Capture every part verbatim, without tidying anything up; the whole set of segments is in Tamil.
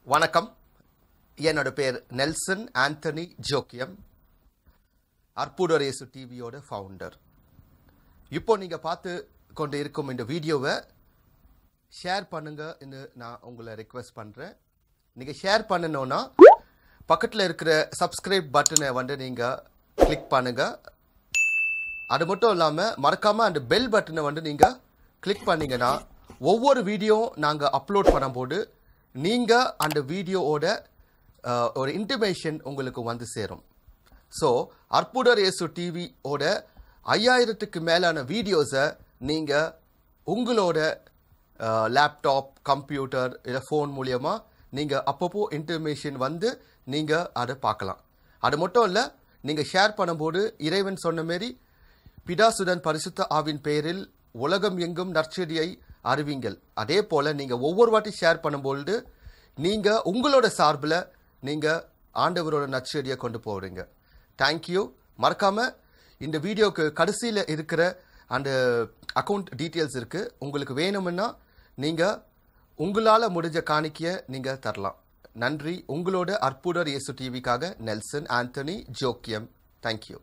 வணக்கம். என்னோட பேர் நெல்சன் ஆண்டனி ஜோக்கியம், அற்புதர் இயேசு டிவியோட ஃபவுண்டர். இப்போ நீங்கள் பார்த்து கொண்டு இருக்கும் இந்த வீடியோவை ஷேர் பண்ணுங்கன்னு நான் உங்களை ரெக்வெஸ்ட் பண்ணுறேன். நீங்கள் ஷேர் பண்ணணுன்னா பக்கத்தில் இருக்கிற சப்ஸ்கிரைப் பட்டனை வந்து நீங்கள் கிளிக் பண்ணுங்கள். அது மட்டும் இல்லாமல் மறக்காமல் அந்த பெல் பட்டனை வந்து நீங்கள் கிளிக் பண்ணிங்கன்னா ஒவ்வொரு வீடியோ நாங்கள் அப்லோட் பண்ணும்போது நீங்கள் அந்த வீடியோவோட ஒரு இன்டிமேஷன் உங்களுக்கு வந்து சேரும். ஸோ அற்புதர் இயேசு டிவியோட ஐயாயிரத்துக்கு மேலான வீடியோஸை நீங்கள் உங்களோட லேப்டாப், கம்ப்யூட்டர் இல்லை ஃபோன் மூலியமாக நீங்கள் அப்பப்போ இன்டிமேஷன் வந்து நீங்கள் அதை பார்க்கலாம். அது மட்டும் இல்லை, நீங்கள் ஷேர் பண்ணும்போது இறைவன் சொன்ன மாரி பிதாசுடன் பரிசுத்த ஆவின் பெயரில் உலகம் எங்கும் நற்செய்தியை அறிவிங்கள். அதே போல் நீங்கள் ஒவ்வொரு வாட்டி ஷேர் பண்ணும்பொழுது நீங்கள் உங்களோட சார்பில் நீங்கள் ஆண்டவரோட நற்செய்தியை கொண்டு போகிறீங்க. தேங்க்யூ. மறக்காமல் இந்த வீடியோவுக்கு கடைசியில் இருக்கிற அந்த அக்கௌண்ட் டீட்டெயில்ஸ் இருக்குது. உங்களுக்கு வேணும்னா நீங்கள் உங்களால் முடிஞ்ச காணிக்கையை நீங்கள் தரலாம். நன்றி. உங்களோட அற்புதர் இயேசு டிவிக்காக நெல்சன் ஆண்டனி ஜோக்கியம். தேங்க்யூ.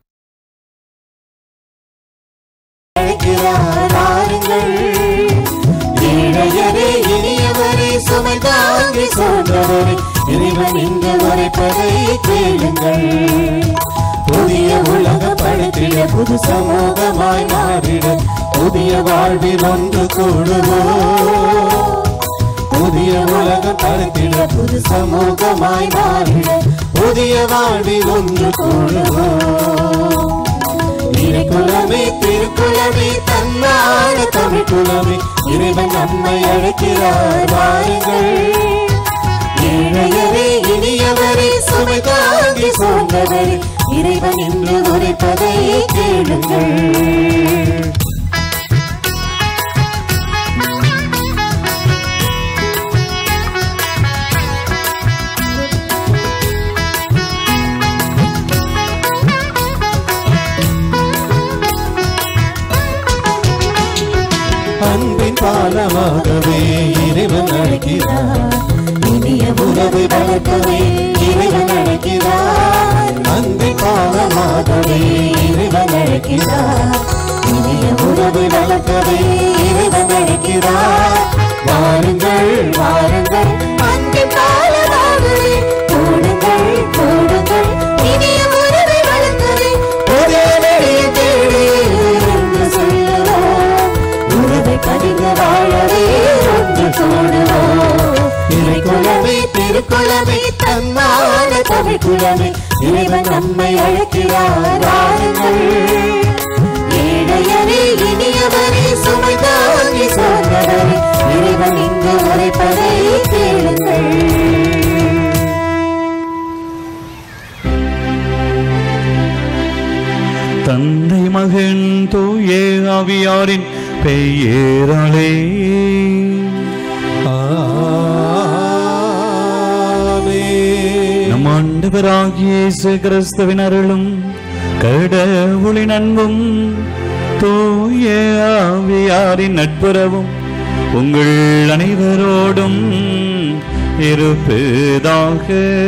புதிய உலகம் படைத்திட, புது சமூகமாய் மாறிட, புதிய வாழ்வில் ஒன்று கூடுவோம். புதிய உலகம் படைத்திட, புது சமூகமாய் மாறிட, புதிய வாழ்வில் ஒன்று கூடுவோம். குலமே திருக்குலமே தன்னாட தமிழ் குலமே, இறைவன் நம்மை அழைக்கிறார் வாருங்கள். ஏழையரே இனியவரே சுமை தாங்கி சோர்ந்தவரே, இறைவன் என்று உரைப்பதை கேளுங்கள். அன்பின் பாலமாகவே இறைவன் அழைக்கிறார், இனிய உறவை வளர்க்கவே இறைவன் அழைக்கிறார். அன்பின் பாலமாகவே இறைவன் அழைக்கிறார், இனிய உறவை வளர்க்கவே இறைவன் அழைக்கிறார். வாருங்கள் வாருங்கள் அன்பின் பாலமாகவே, கூடுங்கள் கூடுங்கள் இனிய உறவை வளர்க்கவே, புதிய வழியை தேடி என்று சொல்லுவோம். உறவை கடிந்து வாழவே ஒன்று கூடுவோம். இறை குலமே திருக்குலமே தன்னான தமிழ் குலமே, இறைவன் நம்மை அழைக்கிறார் வாருங்கள். ஏழையரே இனியவரே சுமை தாங்கி சோர்ந்தவரே, இறைவன் இங்கு உரைப்பதை கேளுங்கள். தந்தை மகன் தூய ஆவியாரின் பெயராலே நம் ஆண்டவராகிய இயேசு கிறிஸ்துவின் அருளும் கடவுளின் அன்பும் தூய ஆவியாரின் நட்புறவும் உங்கள் அனைவரோடும் இருப்பதாக.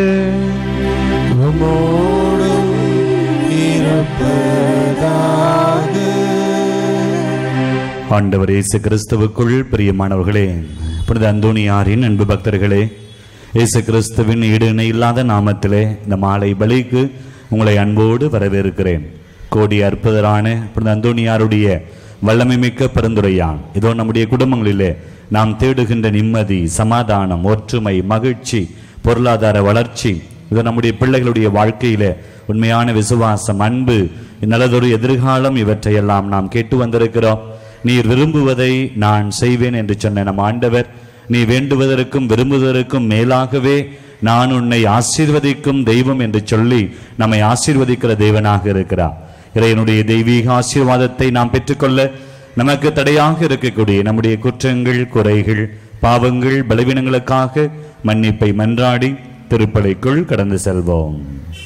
ஆண்டவர் இயேசு கிறிஸ்துவுக்குள் பிரியமானவர்களே, புனித அந்தோனியாரின் அன்பு பக்தர்களே, இயேசு கிறிஸ்துவின் ஈடு இணை இல்லாத நாமத்திலே இந்த மாலை பலிக்கு உங்களை அன்போடு வரவேற்கிறேன். கோடி அற்புதரான புனித அந்தோனியாருடைய வல்லமை மிக்க பரிந்துரையான் இதோ நம்முடைய குடும்பங்களிலே நாம் தேடுகின்ற நிம்மதி, சமாதானம், ஒற்றுமை, மகிழ்ச்சி, பொருளாதார வளர்ச்சி, இதோ நம்முடைய பிள்ளைகளுடைய வாழ்க்கையில உண்மையான விசுவாசம், அன்பு, நல்லதொரு எதிர்காலம், இவற்றையெல்லாம் நாம் கேட்டு வந்திருக்கிறோம். நீர் விரும்புவதை நான் செய்வேன் என்று சொன்ன நம் ஆண்டவர், நீ வேண்டுவதற்கும் விரும்புவதற்கும் மேலாகவே நான் உன்னை ஆசீர்வதிக்கும் தெய்வம் என்று சொல்லி நம்மை ஆசீர்வதிக்கிற தெய்வனாக இருக்கிறார். இறைவனுடைய தெய்வீக ஆசீர்வாதத்தை நாம் பெற்றுக்கொள்ள நமக்கு தடையாக இருக்கக்கூடிய நம்முடைய குற்றங்கள், குறைகள், பாவங்கள், பலவீனங்களுக்காக மன்னிப்பை மன்றாடி திருப்பலிக்குள் கடந்து செல்வோம்.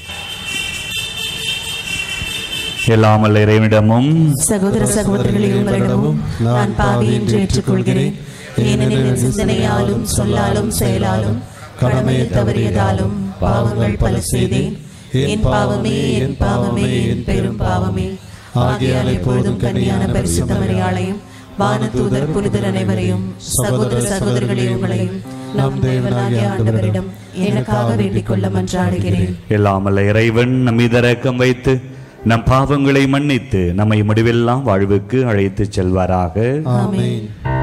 எல்லாம் அல்ல இறைவனிடமும் சகோதர சகோதரிகளே உங்களிடமும் நான் பாவி என்று ஏற்றுக்கொள்கிறேன். ஏனெனில் சிந்தனையாலும் சொல்லாலும் செயலாலும் கடமையை தவறியதாலும் பாவங்கள் பல செய்தேன். என் பாவமே, என் பாவமே, என் பெரும் பாவமே. ஆகையால் எப்பொழுதும் கன்னியான பரிசுத்த மரியாளையும் வானதூதர் புனிதர் அனைவரையும் சகோதர சகோதரிகளையும் உங்களையும் நம் தேவனாகிய ஆண்டவரிடம் எனக்காக வேண்டிக் கொள்ள மன்றாடுகிறேன். எல்லாமல்ல இறைவன் நம் மீது இரக்கம் வைத்து நம் பாவங்களை மன்னித்து நம்மை முடிவெல்லாம் வாழ்வுக்கு அழைத்து செல்வாராக. ஆமென்.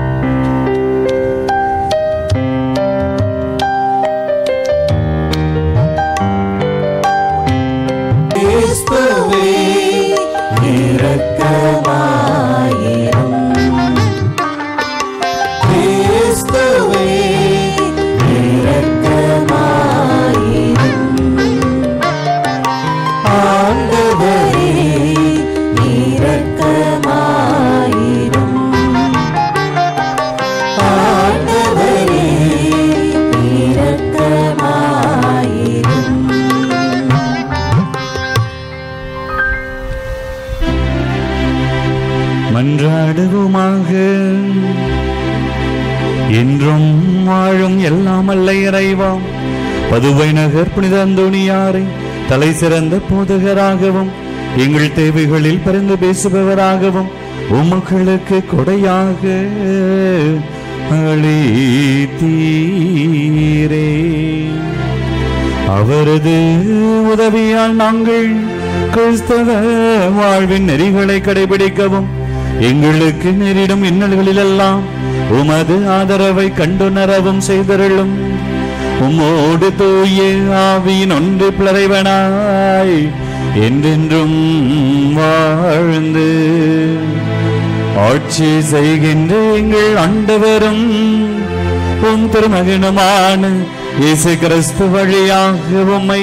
கிறிஸ்துவே இரக்கமாயிரும். கிறிஸ்துவே இரக்கமாயிரும். ஆண்டவரே இரக்கமாயிரும். ஆண்டவரே இரக்கமாயிரும். மன்றாடுவோமாக. என்றும் வாழும் எல்லாம் அல்ல இறைவாம் பதுவை நகர் புனித அந்தோணியாரை தலை சிறந்த போதகராகவும் எங்கள் தேவைகளில் பரிந்து பேசுபவராகவும் உமக்களுக்கு கொடையாக அளித்தீரே. அவரது உதவியால் நாங்கள் கிறிஸ்தவ வாழ்வின் நெறிகளை கடைபிடிக்கவும் எங்களுக்கு நேரிடும் இன்னல்களிலெல்லாம் உமது ஆதரவை கண்டுணரவும் செய்தருளும். உம்மோடு தூய ஆவியின் ஒன்று பிளறைவனாய் என்றென்றும் வாழ்ந்து ஆட்சி செய்கின்ற எங்கள் ஆண்டவரும் உம் திருமகனுமான இயேசு கிறிஸ்து வழியாக உம்மை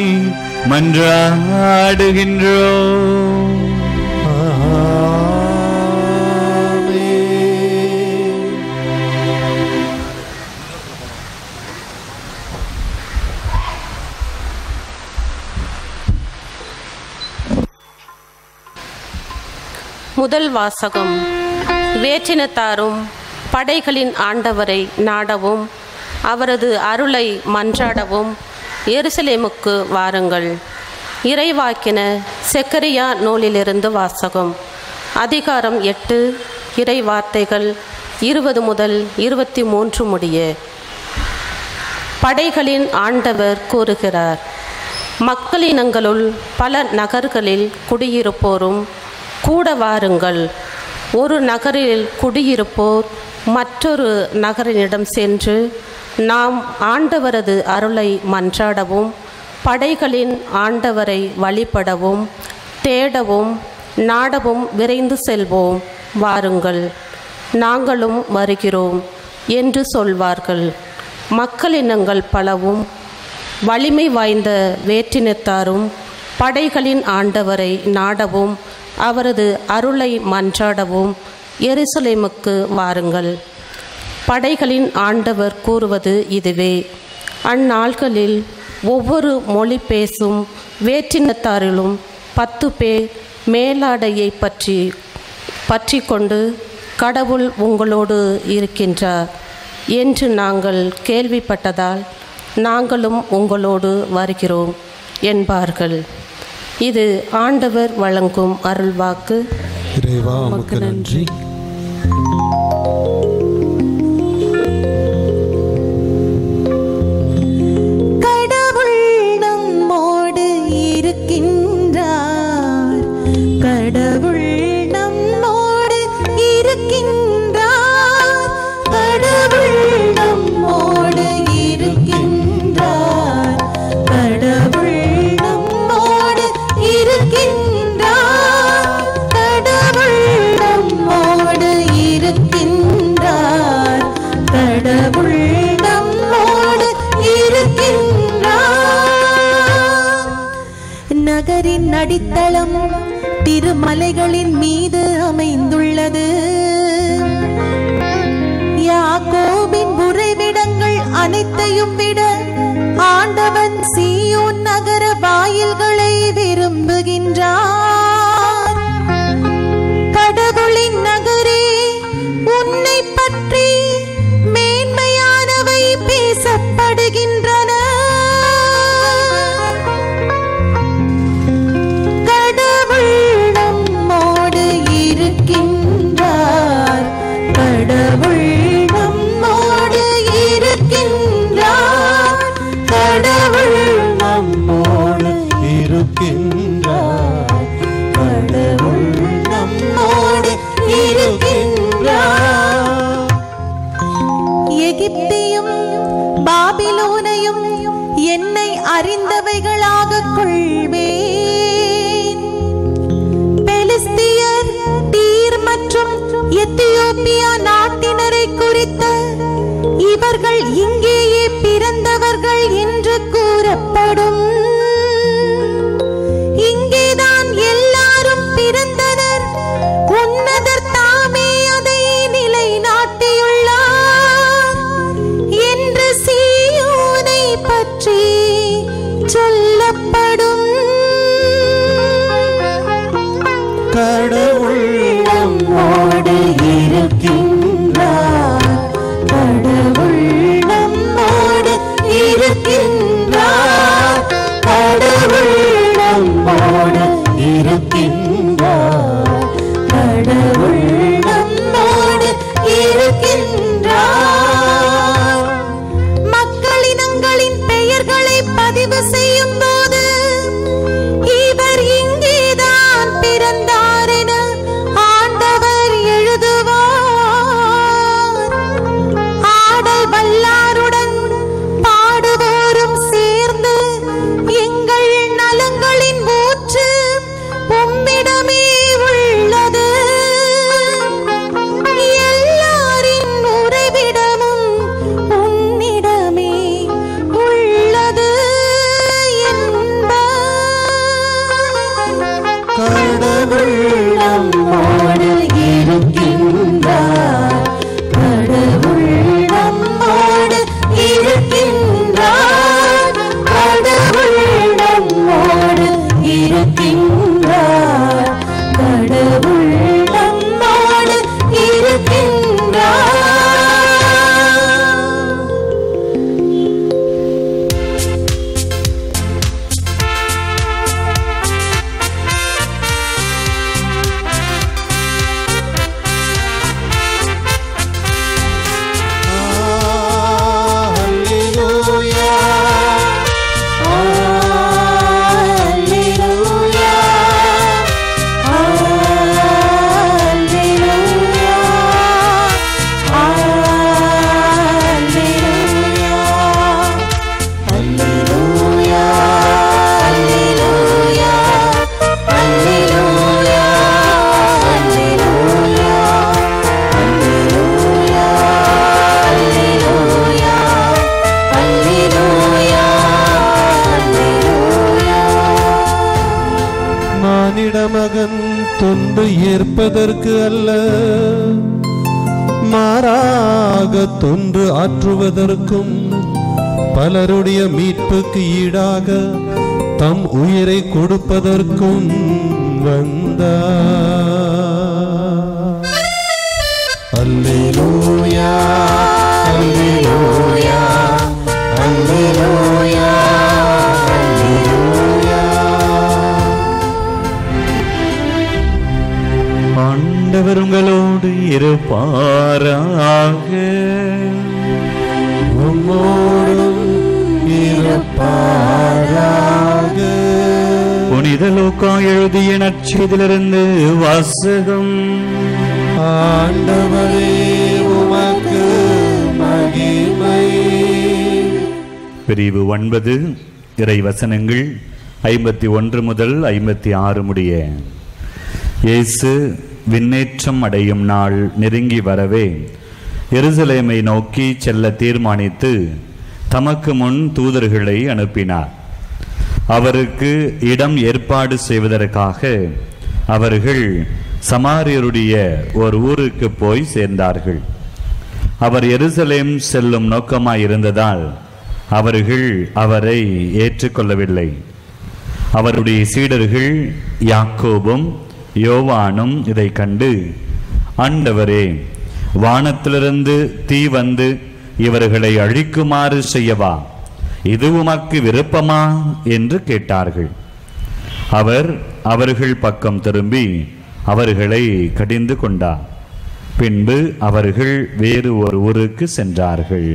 மன்றாடுகின்றோம். முதல் வாசகம். வேற்றினத்தாரும் படைகளின் ஆண்டவரை நாடவும் அவரது அருளை மன்றாடவும் எருசலேமுக்கு வாருங்கள். இறைவாக்கின செக்கரியா நூலிலிருந்து வாசகம். அதிகாரம் எட்டு, இறை வார்த்தைகள் இருபது முதல் இருபத்தி மூன்று முடிய. படைகளின் ஆண்டவர் கூறுகிறார், மக்களினங்களுள் பல நகர்களில் குடியிருப்போரும் கூட வாருங்கள். ஒரு நகரில் குடியிருப்போர் மற்றொரு நகரினிடம் சென்று நாம் ஆண்டவரது அருளை மன்றாடவும் படைகளின் ஆண்டவரை வழிபடவும் தேடவும் நாடவும் விரைந்து செல்வோம். வாருங்கள், நாங்களும் வருகிறோம் என்று சொல்வார்கள். மக்களினங்கள் பலவும் வலிமை வாய்ந்த வேற்றினத்தாரும் படைகளின் ஆண்டவரை நாடவும் அவரது அருளை மன்றாடவும் எருசலேமுக்கு வாருங்கள். படைகளின் ஆண்டவர் கூறுவது இதுவே. அந்நாள்களில் ஒவ்வொரு மொழி பேசும் வேற்றினத்தாரிலும் பத்து பேர் மேலாடையை பற்றி பற்றி கொண்டு கடவுள் உங்களோடு இருக்கின்றார் என்று நாங்கள் கேள்விப்பட்டதால் நாங்களும் உங்களோடு வருகிறோம் என்பார்கள். இது ஆண்டவர் வழங்கும் அருள்வாக்கு. இறைவா உமக்கு நன்றி. கடவுள் நம்மோடு இருக்கின்றார். கடவுள் நம்மோடு இருக்கின்றார். கடவுள் நம்மோடு இருக்கின்றார். கடவுள் நம்மோடு இருக்கின்றார். கடவுள் நம்மோடு இருக்கின்றார். கடவுள் நம்மோடு இருக்கின்றார். நகரின் அடித்தளம் திருமலைகளின் மீது அமைந்துள்ளது. யாக்கோபின் உறைவிடங்கள் அனைத்தையும் விட ஆண்டவன் சீயோன் நகர வாயில்களை விரும்புகின்றார். கடவுளின் நகரே, உன்னை பற்றி மேன்மையானவை பேசப்படுகின்றன. பாபிலோனையும் என்னை அறிந்தவைகளாக கொள்வேன். பெலிஸ்தியர், தீர் மற்றும் எத்தியோப்பியா நாட்டினரை குறித்த இவர்கள் இங்கேயே பிறந்தவர்கள் என்று கூறப்படும். இங்கேதான் எல்லாரும் பிறந்தனர். உன்னதர் தாமே அதை நிலைநாட்டியுள்ளார் என்று சீயோனை பற்றி சொல்லப்படும். கடவுள் நம்மோடு இருக்கின்றார், கடவுள் நம்மோடு இருக்கின்றார், கடவுள் நம்மோடு இருக்கின்றார், கடவுள் நம்மோடு இருக்கின்றார். மக்களினங்களின் பெயர்களை பதிவு செய்யும் போது இவர் இங்கேதான் பிறந்தார் என ஆண்டவர் எழுதுவார். ஆடல் வல்லாருடன் பாடுவோரும் சேர்ந்து எங்கள் நலங்களின் ஊற்று உம்மிடமே உள்ளது, எல்லாரின் உறைவிடமும் உன்னிடமே உள்ளது என்பார். கடவுள் நம்மோடு இருக்கின்றார், கடவுள் நம்மோடு இருக்கின்றார், கடவுள் நம்மோடு இருக்கின்றார், கடவுள் நம்மோடு இருக்கின்றார். மானிடமகன் தொண்டு ஏற்பதற்கு அல்ல, மாறாக தொன்று ஆற்றுவதற்கும் பலருடைய மீட்புக்கு ஈடாக தம் உயிரை கொடுப்பதற்கும் வந்தார். அல்லேலூயா, அல்லேலூயா, அல்லேலூயா, அல்லேலூயா. ஆண்டவர் உங்களோடு இருப்பாராக. உம்மோடும் இருப்பாராக. புனித லூக்கா எழுதிய நற்செய்தியிலிருந்து வாசகம். ஆண்டவரே உமக்கு மகிமை. பிரிவு ஒன்பது, இறை வசனங்கள் ஐம்பத்தி ஒன்று முதல் ஐம்பத்தி ஆறு முடிய. இயேசு விண்ணேற்றம் அடையும் நாள் நெருங்கி வரவே எருசலேமை நோக்கி செல்ல தீர்மானித்து தமக்கு முன் தூதர்களை அனுப்பினார். அவருக்கு இடம் ஏற்பாடு செய்வதற்காக அவர்கள் சமாரியருடைய ஒரு ஊருக்கு போய் சேர்ந்தார்கள். அவர் எருசலேம் செல்லும் நோக்கமாயிருந்ததால் அவர்கள் அவரை ஏற்றுக்கொள்ளவில்லை. அவருடைய சீடர்கள் யாக்கோபும் யோவானும் இதை கண்டு, ஆண்டவரே, வானத்திலிருந்து தீ வந்து இவர்களை அழிக்குமாறு செய்யவா? இது உமக்கு விருப்பமா என்று கேட்டார்கள். அவர் அவர்கள் பக்கம் திரும்பி அவர்களை கடிந்து கொண்டார். பின்பு அவர்கள் வேறு ஒரு ஊருக்கு சென்றார்கள்.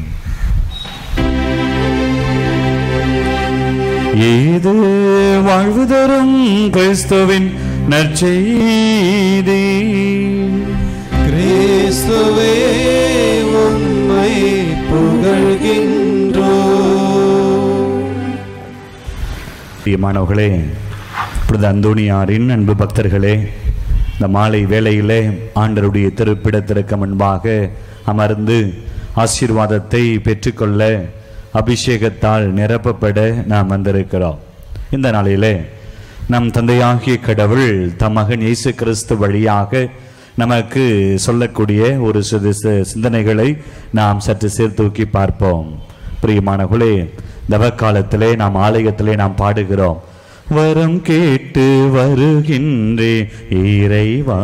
இது வாழ்வு தரும் கிறிஸ்துவின் நற்செய்தி. கிறிஸ்துவே உம்மை புகழ்கின்றோம். பிரியமானவர்களே, இப்பொழுது அந்தோணியாரின் அன்பு பக்தர்களே, இந்த மாலை வேளையிலே ஆண்டவருடைய திருப்பிடத்திற்கு முன்பாக அமர்ந்து ஆசீர்வாதத்தை பெற்றுக்கொள்ள அபிஷேகத்தால் நிரப்பப்பட நாம் வந்திருக்கிறோம். இந்த நாளிலே நம் தந்தையாகிய கடவுள் தம் மகன் இயேசு கிறிஸ்து வழியாக நமக்கு சொல்லக்கூடிய ஒரு சிறு சிந்தனைகளை நாம் சற்று சீர்தூக்கி பார்ப்போம். பிரியமானவர்களே, தவக்காலத்திலே நாம் ஆலயத்திலே நாம் பாடுகிறோம், வரம் கேட்டு வருகின்றே இறைவா,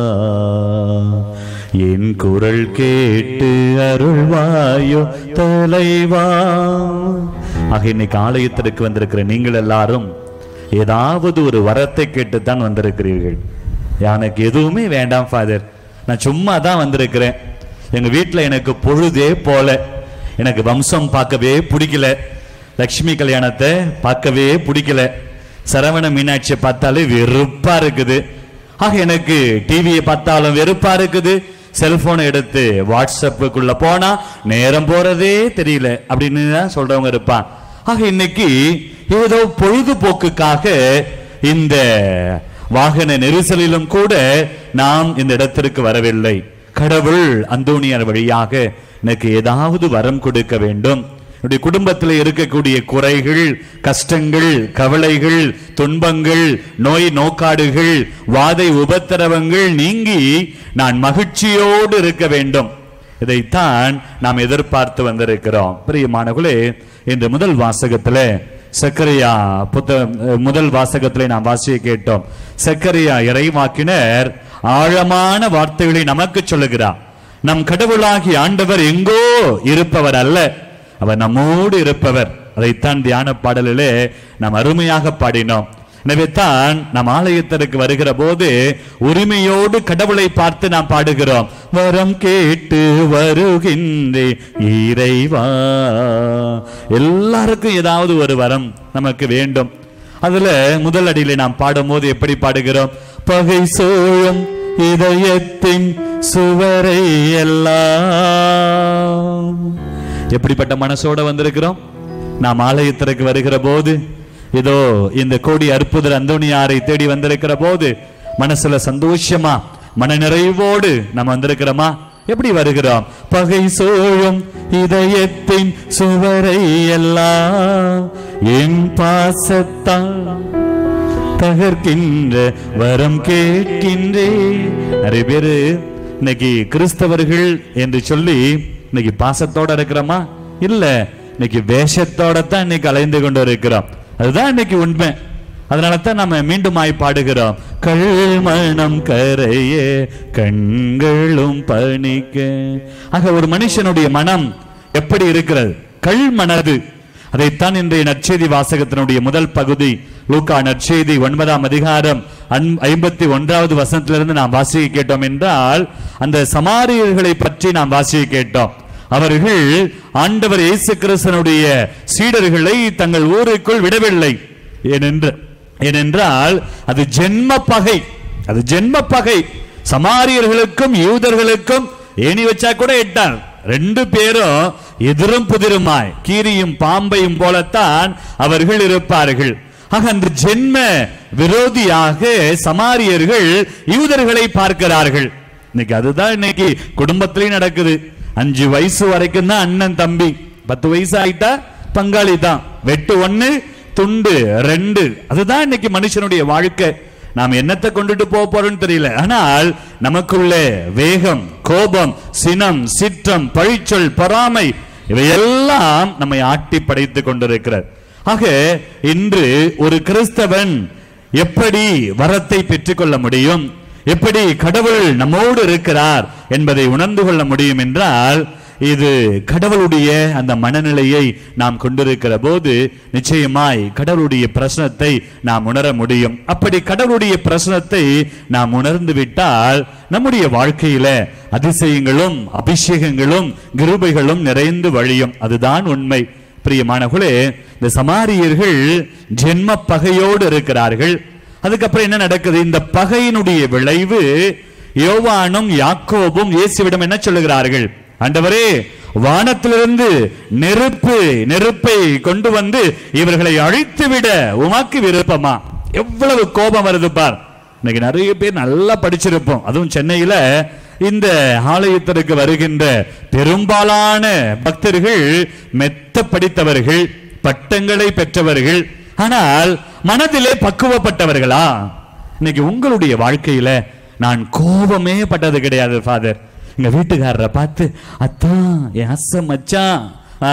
என் குரல் கேட்டு அருள்வாயோ தலைவா. ஆக இன்னைக்கு ஆலயத்திற்கு வந்திருக்கிற நீங்கள் எல்லாரும் ஏதாவது ஒரு வரத்தை கேட்டுத்தான் வந்திருக்கிறீர்கள். எனக்கு எதுவுமே வேண்டாம் ஃபாதர், நான் சும்மா தான் வந்திருக்கிறேன், எங்க வீட்டில் எனக்கு பொழுதே போல, எனக்கு வம்சம் பார்க்கவே பிடிக்கல, லட்சுமி கல்யாணத்தை பார்க்கவே பிடிக்கல, சரவண மீனாட்சியை பார்த்தாலே வெறுப்பா இருக்குது, ஆக எனக்கு டிவியை பார்த்தாலும் வெறுப்பா இருக்குது, செல்போனை எடுத்து வாட்ஸ்அப்புக்குள்ள போனா நேரம் போறதே தெரியல அப்படின்னு தான் சொல்றவங்க இருப்பான். ஆக இன்னைக்கு ஏதோ பொழுதுபோக்குக்காக இந்த வாகன நெரிசலிலும் கூட நாம் இந்த இடத்திற்கு வரவில்லை. கடவுள் அந்தோணியார் வழியாக எனக்கு ஏதாவது வரம் கொடுக்க வேண்டும், என்னுடைய குடும்பத்தில் இருக்கக்கூடிய குறைகள், கஷ்டங்கள், கவலைகள், துன்பங்கள், நோய் நோக்காடுகள், வாதை உபத்திரவங்கள் நீங்கி நான் மகிழ்ச்சியோடு இருக்க வேண்டும். இதைத்தான் நாம் எதிர்பார்த்து வந்திருக்கிறோம். பிரியமானவர்களே, இந்த முதல் வாசகத்துல சக்கரியா புத்த முதல் வாசகத்திலே நாம் வாசிக்க கேட்டோம். சக்கரியா இறைவாக்கினர் ஆழமான வார்த்தைகளை நமக்கு சொல்லுகிறார். நம் கடவுளாகிய ஆண்டவர் எங்கோ இருப்பவர் அல்ல, அவர் நம்மோடு இருப்பவர். அதைத்தான் தியான பாடலிலே நாம் அருமையாக பாடினோம். எனவே தான் நாம் ஆலயத்திற்கு வருகிற போது உரிமையோடு கடவுளை பார்த்து நாம் பாடுகிறோம், வரம் கேட்டு வருகின்றே இறைவா. எல்லாருக்கும் ஏதாவது ஒரு வரம் நமக்கு வேண்டும். அதுல முதல் அடியிலே நாம் பாடும் போது எப்படி பாடுகிறோம், பகை சோழும் இதயத்தின் சுவரை எல்லாம். எப்படிப்பட்ட மனசோட வந்திருக்கிறோம்? நாம் ஆலயத்திற்கு வருகிற போது, இதோ இந்த கோடி அற்புதர் அந்தோணியாரை தேடி வந்திருக்கிற போது மனசுல சந்தோஷமா மன நிறைவோடு நாம் வந்திருக்கிறோமா? எப்படி வருகிறோம்? பகை சோழும் இதயத்தின் சுவரை எல்லாம் என் பாசத்தால் தகர்க்கின்ற வரம் கேட்கின்றே. நிறைய பேரு இன்னைக்கு கிறிஸ்தவர்கள் என்று சொல்லி இன்னைக்கு பாசத்தோட இருக்கிறோமா? இல்ல, இன்னைக்கு வேஷத்தோட தான் இன்னைக்கு அலைந்து கொண்டு இருக்கிறோம். அதுதான் இன்னைக்கு உண்மை. அதனால தான் நம்ம மீண்டும் ஆய் பாடுகிறோம், கள்மணம் கரைய கண்களும் பணிக்க. ஆக ஒரு மனுஷனுடைய மனம் எப்படி இருக்கிறது? கல் மனது. அதைத்தான் இன்றைய நற்செய்தி வாசகத்தினுடைய முதல் பகுதி லூக்கா நற்செய்தி ஒன்பதாம் அதிகாரம் ஐம்பத்தி ஒன்றாவது வசனத்திலிருந்து நாம் வாசிக்க கேட்டோம் என்றால், அந்த சமாரியர்களை பற்றி நாம் வாசிக்க கேட்டோம். அவர்கள் ஆண்டவர் இயேசு கிறிஸ்துவினுடைய சீடர்களை தங்கள் ஊருக்குள் விடவில்லை. ஏனென்றால் அது ஜென்ம பகை, அது ஜென்ம பகை. சமாரியர்களுக்கும் யூதர்களுக்கும் ஏணி வச்சா கூட எட்டார். ரெண்டு பேரும் எதிரும் புதிருமாய் கீரியும் பாம்பையும் போலத்தான் அவர்கள் இருப்பார்கள். ஆக அந்த ஜென்ம விரோதியாக சமாரியர்கள் யூதர்களை பார்க்கிறார்கள். இன்னைக்கு அதுதான் இன்னைக்கு குடும்பத்திலேயும் நடக்குது. அஞ்சு வயசு வரைக்கும் தான் அண்ணன் தம்பி, பத்து வயசு ஆயிட்டா பங்காளி தான், வெட்டு ஒண்ணு துண்டு ரெண்டு. அதுதான் இன்னைக்கு மனுஷனுடைய வாழ்க்கை. நாம் என்னத்தை கொண்டுட்டு போக போறோம்னு தெரியல. ஆனால் நமக்குள்ள வேகம், கோபம், சினம், சிற்றம், பழிச்சொல், பொறாமை இவையெல்லாம் நம்மை ஆட்டி படைத்துக் கொண்டிருக்கிறார். ஆக இன்று ஒரு கிறிஸ்தவன் எப்படி வரத்தை பெற்றுக்கொள்ள முடியும், எப்படி கடவுள் நம்மோடு இருக்கிறார் என்பதை உணர்ந்து கொள்ள முடியும் என்றால், இது கடவுளுடைய அந்த மனநிலையை நாம் கொண்டிருக்கிற போது நிச்சயமாய் கடவுளுடைய பிரசனத்தை நாம் உணர முடியும். அப்படி கடவுளுடைய பிரசனத்தை நாம் உணர்ந்து விட்டால் நம்முடைய வாழ்க்கையில அதிசயங்களும் அபிஷேகங்களும் கிருபைகளும் நிறைந்து வழியும். அதுதான் உண்மை. பிரியமானவர்களே, இந்த சமாரியர்கள் ஜென்ம பகையோடு இருக்கிறார்கள். அதுக்கப்புறம் என்ன நடக்குது? இந்த பகையினுடைய விளைவு யோவானும் யாக்கோபும் இயேசுவிடம் என்ன சொல்லுகிறார்கள்? ஆண்டவரே, வானத்திலிருந்து நெருப்பு நெருப்பை கொண்டு வந்து இவர்களை அழித்து விட உமக்கு விருப்பமா? எவ்வளவு கோபம் வருது பார். இன்னைக்கு நிறைய பேர் நல்லா படிச்சிருப்போம். அதுவும் சென்னையில இந்த ஆலயத்திற்கு வருகின்ற பெரும்பாலான பக்தர்கள் மெத்த படித்தவர்கள், பட்டங்களை பெற்றவர்கள், ஆனால் மனதிலே பக்குவப்பட்டவர்களா? இன்னைக்கு உங்களுடைய வாழ்க்கையில நான் கோபமே பட்டது கிடையாது ஃபாதர். எங்க வீட்டுக்காரரை பார்த்து அத்தான் என் அச மச்சான்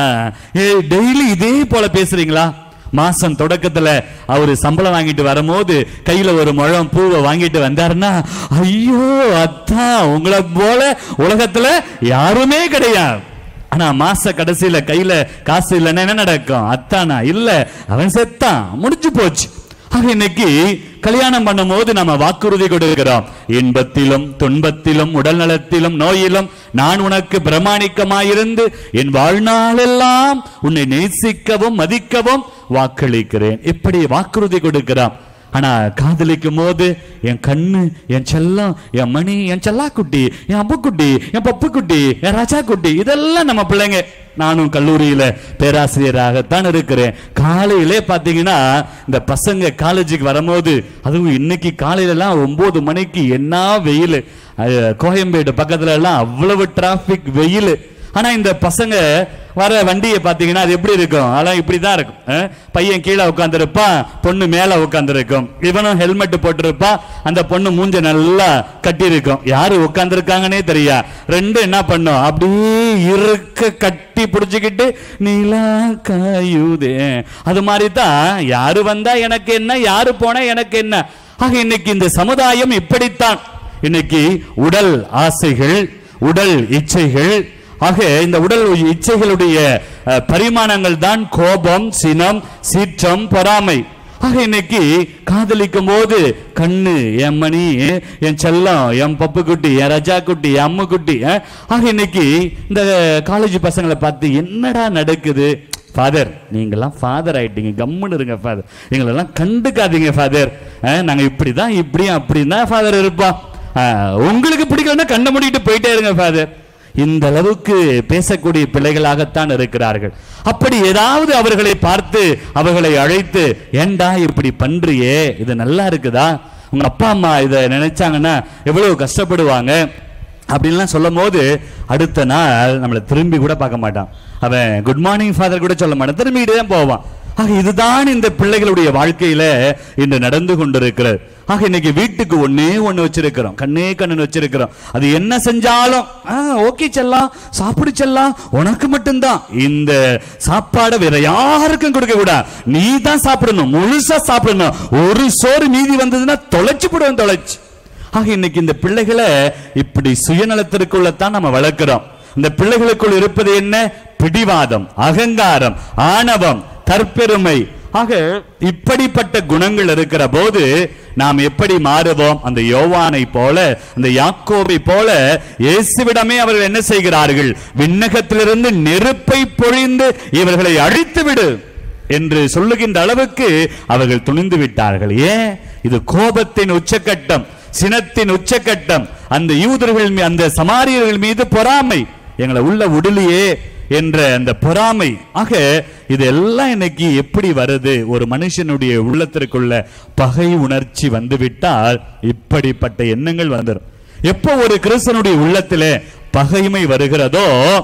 டெய்லி இதே போல பேசுறீங்களா? மாசம் தொடக்கத்துல அவரு சம்பளம் வாங்கிட்டு வரும்போது கையில ஒரு முழம் பூவை வாங்கிட்டு வந்தாருன்னா, ஐயோ அத்தான் உங்களை போல உலகத்துல யாருமே கிடையாது. ஆனா மாச கடைசியில கையில காசு இல்லைன்னா என்ன நடக்கும்? அத்தானா இல்ல அவன் செத்தான், முடிஞ்சு போச்சு. இன்னைக்கு கல்யாணம் பண்ணும் போது நம்ம வாக்குறுதி கொடுக்கிறோம், இன்பத்திலும் துன்பத்திலும் உடல் நலத்திலும் நோயிலும் நான் உனக்கு பிரமாணிக்கமாயிருந்து என் வாழ்நாளெல்லாம் உன்னை நேசிக்கவும் மதிக்கவும் வாக்களிக்கிறேன். இப்படி வாக்குறுதி கொடுக்கிறோம். ஆனா காதலிக்கும் போது என் கண்ணு, என் செல்லம், என் மணி, என் செல்லாக்குட்டி, என் அப்புக்குட்டி, என் பப்புக்குட்டி, என் ராஜா குட்டி, இதெல்லாம் நம்ம பிள்ளைங்க. நானும் கல்லூரியில பேராசிரியராகத்தான் இருக்கிறேன். காலையிலே பாத்தீங்கன்னா இந்த பசங்க காலேஜுக்கு வரும்போது, அதுவும் இன்னைக்கு காலையில எல்லாம் ஒன்பது மணிக்கு என்ன வெயில், கோயம்பேடு பக்கத்துல எல்லாம் அவ்வளவு டிராபிக் வெயில். ஆனா இந்த பசங்க வர வண்டியை பாத்தீங்கன்னா அது எப்படி இருக்கும்? அதெல்லாம் இப்படிதான் இருக்கும். பையன் கீழே உட்கார்ந்து இருப்பான், பொண்ணு மேல உட்கார்ந்து இருக்கும். இவனும் ஹெல்மெட் போட்டிருப்பான், அந்த பொண்ணு மூஞ்ச நல்லா கட்டி இருக்கும். யாரு உட்கார்ந்து இருக்காங்கன்னே தெரியா. ரெண்டு என்ன பண்ணும், அப்படியே இருக்க கட்டி பிடிச்சுக்கிட்டு நீலா காயுதே. அது மாதிரி தான் யாரு வந்தா எனக்கு என்ன, யாரு போனா எனக்கு என்ன. ஆக இன்னைக்கு இந்த சமுதாயம் இப்படித்தான். இன்னைக்கு உடல் ஆசைகள், உடல் இச்சைகள், ஆக இந்த உடல் இச்சைகளுடைய பரிமாணங்கள் தான் கோபம், சினம், சீற்றம், பொறாமை. ஆக இன்னைக்கு காதலிக்கும் போது கண்ணு, என் மணி, என் செல்லம், என் பப்பு குட்டி, என் ரஜா குட்டி, என் அம்மு குட்டி. ஆக இன்னைக்கு இந்த காலேஜ் பசங்களை பார்த்து என்னடா நடக்குது? ஃபாதர் நீங்கெல்லாம் ஃபாதர் ஆயிட்டீங்க, கம்முன்னு இருங்க ஃபாதர், எங்களெல்லாம் கண்டுக்காதீங்க ஃபாதர், நாங்க இப்படிதான் இப்படியும் அப்படின்னா ஃபாதர் இருப்போம், உங்களுக்கு பிடிக்கலன்னா கண்ணை மூடிட்டு போயிட்டே இருங்க ஃபாதர். இந்த அளவுக்கு பேசக்கூடிய பிள்ளைகளாகத்தான் இருக்கிறார்கள். அப்படி ஏதாவது அவர்களை பார்த்து அவர்களை அழைத்து, ஏண்டா இப்படி பண்றியே, இது நல்லா இருக்குதா, உங்க அப்பா அம்மா இதை நினைச்சாங்கன்னா எவ்வளவு கஷ்டப்படுவாங்க அப்படின்லாம் சொல்லும் போது அடுத்த நாள் நம்மளை திரும்பி கூட பார்க்க மாட்டான். அவன் குட் மார்னிங் ஃபாதர் கூட சொல்ல மாட்டான், திரும்பிட்டு தான் போவான். ஆக இதுதான் இந்த பிள்ளைகளுடைய வாழ்க்கையில இன்று நடந்து கொண்டிருக்கிறது. ஆக இன்னைக்கு வீட்டுக்கு ஒன்னே ஒண்ணு வச்சிருக்கிறோம், கண்ணே கண்ணு வச்சிருக்கிறோம். அது என்ன செஞ்சாலும் ஓகே செல்லாம், சாப்பிடு செல்லாம், உனக்கு மட்டும்தான் இந்த சாப்பாடை வேற யாருக்கும் கொடுக்க கூடாது, நீ தான் சாப்பிடணும், முழுசா சாப்பிடணும், ஒரு சோறு மீதி வந்ததுன்னா தொலைச்சு போடுவோம், தொலைச்சு. ஆக இன்னைக்கு இந்த பிள்ளைகளை இப்படி சுயநலத்திற்குள்ளதான் நம்ம வளர்க்கிறோம். இந்த பிள்ளைகளுக்குள் இருப்பது என்ன? பிடிவாதம், அகங்காரம், ஆணவம், தற்பெருமை. ஆக இப்படிப்பட்ட குணங்கள் இருக்கிற போது நாம் எப்படி மாறுவோம்? அந்த யோவானை போல, அந்த யாக்கோபை போல இயேசுவிடமே அவர்கள் என்ன செய்கிறார்கள்? விண்ணகத்திலிருந்து நெருப்பை பொழிந்து இவர்களை அழித்து விடு என்று சொல்லுகின்ற அளவுக்கு அவர்கள் துணிந்து விட்டார்கள். ஏன்? இது கோபத்தின் உச்சக்கட்டம், சினத்தின் உச்சக்கட்டம். அந்த யூதர்கள், அந்த சமாரியர்கள் மீது பொறாமை, எங்களை உள்ள உடலியே என்ற அந்த பொறாமை. ஆக இதெல்லாம் இன்னைக்கு எப்படி வருது? ஒரு மனுஷனுடைய உள்ளத்திற்குள்ள பகை உணர்ச்சி வந்துவிட்டால் இப்படிப்பட்ட எண்ணங்கள் வந்துடும். எப்போ ஒரு கிறிஸ்தனுடைய உள்ளத்திலே பகைமை வருகிறதோ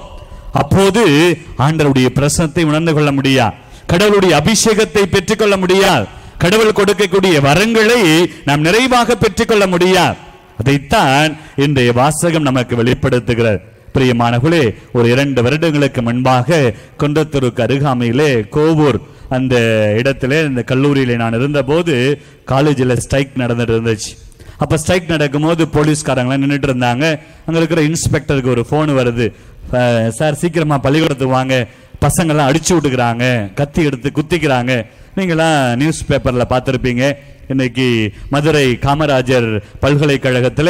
அப்போது ஆண்டவருடைய பிரசன்னத்தை உணர்ந்து கொள்ள முடியாது, கடவுளுடைய அபிஷேகத்தை பெற்றுக்கொள்ள முடியாது, கடவுள் கொடுக்கக்கூடிய வரங்களை நாம் நிறைவாக பெற்றுக்கொள்ள முடியாது. அதைத்தான் இன்றைய வாசகம் நமக்கு வெளிப்படுத்துகிறது. பிரியமானவர்களே, ஒரு இரண்டு வருடங்களுக்கு முன்பாக குன்றத்தூருக்கு அருகாமையிலே கோவூர் அந்த இடத்துல இந்த கல்லூரியில நான் இருந்த போது காலேஜில் ஸ்ட்ரைக் நடந்துட்டு இருந்துச்சு. அப்ப ஸ்ட்ரைக் நடக்கும் போது போலீஸ்காரங்களாம் நின்றுட்டு இருந்தாங்க. அங்க இருக்கிற இன்ஸ்பெக்டருக்கு ஒரு போன் வருது, சார் சீக்கிரமா பள்ளிக்கூடத்துக்கு வாங்க, பசங்கள்லாம் அடிச்சு விட்டுக்கிறாங்க, கத்தி எடுத்து குத்திக்கிறாங்க. நீங்களாம் நியூஸ் பேப்பர்ல பார்த்துருப்பீங்க. இன்னைக்கு மதுரை காமராஜர் பல்கலைக்கழகத்துல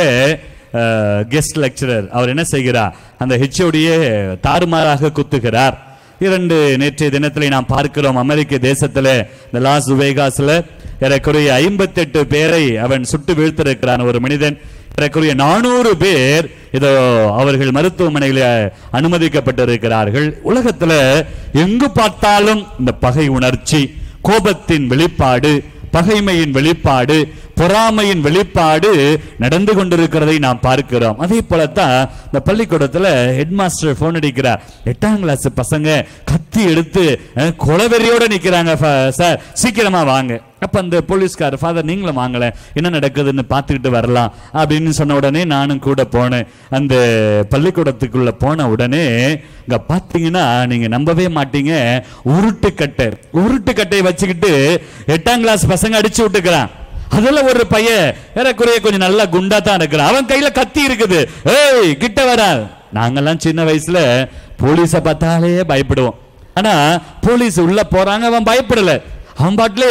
கெஸ்ட் லெக்சரர் அவர் என்ன செய்கிறார்? அந்த ஹெச்ஓடியே தாறுமாறாக குத்துகிறார். இரண்டு நேற்றைய தினத்திலே நாம் பார்க்கிறோம், அமெரிக்க தேசத்துல இந்த லாஸ் வேகாஸ்ல ஏறக்குறைய ஐம்பத்தி எட்டு பேரை அவன் சுட்டு வீழ்த்திருக்கிறான் ஒரு மனிதன். ஏறக்குறைய நானூறு பேர் இதோ அவர்கள் மருத்துவமனையில் அனுமதிக்கப்பட்டிருக்கிறார்கள். உலகத்துல எங்கு பார்த்தாலும் இந்த பகை உணர்ச்சி, கோபத்தின் வெளிப்பாடு, பகைமையின் வெளிப்பாடு, பொறாமையின் வெளிப்பாடு நடந்து கொண்டிருக்கிறதை நாம் பார்க்கிறோம். அதே போலத்தான் இந்த பள்ளிக்கூடத்துல ஹெட் மாஸ்டர் போன் அடிக்கிறார். எட்டாம் கிளாஸ் பசங்க கத்தி எடுத்து கொலவெறியோட நிக்கிறாங்க, சார் சீக்கிரமா வாங்க. அப்ப அந்த போலீஸ்கார், ஃபாதர் நீங்களும் வாங்கல, என்ன நடக்குதுன்னு பார்த்துக்கிட்டு வரலாம் அப்படின்னு சொன்ன உடனே நானும் கூட போனேன். அந்த பள்ளிக்கூடத்துக்குள்ள போன உடனே இங்க பாத்தீங்கன்னா நீங்க நம்பவே மாட்டீங்க, உருட்டுக்கட்டை உருட்டுக்கட்டையை வச்சுக்கிட்டு எட்டாம் கிளாஸ் பசங்க அடிச்சு விட்டுக்கிறான். அதுல ஒரு பையன் ஏறக்குறைய கொஞ்சம் நல்லா குண்டா தான் இருக்கிறான். அவன் கையில கத்தி இருக்குது. ஏய் கிட்ட வரா. நாங்கெல்லாம் சின்ன வயசுல போலீஸை பார்த்தாலே பயப்படுவோம். ஆனா போலீஸ் உள்ள போறாங்க, அவன் பயப்படல, அவன் பாட்டிலே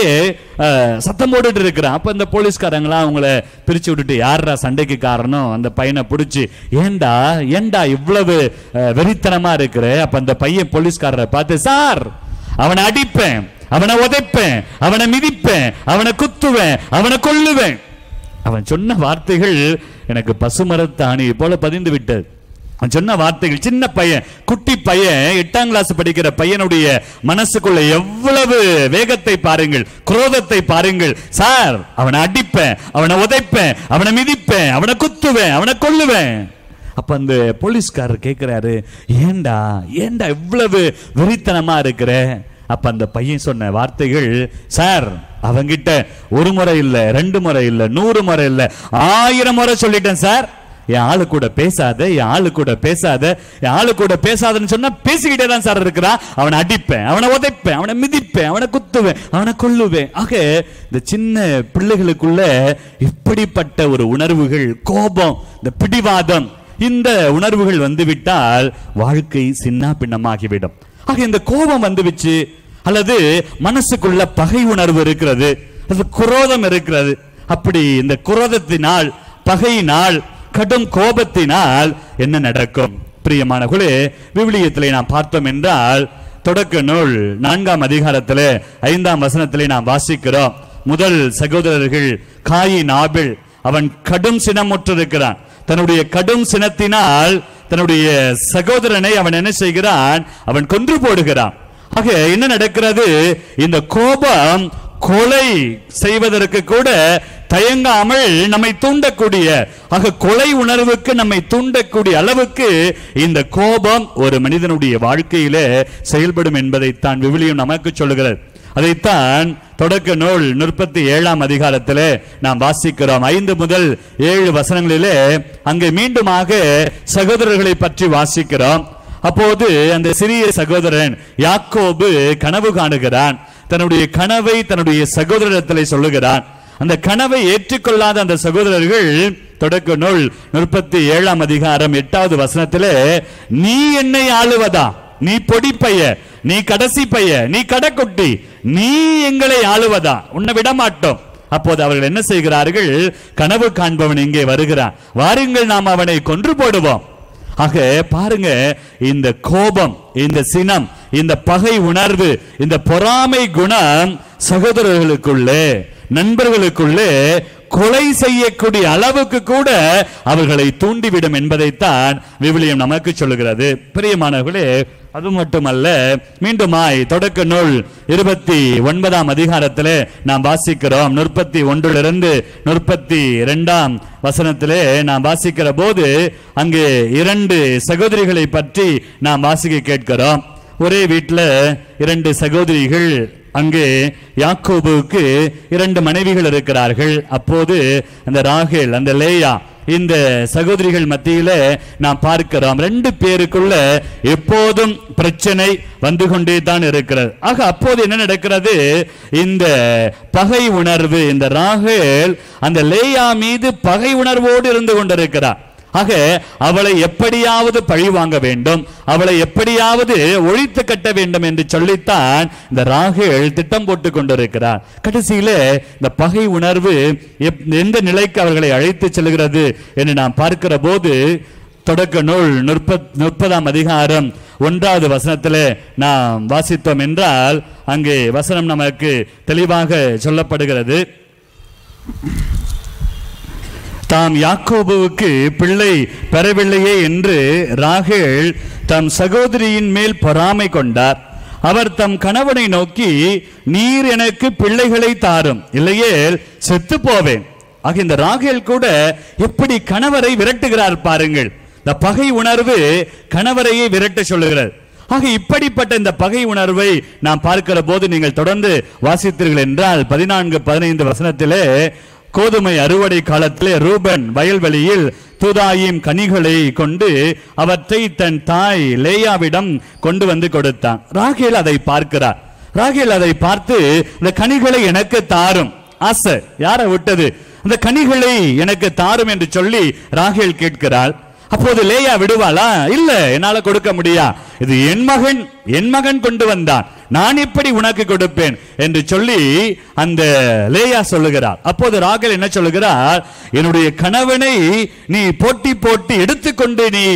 சத்தம் போட்டுட்டு இருக்கிறான். அப்ப இந்த போலீஸ்காரங்களா அவங்கள பிரிச்சு விட்டுட்டு, யாரா சண்டைக்கு காரணம், அந்த பையனை பிடிச்சி, ஏண்டா ஏண்டா இவ்வளவு வெறித்தனமா இருக்கிற. அப்ப அந்த பையன் போலீஸ்காரரை பார்த்து, சார் அவனை அடிப்பேன், அவனை உதைப்பேன், அவனை மிதிப்பேன், அவனை குத்துவேன், அவனை கொல்லுவேன். அவன் சொன்ன வார்த்தைகள் எனக்கு பசுமரத்தாணி போல பதிந்து விட்டது. அவன் சொன்ன வார்த்தைகள், சின்ன பையன், குட்டி பையன், எட்டாம் கிளாஸ் படிக்கிற பையனுடைய மனசுக்குள்ள எவ்வளவு வேகத்தை பாருங்கள், குரோதத்தை பாருங்கள். சார் அவனை அடிப்பேன், அவனை உதைப்பேன், அவனை மிதிப்பேன், அவனை குத்துவேன், அவனை கொல்லுவேன். அப்ப அந்த போலீஸ்காரர் கேட்கிறாரு, ஏண்டா ஏண்டா இவ்வளவு வெறித்தனமா இருக்கிற. அப்ப அந்த பையன் சொன்ன வார்த்தைகள், சார் அவங்கிட்ட ஒரு முறை இல்ல, ரெண்டு முறை இல்ல, நூறு முறை இல்ல, ஆயிரம் முறை சொல்லிட்டேன் சார், என் ஆளு கூட பேசாத, என் ஆளு கூட பேசாத, என் ஆளு கூட பேசாதன்னு சொன்னா பேசிக்கிட்டே தான் சார் இருக்கிறான். அவனை அடிப்பேன், அவனை உதைப்பேன், அவனை மிதிப்பேன், அவனை குத்துவேன், அவனை கொல்லுவேன். ஆக இந்த சின்ன பிள்ளைகளுக்குள்ள இப்படிப்பட்ட ஒரு உணர்வுகள், கோபம், இந்த பிடிவாதம், இந்த உணர்வுகள் வந்துவிட்டால் வாழ்க்கை சின்ன பின்னமாகிவிடும். ஆக இந்த கோபம் வந்துவிச்சு, அல்லது மனசுக்குள்ள பகை உணர்வு இருக்கிறது, அது குரோதம் இருக்கிறது. அப்படி இந்த குரோதத்தினால், பகையினால், கடும் கோபத்தினால் என்ன நடக்கும்? பிரியமானவர்களே, விவிலியத்திலே நாம் பார்த்தோம் என்றால், தொடக்க நூல் நான்காம் அதிகாரத்திலே ஐந்தாம் வசனத்திலே நாம் வாசிக்கிறோம். முதல் சகோதரர்கள் காயின், ஆபேல், அவன் கடும் சினமுற்றிருக்கிறான். தன்னுடைய கடும் சினத்தினால் தன்னுடைய சகோதரனை அவன் என்ன செய்கிறான்? அவன் கொன்று போடுகிறான். ஆக என்ன நடக்கிறது? இந்த கோபம் கொலை செய்வதற்கு கூட தயங்காமல் நம்மை தூண்டக்கூடிய, ஆக கொலை உணர்வுக்கு நம்மை தூண்டக்கூடிய அளவுக்கு இந்த கோபம் ஒரு மனிதனுடைய வாழ்க்கையிலே செயல்படும் என்பதைத்தான் விவிலியம் நமக்கு சொல்லுகிறது. அதைத்தான் தொடக்க நூல் முப்பத்தி ஏழாம் அதிகாரத்திலே நாம் வாசிக்கிறோம். ஐந்து முதல் ஏழு வசனங்களிலே அங்கே மீண்டுமாக சகோதரர்களை பற்றி வாசிக்கிறோம். அப்போது அந்த சிறிய சகோதரன் யாக்கோபு கனவு காணுகிறான். தன்னுடைய கனவை தன்னுடைய சகோதரத்திலே சொல்லுகிறான். அந்த கனவை ஏற்றுக்கொள்ளாத அந்த சகோதரர்கள் தொடக்க நூல் முப்பத்தி ஏழாம் அதிகாரம் எட்டாவது வசனத்திலே, நீ என்னை ஆளுவதா? நீ பொடி பைய, நீ கடைசி பைய, நீ கடக்குட்டி, நீ எங்களை ஆளுவதா? உன்னை விட மாட்டோம். அப்போது அவர்கள் என்ன செய்கிறார்கள்? கனவு காண்பவன் இங்கே வருகிறான், வாருங்கள் நாம் அவனை கொன்று போடுவோம். ஆக பாருங்க, இந்த கோபம், இந்த சினம், இந்த பகை உணர்வு, இந்த பொறாமை குணம் சகோதரர்களுக்குள்ளே, நண்பர்களுக்குள்ளே கொலை செய்யக்கூடிய அளவுக்கு கூட அவர்களை தூண்டிவிடும் என்பதைத்தான் விவிலியம் நமக்கு சொல்லுகிறது. பிரியமானவர்களே, அது மட்டுமல்ல, மீண்டுமாய் தொடக்க நூல் இருபத்தி ஒன்பதாம் அதிகாரத்திலே நாம் வாசிக்கிறோம். முப்பத்தி ஒன்றிலிருந்து முப்பத்தி இரண்டாம் வசனத்திலே நாம் வாசிக்கிற போது அங்கே இரண்டு சகோதரிகளை பற்றி நாம் வாசிக்க கேட்கிறோம். ஒரே வீட்டில் இரண்டு சகோதரிகள். அங்கே யாக்கோபுக்கு இரண்டு மனைவிகள் இருக்கிறார்கள். அப்போது அந்த ராகேல், அந்த லேயா, இந்த சகோதரிகள் மத்தியில நாம் பார்க்கிறோம், ரெண்டு பேருக்குள்ள எப்போதும் பிரச்சனை வந்து கொண்டே தான் இருக்கிறது. ஆக அப்போது என்ன நடக்கிறது? இந்த பகை உணர்வு, இந்த ராகேல் அந்த லேயா மீது பகை உணர்வோடு இருந்து கொண்டிருக்கிறார். ஆக அவளை எப்படியாவது பழி வாங்க வேண்டும், அவளை எப்படியாவது ஒழித்து கட்ட வேண்டும் என்று சொல்லித்தான் இந்த ராகேல் திட்டம் போட்டுக் கொண்டிருக்கிறார். கடைசியில இந்த பகை உணர்வு எந்த நிலைக்கு அவர்களை அழைத்து செல்கிறது என்று நாம் பார்க்கிற போது, தொடக்க நூல் முப்பதாம் அதிகாரம் ஒன்றாவது வசனத்திலே நாம் வாசித்தோம் என்றால் அங்கே வசனம் நமக்கு தெளிவாக சொல்லப்படுகிறது. தாம் யாக்கோபுவுக்கு பிள்ளை பெறவில்லையே என்று ராகேல் தம் சகோதரியின் மேல் பொறாமை கொண்டார். அவர் தம் கணவனை நோக்கி, நீர் எனக்கு பிள்ளைகளை தாரும், இல்லையேல் செத்து போவேன். ஆக இந்த ராகேல் கூட எப்படி கணவரை விரட்டுகிறார் பாருங்கள். இந்த பகை உணர்வு கணவரையே விரட்ட சொல்லுகிறார். ஆக இப்படிப்பட்ட இந்த பகை உணர்வை நாம் பார்க்கிற போது நீங்கள் தொடர்ந்து வாசித்தீர்கள் என்றால் பதினான்கு பதினைந்து வசனத்திலே, கோதுமை அறுவடை காலத்திலே ரூபன் வயல்வெளியில் தூதாயும் கனிகளை கொண்டு அவற்றை தன் தாய் லேயாவிடம் கொண்டு வந்து கொடுத்தான். ராகேல் அதை பார்க்கிறார். ராகேல் அதை பார்த்து, இந்த கனிகளை எனக்கு தாரும், ஆசை யாரை விட்டது, அந்த கனிகளை எனக்கு தாரும் என்று சொல்லி ராகேல் கேட்கிறாள். அப்போது லேயா விடுவாளா? இல்ல, என்னால கொடுக்க முடியா, இது என் மகன், என் மகன் கொண்டு வந்தான், நான் இப்படி உனக்கு கொடுப்பேன் என்று சொல்லி அந்த லேயா சொல்லுகிறார். அப்போது ராகேல் என்ன சொல்லுகிறார், என்னுடைய கணவனை நீ போட்டி போட்டி எடுத்துக்கொண்டு நீ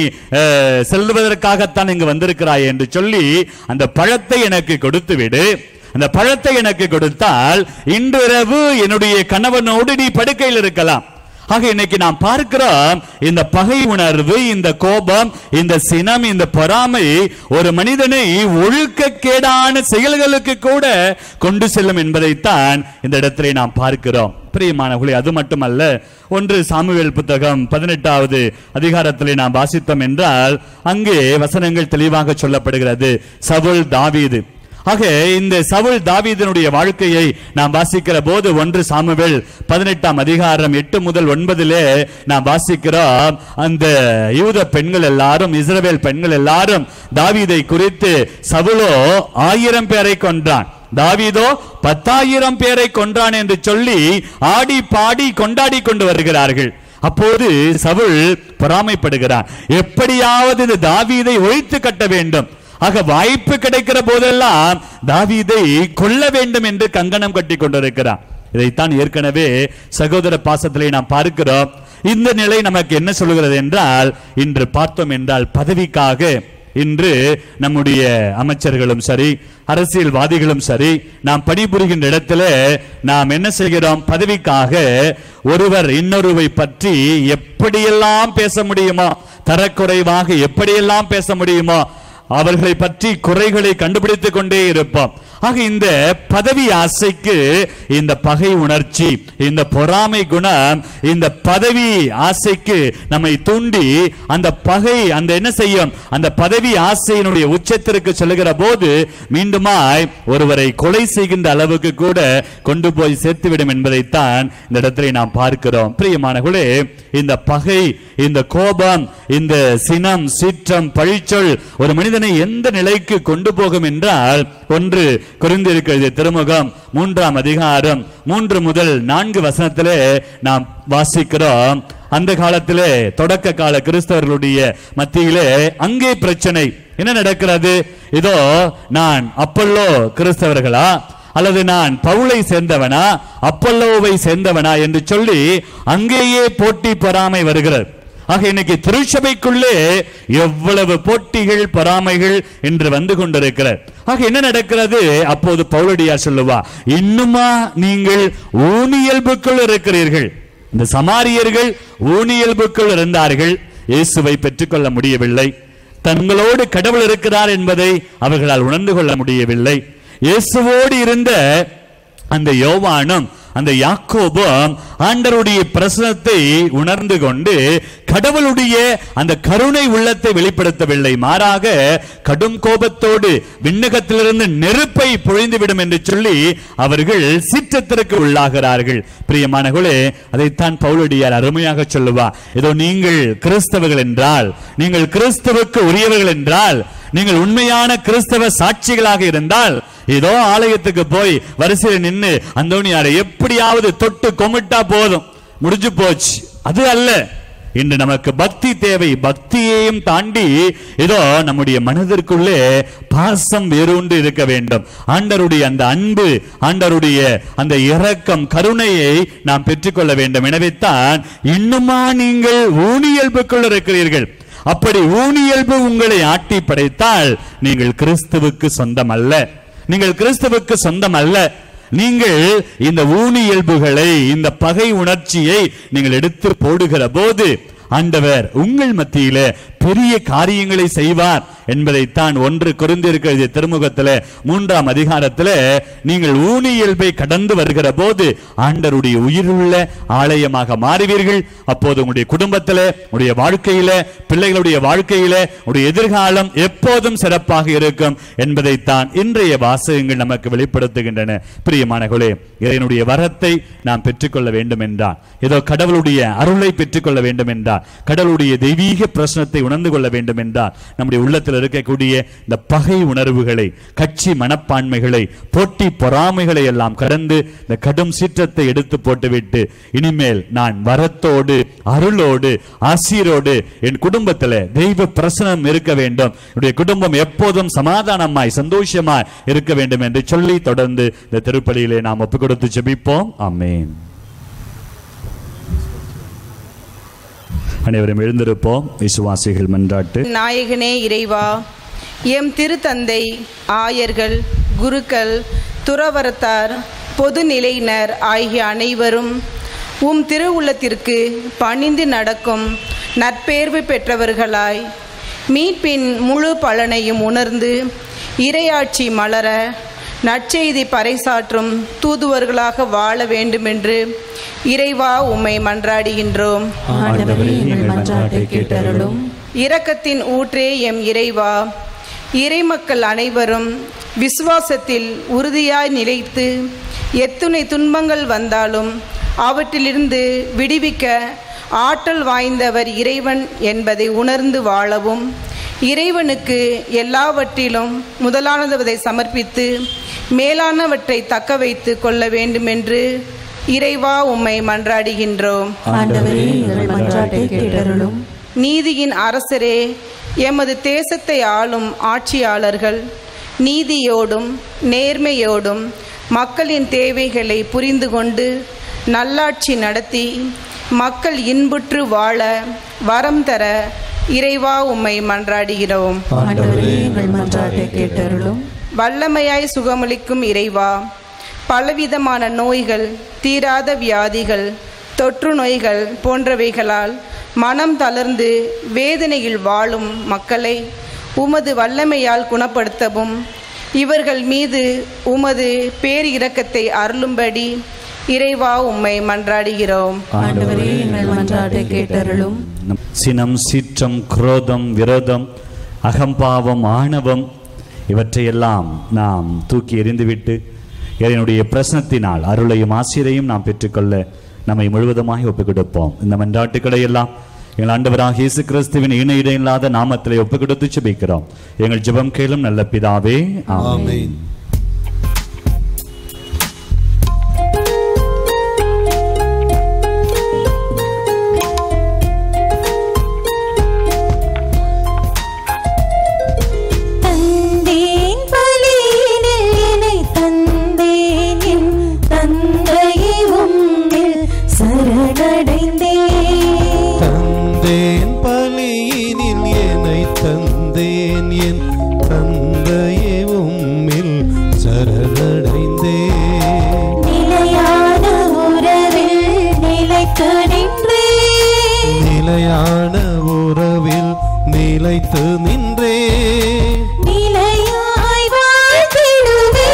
செல்வதற்காகத்தான் இங்கு வந்திருக்கிறாய் என்று சொல்லி அந்த பழத்தை எனக்கு கொடுத்து விடு, அந்த பழத்தை எனக்கு கொடுத்தால் இன்றிரவு என்னுடைய கணவனோடு நீ படுக்கையில் இருக்கலாம். ஆக இன்னைக்கு நாம் பார்க்கிறோம், இந்த பகை உணர்வு, இந்த கோபம், இந்த சினம், இந்த பொறாமை ஒரு மனிதனை ஒழுக்கக்கேடான செயல்களுக்கு கூட கொண்டு செல்லும் என்பதைத்தான் இந்த இடத்திலே நாம் பார்க்கிறோம். பிரியமானவர்களே, அது மட்டுமல்ல, ஒன்று சாமுவேல் புத்தகம் பதினெட்டாவது அதிகாரத்திலே நாம் வாசித்தோம் என்றால் அங்கே வசனங்கள் தெளிவாக சொல்லப்படுகிறது. சவுல் தாவீது. ஆக இந்த சவுல் தாவீதினுடைய வாழ்க்கையை நாம் வாசிக்கிற போது ஒன்று சாமுவேல் பதினெட்டாம் அதிகாரம் எட்டு முதல் ஒன்பதிலே நாம் வாசிக்கிறோம். அந்த யூத பெண்கள் எல்லாரும், இஸ்ரவேல் பெண்கள் எல்லாரும் தாவீதை குறித்து, சவுலோ ஆயிரம் பேரை கொன்றான், தாவீதோ பத்தாயிரம் பேரை கொன்றான் என்று சொல்லி ஆடி பாடி கொண்டாடி கொண்டு வருகிறார்கள். அப்போது சவுல் பொறாமைப்படுகிறான், எப்படியாவது இந்த தாவீதை ஒழித்து கட்ட வேண்டும், ஆக வாய்ப்பு கிடைக்கிற போதெல்லாம் தாவீதை கொல்ல வேண்டும் என்று கங்கணம் கட்டி கொண்டிருக்கிறார். இதைத்தான் ஏற்கனவே சகோதர பாசத்திலே நாம் பார்க்கிறோம். இந்த நிலை நமக்கு என்ன சொல்கிறது என்றால், இன்று பார்த்தோம் என்றால் பதவிக்காக இன்று நம்முடைய அமைச்சர்களும் சரி, அரசியல்வாதிகளும் சரி, நாம் பணிபுரிகின்ற இடத்துல நாம் என்ன செய்கிறோம், பதவிக்காக ஒருவர் இன்னொருவை பற்றி எப்படியெல்லாம் பேச முடியுமோ, தரக்குறைவாக எப்படியெல்லாம் பேச முடியுமோ அவர்களை பற்றி குறைகளை கண்டுபிடித்துக் கொண்டே இருப்போம். ஆக இந்த பதவி ஆசைக்கு இந்த பகை உணர்ச்சி, இந்த பொறாமை குணம், இந்த பதவி ஆசைக்கு நம்மை தூண்டி அந்த பகை அந்த என்ன செய்யும், அந்த பதவி ஆசையினுடைய உச்சத்திற்கு செல்லுகிற போது மீண்டுமாய் ஒருவரை கொலை செய்கின்ற அளவுக்கு கூட கொண்டு போய் சேர்த்துவிடும் என்பதைத்தான் இந்த இடத்திலே நாம் பார்க்கிறோம். பிரியமானவர்களே, இந்த பகை, இந்த கோபம், இந்த சினம், சீற்றம், பழிச்சொல் ஒரு மனிதனை எந்த நிலைக்கு கொண்டு போகும் என்றால், ஒன்று கொரிந்தியருக்கு திருமுகம் மூன்றாம் அதிகாரம் மூன்று முதல் நான்கு வசனத்திலே நாம் வாசிக்கிறோம். அந்த காலத்திலே தொடக்க கால கிறிஸ்தவர்களுடைய மத்தியிலே அங்கே பிரச்சனை என்ன நடக்கிறது, இதோ நான் அப்பல்லோ கிறிஸ்தவர்களா அல்லது நான் பவுலை சேர்ந்தவனா அப்பல்லோவை சேர்ந்தவனா என்று சொல்லி அங்கேயே போட்டி பொறாமை வருகிறது. ஆக இன்னைக்கு திருச்சபைக்குள்ளே எவ்வளவு போட்டிகள் பொறாமைகள் என்று வந்து கொண்டிருக்கிறது. ஆக என்ன நடக்கிறது, அப்போது பவுலடியார் சொல்லுவா, இன்னுமா நீங்கள் ஊனியல்புக்குள் இருக்கிறீர்கள். இந்த சமாரியர்கள் ஊனியல்புக்குள் இருந்தார்கள், இயேசுவை பெற்றுக்கொள்ள முடியவில்லை, தங்களோடு கடவுள் இருக்கிறார் என்பதை அவர்களால் உணர்ந்து கொள்ள முடியவில்லை. இயேசுவோடு இருந்த அந்த யோவானும் அந்த யாக்கோபும் ஆண்டவருடைய பிரசன்னத்தை உணர்ந்து கொண்டு கடவுளுடைய அந்த கருணை உள்ளத்தை வெளிப்படுத்தவில்லை, மாறாக கடும் கோபத்தோடு விண்ணகத்திலிருந்து நெருப்பை பொழிந்துவிடும் என்று சொல்லி அவர்கள் சீற்றத்திற்கு உள்ளாகிறார்கள். பிரியமானவர்களே, அதைத்தான் பவுலடியார் அருமையாக சொல்லுவார். ஏதோ நீங்கள் கிறிஸ்தவர்கள் என்றால், நீங்கள் கிறிஸ்தவுக்கு உரியவர்கள் என்றால், நீங்கள் உண்மையான கிறிஸ்தவ சாட்சிகளாக இருந்தால், ஏதோ ஆலயத்துக்கு போய் வரிசையில் நின்று அந்தோனியாரை எப்படியாவது தொட்டு கொமிட்டா போதும், முடிஞ்சு போச்சு. அது அல்ல, இன்று நமக்கு பக்தி தேவை. பக்தியையும் தாண்டி ஏதோ நம்முடைய மனதிற்குள்ளே பாசம் வேரூன்று இருக்க வேண்டும். ஆண்டவருடைய அந்த அன்பு, ஆண்டவருடைய அந்த இரக்கம், கருணையை நாம் பெற்றுக்கொள்ள வேண்டும். எனவே தான் இன்னுமா நீங்கள் ஊனியல்புக்குள் இருக்கிறீர்கள். அப்படி ஊனியல்பு உங்களை ஆட்டி படைத்தால் நீங்கள் கிறிஸ்துவுக்கு சொந்தம் அல்ல, நீங்கள் கிறிஸ்துவுக்கு சொந்தம் அல்ல. நீங்கள் இந்த ஊனி இயல்புகளை, இந்த பகை உணர்ச்சியை நீங்கள் எடுத்து போடுகிற போது ஆண்டவர் உங்கள் மத்தியிலே பெரிய காரியங்களை செய்வார் என்பதைத்தான் ஒன்று கொரிந்தியருக்கு திருமுகத்திலே மூன்றாம் அதிகாரத்திலே நீங்கள் ஊனி இயல்பை கடந்து வருகிற போது ஆண்டவருடைய உயிருள்ள ஆலயமாக மாறுவீர்கள். அப்போது உங்களுடைய குடும்பத்திலே, உங்களுடைய வாழ்க்கையிலே, பிள்ளைகளுடைய வாழ்க்கையிலே உங்களுடைய எதிர்காலம் எப்போதும் சிறப்பாக இருக்கும் என்பதைத்தான் இன்றைய வாசகங்கள் நமக்கு வெளிப்படுத்துகின்றன. பிரியமானவர்களே, இதனுடைய வரத்தை நாம் பெற்றுக்கொள்ள வேண்டும் என்றால், ஏதோ கடவுளுடைய அருளை பெற்றுக்கொள்ள வேண்டும் என்றால், கடவுளுடைய தெய்வீக பிரச்சனத்தை உணர்ந்து கொள்ள வேண்டும் என்றால், நம்முடைய உள்ளத்தில் இருக்கக்கூடிய இந்த பகை உணர்வுகளை, கட்சி மனப்பான்மைகளை, போட்டி பொறாமைகளை எல்லாம் கடந்து இந்த கடும் சீற்றத்தை எடுத்து போட்டுவிட்டு, இனிமேல் நான் வரத்தோடு, அருளோடு, ஆசீரோடு என் குடும்பத்தில் தெய்வ பிரசனம் இருக்க வேண்டும், என்னுடைய குடும்பம் எப்போதும் சமாதானமாய் சந்தோஷமாய் இருக்க வேண்டும் என்று சொல்லி தொடர்ந்து இந்த திருப்பலியிலே நாம் ஒப்புக் கொடுத்து ஜெபிப்போம். ஆமென். அனைவரும் எழுந்திருப்போம். விசுவாசிகள் மன்றாட்டு. நாயகனே இறைவா, எம் திருத்தந்தை, ஆயர்கள், குருக்கள், துறவரத்தார், பொதுநிலையினர் ஆகிய அனைவரும் உம் திருவுள்ளத்திற்கு பணிந்து நடக்கும் நற்பேர்வு பெற்றவர்களாய் மீட்பின் முழு பலனையும் உணர்ந்து இறையாட்சி மலர நற்செய்தி பறைசாற்றும் தூதுவர்களாக வாழ வேண்டுமென்று இறைவா உம்மை மன்றாடுகின்றோம். இரக்கத்தின் ஊற்றே எம் இறைவா, இறைமக்கள் அனைவரும் விசுவாசத்தில் உறுதியாய் நிலைத்து எத்துணை துன்பங்கள் வந்தாலும் அவற்றிலிருந்து விடுவிக்க ஆற்றல் வாய்ந்தவர் இறைவன் என்பதை உணர்ந்து வாழவும், இறைவனுக்கு எல்லாவற்றிலும் முதலானதை சமர்ப்பித்து மேலானவற்றை தக்க வைத்து கொள்ள வேண்டுமென்று இறைவா உம்மை மன்றாடுகின்றோம். நீதியின் அரசரே, எமது தேசத்தை ஆளும் ஆட்சியாளர்கள் நீதியோடும் நேர்மையோடும் மக்களின் தேவைகளை புரிந்து கொண்டு நல்லாட்சி நடத்தி மக்கள் இன்புற்று வாழ வரம் தர இறைவா உம்மை மன்றாடுகிறோம். வல்லமையாய் சுகமளிக்கும் இறைவா, பலவிதமான நோய்கள், தீராத வியாதிகள், தொற்று நோய்கள் போன்றவைகளால் மனம் தளர்ந்து வேதனையில் வாழும் மக்களை உமது வல்லமையால் குணப்படுத்தவும், இவர்கள் மீது உமது பேர் இரக்கத்தை அருளும்படி இறைவா உம்மை மன்றாடுகிறோம். சினம், சீற்றம், குரோதம், விரோதம், அகம்பாவம், ஆணவம் இவற்றையெல்லாம் நாம் தூக்கி எறிந்துவிட்டு என்னுடைய பிரசனத்தினால் அருளையும் ஆசிரியையும் நாம் பெற்றுக்கொள்ள நம்மை முழுவதுமாக ஒப்புக் கொடுப்போம். இந்த மன்றாட்டுக்களை எல்லாம் எங்கள் ஆண்டவராகிய இயேசு கிறிஸ்துவின் இணை இடையில்லாத நாமத்திலே ஒப்புக் கொடுத்து ஜெபிக்கிறோம். எங்கள் ஜெபம் கேளும் நல்ல பிதாவே, ஆமென். நிலையான உறவில் நிலைத்து நின்றே நிலையாய் வாழ்ந்திடுவே.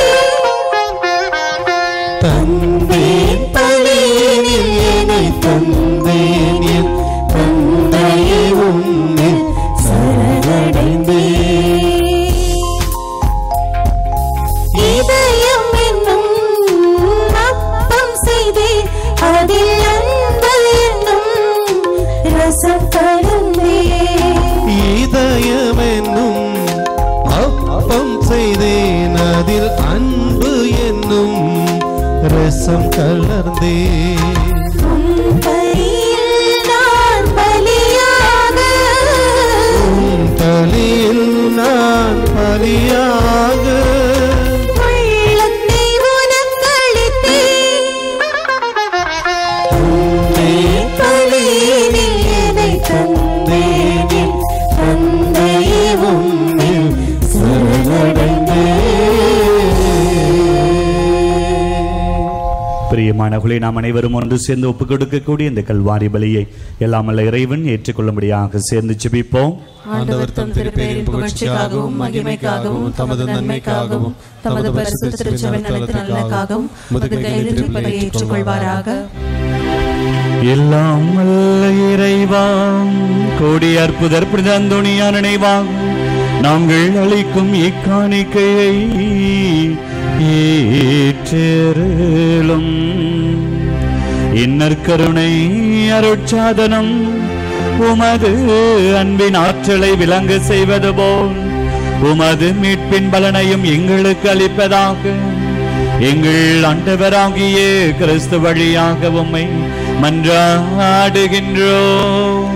தந்தேன் பலியினில் என்னை தந்தேன் என் தந்தையே உம்மில் சரணடைந்தேன். இதயம் என்னும் அப்பம் செய்தேன், அதில் அன்பு என்னும் ரசம் கலந்தேன். இதயம் என்னும் அப்பம் செய்தேன், அதில் அன்பு என்னும் ரசம் கலந்தேன். உம் பலியில் நான் பலியாக, உம் பலியில் நான் பலியாக உள்ளத்தை உனக்களித்தேன். தந்தேன் பலியினில் என்னை தந்தேன் என் தந்தையே உம்மில் சரணடைந்தேன். பிரியமானவர்களே, நாம் அனைவரும் ஒன்று சேர்ந்து ஒப்புக் கொடுக்கக்கூடிய இந்த கல்வாரி பலியை எல்லாம் வல்ல இறைவன் ஏற்றுக்கொள்ளும்படியாக சேர்ந்து ஜெபிப்போம். ஆண்டவர் தம் திருப்பெயரின் புகழ்ச்சிக்காகவும் மகிமைக்காகவும் தமது நன்மைக்காகவும் தமது பரிசுத்த திருச்சபையின் நலத்திற்காகவும் உமது கையில் திருப்பலியை ஏற்றுக்கொள்வாராக. எல்லாம் வல்ல இறைவா, கோடி அற்புதர் புனித அந்தோணியார் நினைவாக நாங்கள் அளிக்கும் இக்காணிக்கையை ஏற்றேலும் இன்னற்கருணை அருட்சாதனம் உமது அன்பின் ஆற்றலை விளங்க செய்வது போல் உமது மீட்பின் பலனையும் எங்களுக்கு அளிப்பதாக எங்கள் ஆண்டவராகிய கிறிஸ்து வழியாக உம்மை மன்றாடுகின்றோம்.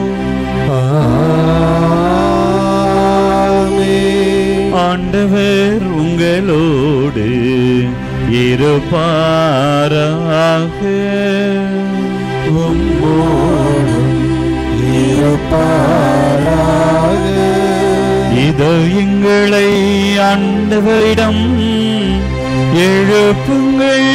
ஆண்டவர் உங்களோடு இருப்பாராக. இதோ எங்களை ஆண்டவரிடம் எழுப்புங்கள்.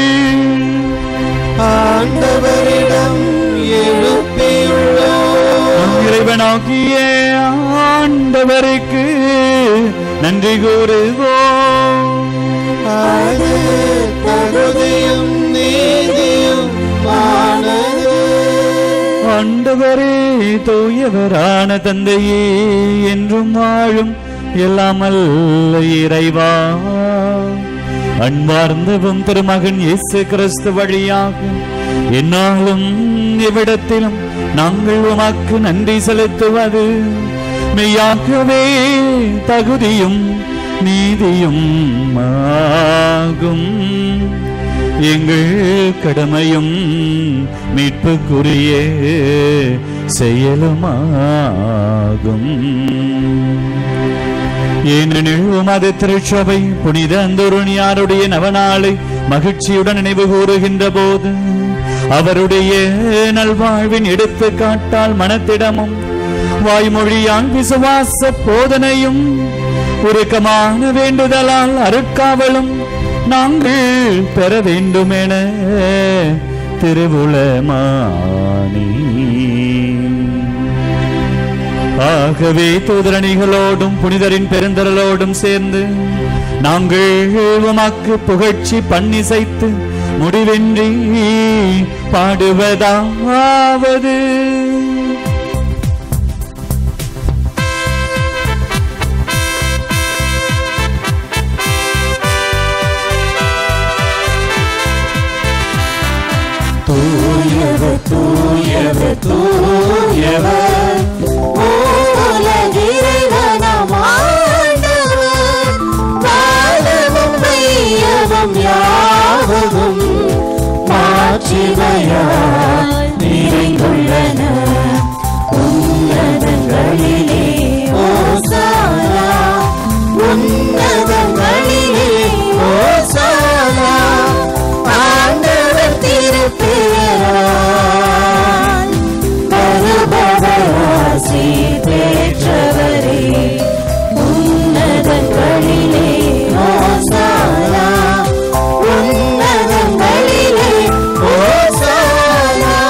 ஆண்டவரிடம் எழுப்பியுள்ளோம். இறைவனாகிய ஆண்டவருக்கு நன்றி கூறுவோம். அது தகுதியும் நீதியும் ஆனது. ஆண்டவரே, தூயவரான தந்தையே, என்றும் வாழும் எல்லாமல்ல இறைவா, அன்பார்ந்தவும் திருமகன் இயேசு கிறிஸ்து வழியாக என்னாலும் இவ்விடத்திலும் நாங்கள் உமக்கு நன்றி செலுத்துவது மெய்யாகவே தகுதியும் நீதியும் ஆகும். எங்கள் கடமையும் மீட்புக்குரிய செயலுமாகும். ஏனெனில் உமது திருச்சபை புனித அந்தோனியாருடைய நவநாளை மகிழ்ச்சியுடன் நினைவு கூறுகின்ற போது அவருடைய நல்வாழ்வின் எடுத்துக்காட்டால் மனத்திடமும் வாய்மொழியால் விசுவாச போதனையும் உருக்கமான வேண்டுதலால் அருட்காவலும் நாங்கள் பெற வேண்டுமென திருவுளமானி. ஆகவே தூதரணிகளோடும் புனிதரின் பெருந்தரலோடும் சேர்ந்து நாங்கள் உமக்கு புகழ்ச்சி பண்ணிசைத்து முடிவின்றி பாடுவதாவது. தூயவர் தூயவர் தூயவர் உலகிறைவனாம் ஆண்டவர், வானமும் மையமும் யாவும் மாட்சிமையால் நிறைந்துள்ளன. உன்னதங்களிலே ஓசானா, உன்னதங்களிலே ஓசானா. ஆண்டவர் திருப்பெயரால் வருபவர் ஆசி பெற்றவரே, உன்னதங்களிலே ஓசானா, உன்னதங்களிலே ஓசானா.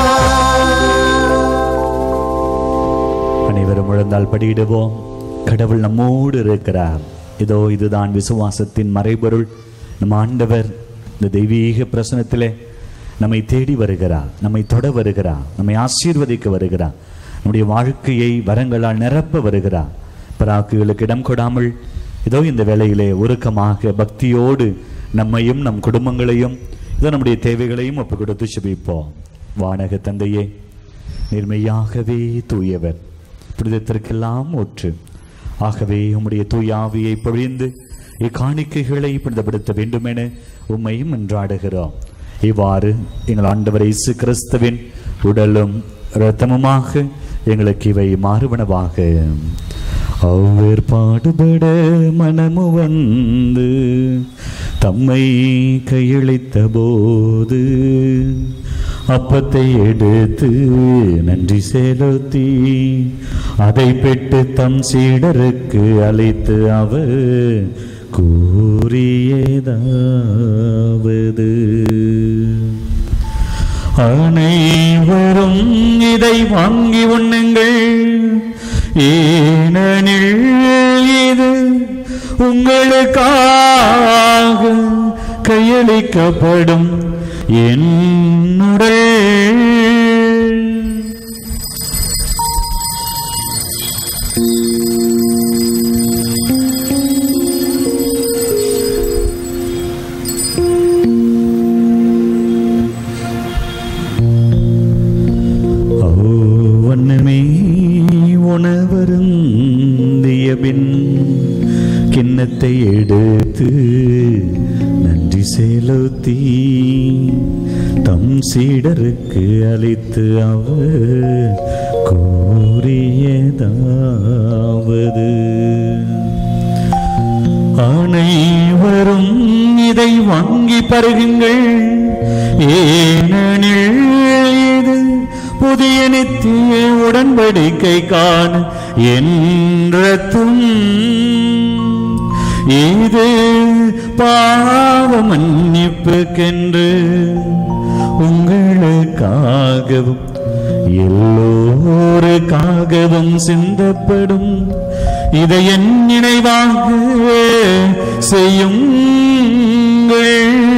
அனைவரும் முழந்தால் படியிடுவோம். கடவுள் நம்மோடு இருக்கிறார். இதோ இதுதான் விசுவாசத்தின் மறைபொருள். நம் ஆண்டவர் இந்த தெய்வீக பிரசனத்திலே நம்மை தேடி வருகிறார், நம்மை தொட வருகிறார், நம்மை ஆசீர்வதிக்க வருகிறார், நம்முடைய வாழ்க்கையை வரங்களால் நிரப்ப வருகிறார். பராக்குகளுக்கு இடம் கொடாமல் இதோ இந்த வேளையிலே உருக்கமாக பக்தியோடு நம்மையும் நம் குடும்பங்களையும் இதோ நம்முடைய தேவைகளையும் ஒப்பு கொடுத்து செபிப்போம். வானக தந்தையே, நேர்மையாகவே தூயவர், புனிதத்திற்கெல்லாம் ஊற்று. ஆகவே உம்முடைய தூய ஆவியை பொழிந்து இக்காணிக்கைகளை புனிதப்படுத்த வேண்டுமென உம்மையும் என்றாடுகிறோம். இவ்வாறு எங்கள் ஆண்டவர் இயேசு கிறிஸ்துவின் உடலும் இரத்தமுமாக எங்களுக்கு இவை மாறுவனவாக. அவர் பாடுபட மனமு வந்து தம்மை கையளித்த போது அப்பத்தை எடுத்து நன்றி செலுத்தி அதை பெற்று தம் சீடருக்கு அளித்து அவர் கூறியதாவது: அனைவரும் இதை வாங்கி உண்ணுங்கள், ஏனெனில் இது உங்களுக்காக கையளிக்கப்படும் என் உடல். உணவருந்தியபின் கிண்ணத்தை எடுத்து நன்றி செலுத்தி தம் சீடருக்கு அளித்து அவர் கூறியதாவது, அனைவரும் இதை வாங்கி பருகுங்கள், ஏனெனில் இது புதிய நித்திய உடன்படிக்கை காண என்றும் இது பாவ மன்னிப்புக்கென்று உங்களுக்காகவும் எல்லோருக்காகவும் சிந்தப்படும். இதை என் நினைவாக செய்யுங்கள்.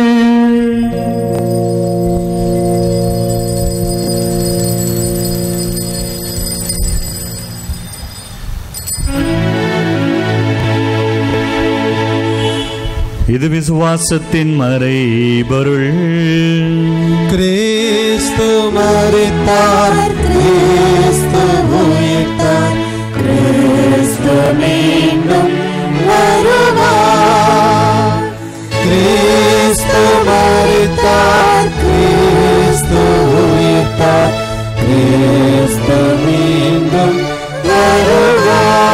இது விசுவாசத்தின் மறைபொருள். கிறிஸ்து மரித்தார், கிறிஸ்து உயிர்த்தார், கிறிஸ்து மீண்டும் வருவார். கிறிஸ்து மரித்தார், கிறிஸ்து உயிர்த்தார், கிறிஸ்து மீண்டும் வருவார்.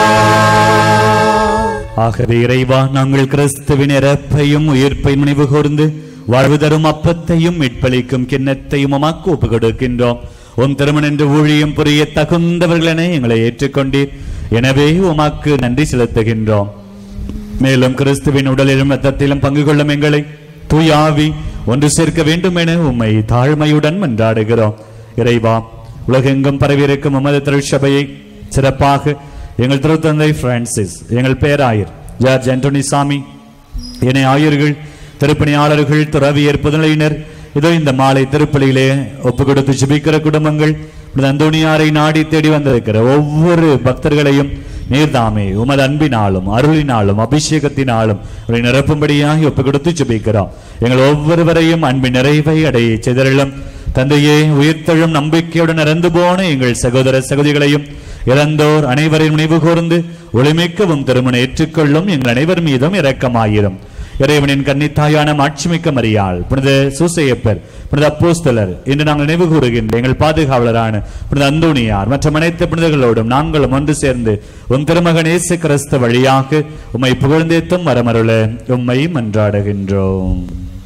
ஆகவே இறைவா, நாங்கள் கிறிஸ்துவின் இறப்பையும் உயிர்ப்பையும் நினைவு கூர்ந்து வாழ்வு தரும் அப்பத்தையும் மீட்பளிக்கும் கிண்ணத்தையும் உமக்கு ஒப்புக் கொடுக்கின்றோம். உன் திருமண என்று ஊழியம் புரிய தகுந்தவர்களென எங்களை ஏற்றுக்கொண்டீர். எனவே உமக்கு நன்றி செலுத்துகின்றோம். மேலும் கிறிஸ்துவின் உடலிலும் ரத்தத்திலும் பங்கு கொள்ளும் எங்களை தூயாவி ஒன்று சேர்க்க வேண்டும் என உம்மை தாழ்மையுடன் மன்றாடுகிறோம். இறைவா, உலகெங்கும் பரவியிருக்கும் உமது திருச்சபையை சிறப்பாக எங்கள் திருத்தந்தை பிரான்சிஸ், எங்கள் பேராயர் ஜார்ஜ் ஆண்டனி சாமி, இணை ஆயர்கள், திருப்பணியாளர்கள், துறவியர், புதுநிலையினர், இதோ இந்த மாலை திருப்பலியிலே ஒப்பு கொடுத்து ஜெபிக்கிற குடும்பங்கள், அந்தோணியாரை நாடி தேடி வந்திருக்கிற ஒவ்வொரு பக்தர்களையும் நீர்தாமே உமது அன்பினாலும் அருளினாலும் அபிஷேகத்தினாலும் நிரப்பும்படியாக ஒப்பு கொடுத்து ஜெபிக்கிறோம். எங்கள் ஒவ்வொருவரையும் அன்பின் நிறைவை அடைய செய்தருளும். தந்தையே, உயிர்த்தெழும் நம்பிக்கையுடன் இறந்து போன எங்கள் சகோதர சகோதரிகளையும் இறந்தோர் அனைவரையும் நினைவு கூர்ந்து ஒளிமிக்கவும் திருமணம் ஏற்றுக்கொள்ளும் எங்கள் அனைவர் மீதும் இரக்கமாயிரும். இறைவனின் கன்னித்தாயான மாட்சிமிக்க மரியாள், புனித சூசையப்பர், புனித அப்போஸ்தலர், இன்று நாங்கள் நினைவு கூறுகின்ற எங்கள் பாதுகாவலரான புனித அந்தோணியார் மற்றும் அனைத்து புனிதர்களோடும் நாங்களும் ஒன்று சேர்ந்து உன் திருமகன் இயேசு கிறிஸ்து வழியாக உம்மை புகழ்ந்தேத்தும் வரமருள உம்மை மன்றாடுகின்றோம்.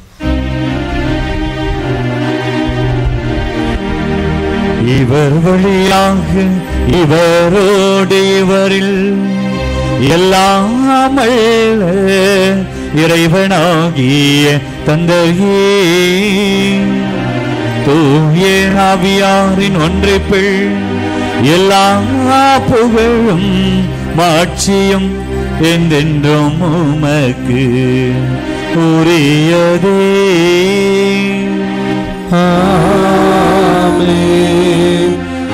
இவர் வழியாக இவரோடு இவரில் எல்லாம் இறைவனாகிய தந்தையே, தூய ஆவியாரின் ஒன்றிப்பில் எல்லா புகழும் மாட்சியும் என்றென்றும் உமக்கு உரியதே. ஆமென்,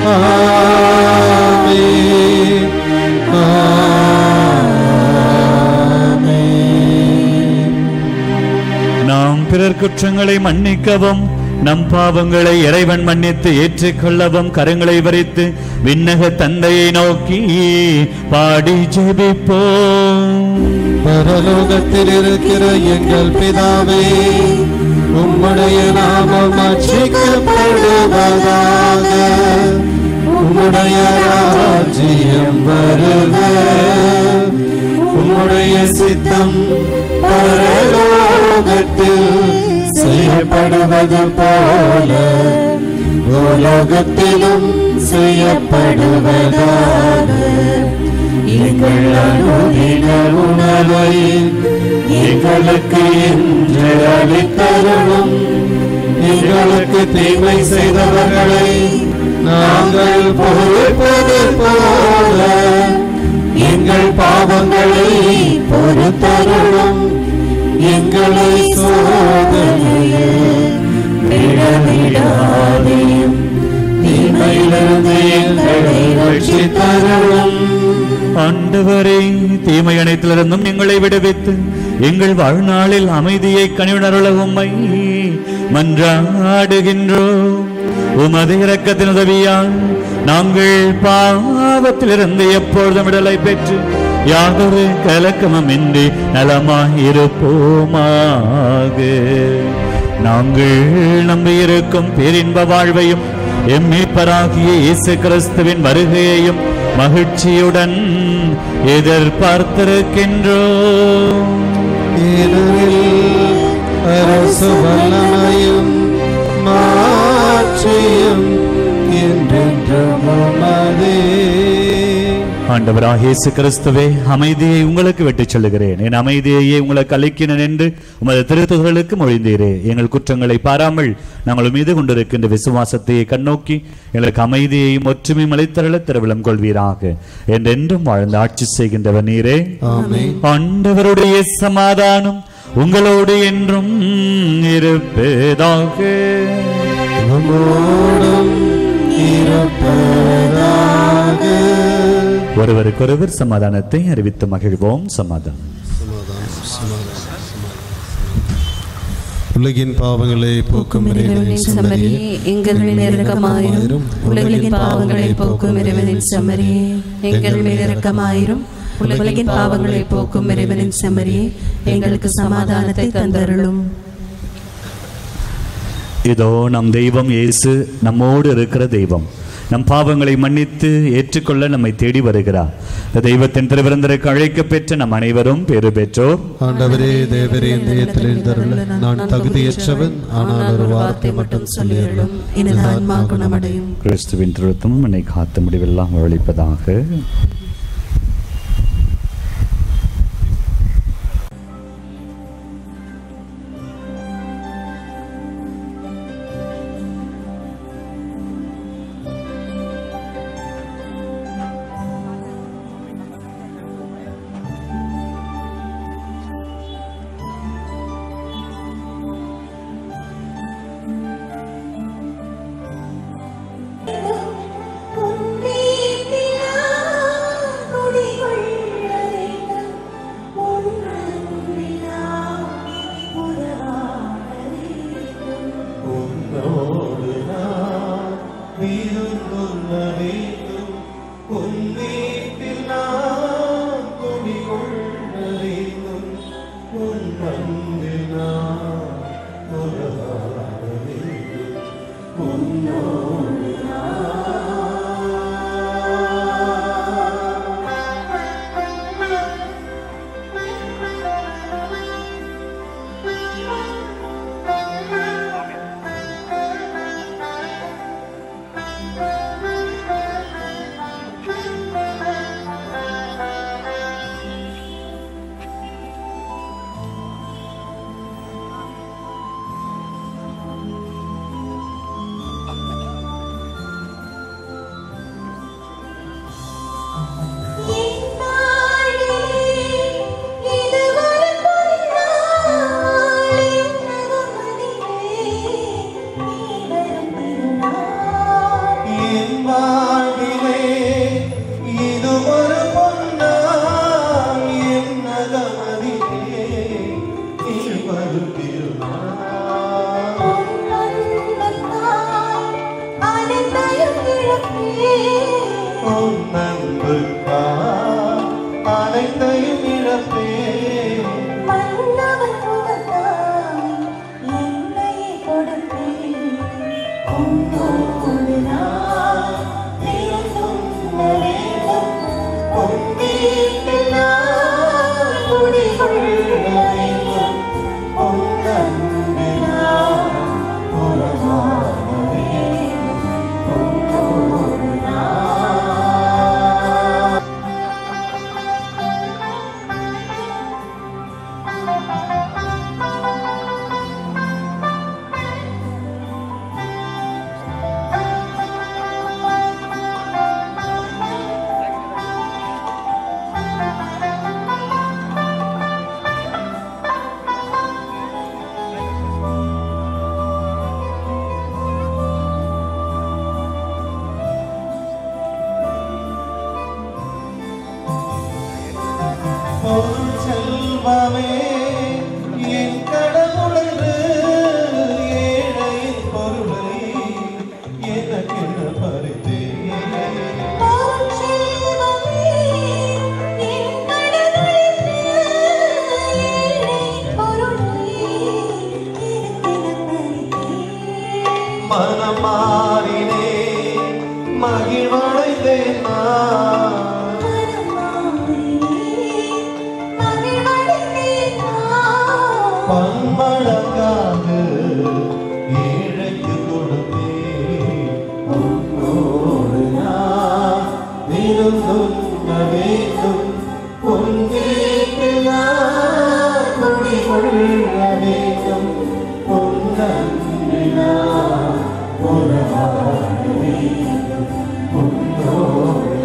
ஆமென், ஆமென். நாம் பிறர் குற்றங்களை மன்னிக்கவும் நம் பாவங்களை இறைவன் மன்னித்து ஏற்றுக்கொள்ளவும் கரங்களை வரித்து விண்ணக தந்தையை நோக்கி பாடி ஜெபிப்போம். பரலோகத்தில் இருக்கிற எங்கள் பிதாவே, உம்முடைய நாமம் அர்ச்சிக்கப்படுவதாக. உம்முடைய ராஜ்யம் வருக. உம்முடைய சித்தம் பரலோகத்தில் செய்யப்படுவது போல பூலோகத்திலும் செய்யப்படுவதாக. எங்கள் அனுதின உணவை எங்களுக்கு இன்று அளித்தருளும். எங்களுக்கு தீமை செய்தவர்களை நாங்கள் பொறுப்பது போல எங்கள் பாவங்களை பொறுத்தருளும். எங்களை சோதனையில் விழவிடாதேயும் தீமையிலிருந்து எங்களை ரட்சித்தருளும். ஆண்டவரே, தீமை அனைத்திலிருந்தும் எங்களை விடுவித்து எங்கள் வாழ்நாளில் அமைதியை கனிவுணருள உம்மை மன்றாடுகின்றோம். உமது இரக்கத்தின் உதவியால் நாங்கள் பாவத்திலிருந்து எப்பொழுதும் விடுதலை பெற்று யாதொரு கலக்கமுமின்றி நலமாயிருப்போமாக. நாங்கள் நம்பியிருக்கும் பேரின்ப வாழ்வையும் எம் மீட்பராகிய இயேசு கிறிஸ்துவின் வருகையையும் மகிழ்ச்சியுடன் எதிர்பார்த்திருக்கின்றோம். அரசு வல்லமையும் மாட்சியும் என்றென்றும் உமதே. ஆண்டவராகிய இயேசு கிறிஸ்துவே, அமைதியை உங்களுக்கு விட்டுச் சொல்லுகிறேன், என் அமைதியையே உங்களுக்கு அளிக்கிறேன் என்று உமது திருத்துதலுக்கு மொழிந்தீரே. எங்கள் குற்றங்களை பாராமல் நாங்கள் மீது கொண்டிருக்கின்ற விசுவாசத்தை கண்ணோக்கி எங்களுக்கு அமைதியையும் ஒற்றுமையும் அளித்தருள திருவிழம் கொள்வீராக. என்றென்றும் வாழ்ந்து ஆட்சி செய்கின்றவர் நீரே. ஆண்டவருடைய சமாதானம் உங்களோடு என்றும் இருப்பதாக. ஒருவருக்கொருவர் சமாதானத்தை அறிவித்து மகிழ்வோம். சமாதானம். உலகின் பாவங்களை போக்கும் இறைவனின் செம்மறியே, எங்கள் மேல் இரக்கமாயிரும். உலகின் பாவங்களை போக்கும் இறைவனின் செம்மறியே, எங்கள் மேல் இரக்கமாயிரும். உலகின் பாவங்களை போக்கும் இறைவனின் செம்மறியே, எங்களுக்கு சமாதானத்தை தந்தருளும். இதோ நம் தெய்வம் இயேசு நம்மோடு இருக்கிற தெய்வம். நம் பாவங்களை மன்னித்து ஏற்றுக்கொள்ள நம்மை தேடி வருகிறார். தெய்வத்தின் திருவிருந்தருக்கு அழைக்க பெற்ற நம் அனைவரும் பேறு பெற்றோர். ஆண்டவரே, தேவரே, இதயத்தில் எழுந்தருள நான் தகுதியற்றவன், ஆனால் ஒரு வார்த்தை மட்டும் சொல்லியருளும், எனது ஆன்மா குணமடையும். கிறிஸ்துவின் திருத்தம் என்னை காத்து முடிவெல்லாம் ஒழிப்பதாக. தெய்வமே என் கடவுளென்று ஏழையின் பொருளை எனக்கென பறித்தேன். மனம் மாறினே மகிழ்வடைந்தேன் நான். பன்மடங்காக ஏழைக்கு கொடுத்தேன். உன்னோடு நான் விருந்துண்ண வேண்டும். உன் வீட்டில் நான் குடிகொள்ள வேண்டும். உன் நன்றி நான் உறவாட வேண்டும். உன்னோடு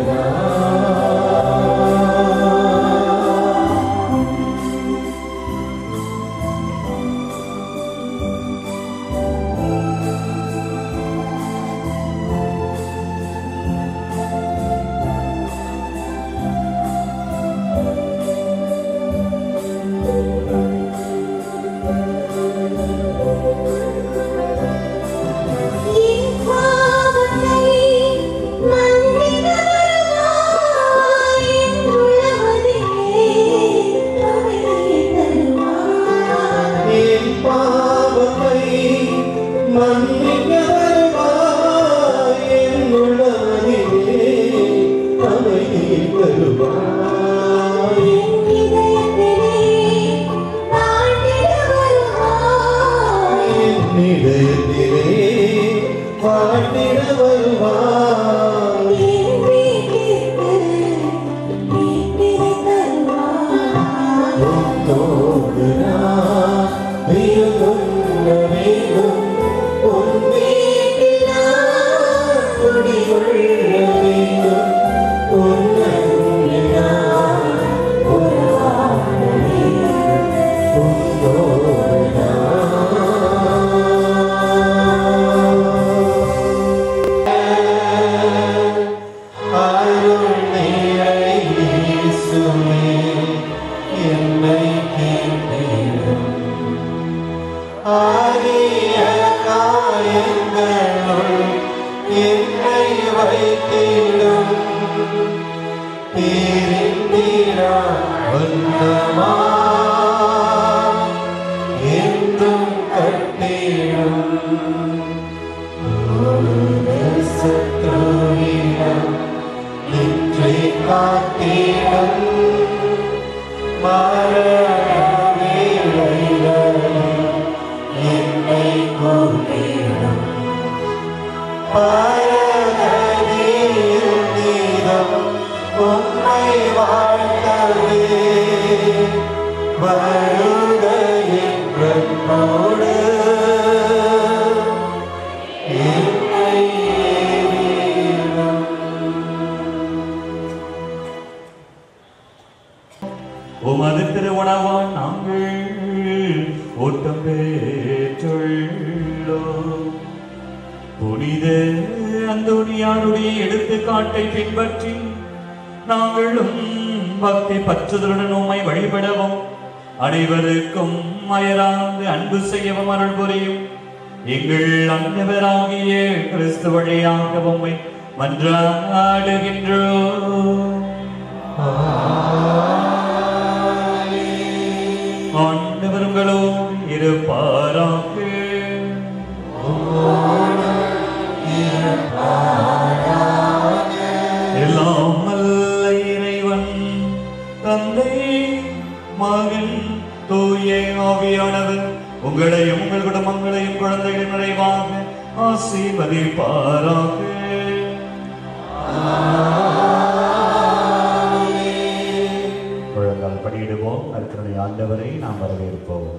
உமது திருவுணவால் நாங்கள் ஓட்டம் பெற்றுள்ளோம். புனித அந்தோனியாருடைய எடுத்துக்காட்டை பின்பற்றி நாங்களும் பக்தி பற்றுதலுடன் உம்மை வழிபடவும் அனைவருக்கும் அயராந்து அன்பு செய்யவும் அருள் புரியும். எங்கள் ஆண்டவராகிய கிறிஸ்து வழியாக உம்மை மன்றாடுகின்றோம். ஆண்டவர் உங்களோடு இருப்பாராக. எல்லாம் வல்ல இறைவன் தந்தை மகன் தூய ஆவியானவர் உங்களையும் உங்கள் குடும்பங்களையும் குழந்தைகள் நிறைவாக ஆசீர்வதிப்பாராக. குழந்தால் படியிடுவோம். அதற்குடைய ஆண்டவரை நாம் வரவேற்போம்.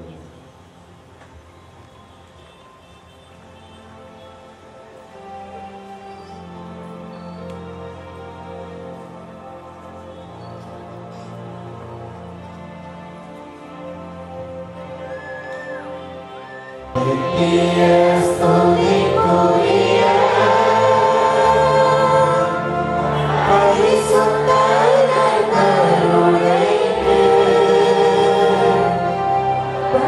பரிசுத்த கருணைக்கு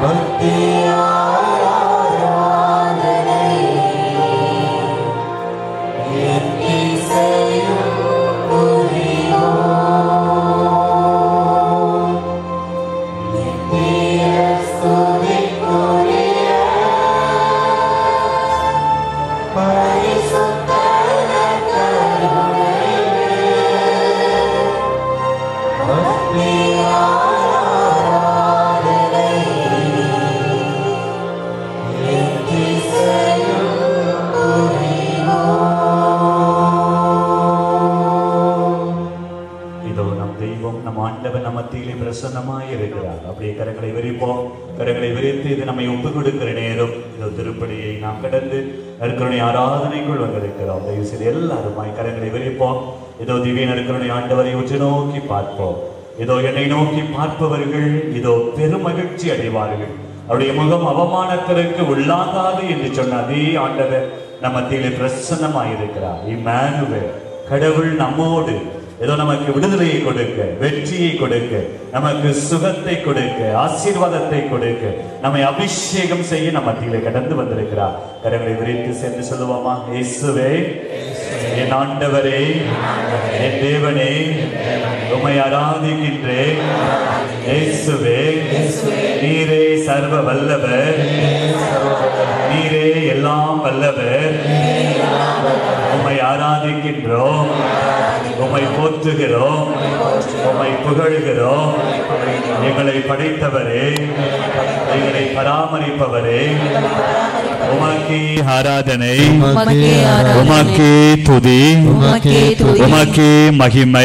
அப்படியே கரங்களை விரிப்போம். கரங்களை விரித்து இது நம்மை ஒப்புக் கொடுக்கிற நேரம். இதோ திருப்பலியை நாம் கடந்து நற்கருணை ஆராதனைக்குள் வந்திருக்கிறோம். தயவு செய்து எல்லாருமாய் கரங்களை விரிப்போம். இதோ திவ்ய நற்கருணை ஆண்டவரை உற்று நோக்கி பார்ப்போம். இதோ என்னை நோக்கி பார்ப்பவர்கள் இதோ பெருமகிழ்ச்சி அடைவார்கள். அவருடைய முகம் அவமானத்திற்கு உள்ளாகாது என்று சொன்ன அதே ஆண்டவர் நம் மத்தியிலே பிரசன்னமாயிருக்கிறார். இம்மானுவேல், கடவுள் நம்மோடு. ஏதோ நமக்கு விடுதலையை கொடுக்க, வெற்றியை கொடுக்க, நமக்கு சுகத்தை கொடுக்க, ஆசீர்வாதத்தை கொடுக்க, நம்மை அபிஷேகம் செய்ய நம் மத்தியிலே கடந்து வந்திருக்கிறார். கரங்களை விரித்து சேர்ந்து சொல்லுவோமா? இயேசுவே, என் ஆண்டவரே, என் தேவனே, உம்மை ஆராதிக்கின்றேன். இயேசுவே, நீரே சர்வ வல்லவர், நீரே எல்லாம் வல்லவர். உம்மை ஆராதிக்கின்றோம், உம்மை போற்றுகிறோம், உம்மை புகழ்கிறோம். எங்களை படைத்தவரே, எங்களை பராமரிப்பவரே, உமக்கே ஆராதனை, உமக்கே துதி, உமக்கே மகிமை.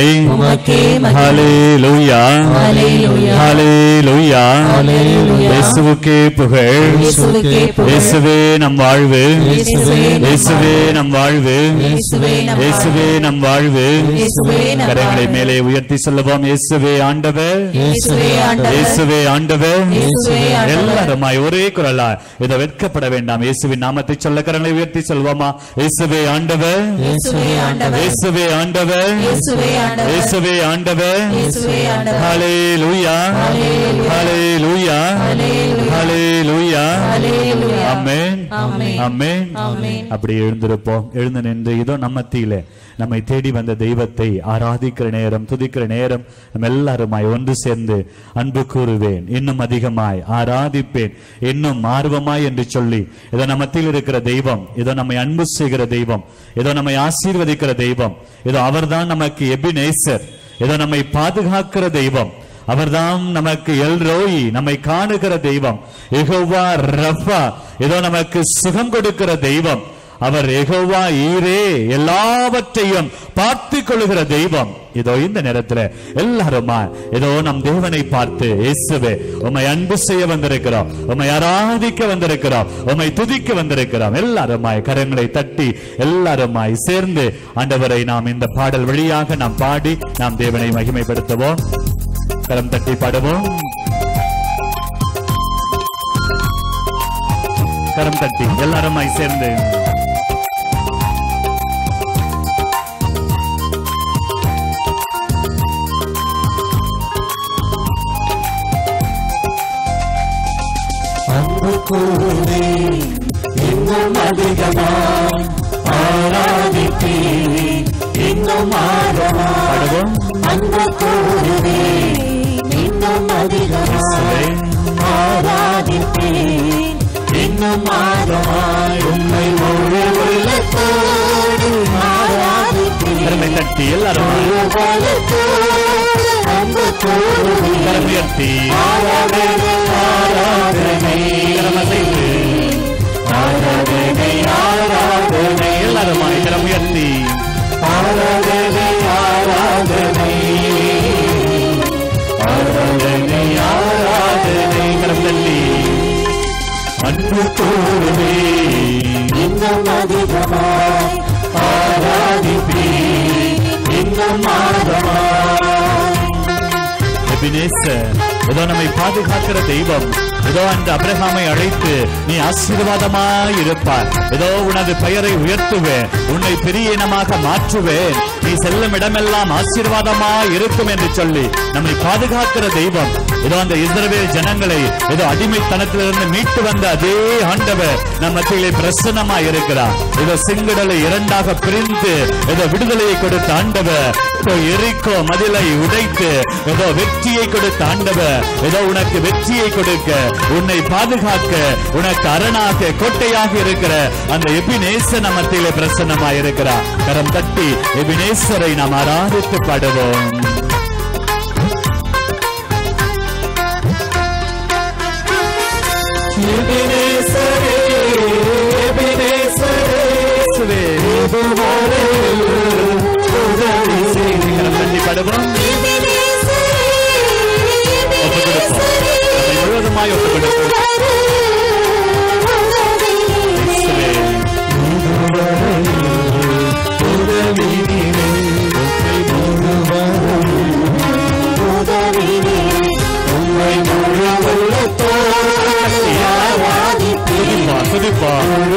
ஹல்லேலூயா, ஹல்லேலூயா. இயேசுவுக்கே புகழ். இயேசுவே நம் வாழ்வு, இயேசுவே நம் வாழ்வு, இயேசுவே நம் வாழ்வு. கரங்களை மேலே உயர்த்தி சொல்லுவோம். இயேசுவே ஆண்டவர், இயேசுவே ஆண்டவர். எல்லாருமாய் ஒரே குரலா இதை வெட்கப்பட வேண்டாம். இயேசுவின் நாமத்தை சொல்ல கரங்களை உயர்த்தி சொல்வோமா? இயேசுவே ஆண்டவர், இயேசுவே ஆண்டவர், இயேசுவே ஆண்டவர். ஹல்லேலூயா, ஹல்லேலூயா, ஹல்லேலூயா. ஆமென், ஆமென். அப்படி எழுந்திருப்போம். எழுந்து நின்று இதோ நம்ம மத்தியிலே நம்மை தேடி வந்த தெய்வத்தை ஆராதிக்கிற நேரம், துதிக்கிற நேரம். நம்ம எல்லாருமாய் ஒன்று சேர்ந்து அன்பு கூறுவேன், இன்னும் அதிகமாய் ஆராதிப்பேன், இன்னும் ஆர்வமாய் என்று சொல்லி இதோ நம்ம மத்தியில் இருக்கிற தெய்வம், இதோ நம்மை அன்பு செய்கிற தெய்வம், இதோ நம்மை ஆசீர்வதிக்கிற தெய்வம், இதோ அவர்தான் நமக்கு எபினேசர், இதோ நம்மை பாதுகாக்கிற தெய்வம், அவர்தான் நமக்கு எல் ரோயி, நம்மை காணுகிற தெய்வம், யெகோவா ரஃபா, இதோ நமக்கு சுகம் கொடுக்கிற தெய்வம், அவர் யெகோவா ஈரே, எல்லாவற்றையும் பார்த்து கொள்ளுகிற தெய்வம். இதோ இந்த நேரத்தில் எல்லாருமா ஏதோ நம் தேவனை பார்த்து, இயேசுவே உம்மை அன்பு செய்ய வந்திருக்கிறோம், உம்மை ஆராதிக்க வந்திருக்கிறோம், உம்மை துதிக்க வந்திருக்கிறோம். எல்லாருமாய் கரங்களை தட்டி எல்லாருமாய் சேர்ந்து ஆண்டவரை நாம் இந்த பாடல் வழியாக நாம் பாடி நாம் தேவனை மகிமைப்படுத்துவோம். கரம் தட்டி பாடுவோம். கரம் தட்டி எல்லாருமாய் சேர்ந்து கூறுவே, இன்னும் அதிகமாய் ஆராதிப்பே, இன்னும் ஆழமாய் அன்பு கூறுவே, இன்னும் அதிகமாய் ஆராதிப்பே, இன்னும் ஆழமாய் உம்மை முழு உள்ளத்தோடு ஆராதிப்பே. கரங்களை தட்டி எல்லாரும் அன்பு கூறுவே, உயர்த்தி ஆராதனை ஆராதனை ஆராதனை ஆராதனை எல்லாருமாய் கரம் உயர்த்தி ஆராதனை ஆராதனை ஆராதனை ஆராதனை கரம் தட்டி அன்பு கூறுவே, இன்னும் அதிகமாய் ஆராதிப்பே, இன்னும் ஆழமாய் எபினேசர், இதோ நம்மை பாதுகாக்கிற தெய்வம். இதோ அந்த அபிரகாமை அழைத்து நீ ஆசீர்வாதமாய் இருப்பார், இதோ உனது பெயரை உயர்த்துவேன், உன்னை பெரிய இனமாக மாற்றுவேன், நீ செல்லும் இடமெல்லாம் ஆசீர்வாதமாய் இருக்கும் என்று சொல்லி நம்மை பாதுகாக்கிற தெய்வம். இதோ அந்த இஸ்ரவேல் ஜனங்களை இதோ அடிமைத்தனத்திலிருந்து மீட்டு வந்த அதே ஆண்டவர் நம் மத்தியிலே பிரசன்னமாய் இருக்கிறார். இதோ செங்கடலை இரண்டாக பிரிந்து இதோ விடுதலையை கொடுத்த ஆண்டவர், இதோ எரிகோ மதிலை உடைத்து இதோ வெற்றியை கொடுத்த ஆண்டவர், இதோ உனக்கு வெற்றியை கொடுக்க, உன்னை பாதுகாக்க, உனக்கு அரணாக கோட்டையாக இருக்கிற அந்த எபினேசர் நம் மத்தியிலே பிரசன்னமாய் இருக்கிறார். கரம் தட்டி எபினேசரை நாம் ஆராதித்து பாடுவோம். எபினேசரே, எபினேசரே, உதவி செய்து கட்டி பாடுவோம். ஒப்பு கொடுப்போம், நம்மை முழுவதுமாய் ஒப்பு கொடுப்போம். துதிப்பா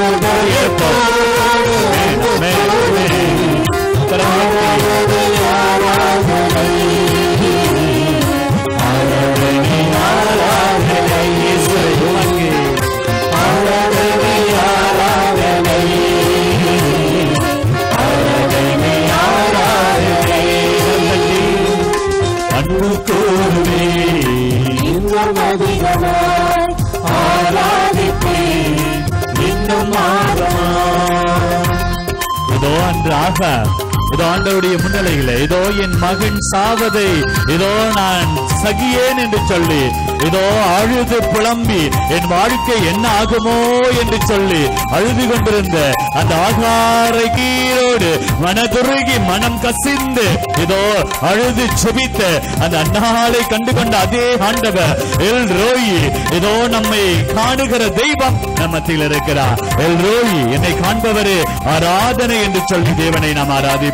இதோ அன்று ஆக இதோ ஆண்டவருடைய முன்னிலையில இதோ என் மகன் சாவதை இதோ நான் சகியேன் என்று சொல்லி இதோ அழுது புலம்பி என் வாழ்க்கை என்ன ஆகுமோ என்று சொல்லி அழுது கொண்டிருந்த அந்த ஆகாரை கீழோடு மனதுருகி மனம் கசிந்து இதோ அழுது செபித்த அந்த அன்னாளை கண்டு கொண்ட அதே ஆண்டவர் எல் ரோயி இதோ நம்மை காணுகிற தெய்வம் நம் மத்தியில் இருக்கிறார். எல் ரோயி, என்னை காண்பவரே ஆராதனை என்று சொல்லி தேவனை நாம் ஆராதிப்போம்.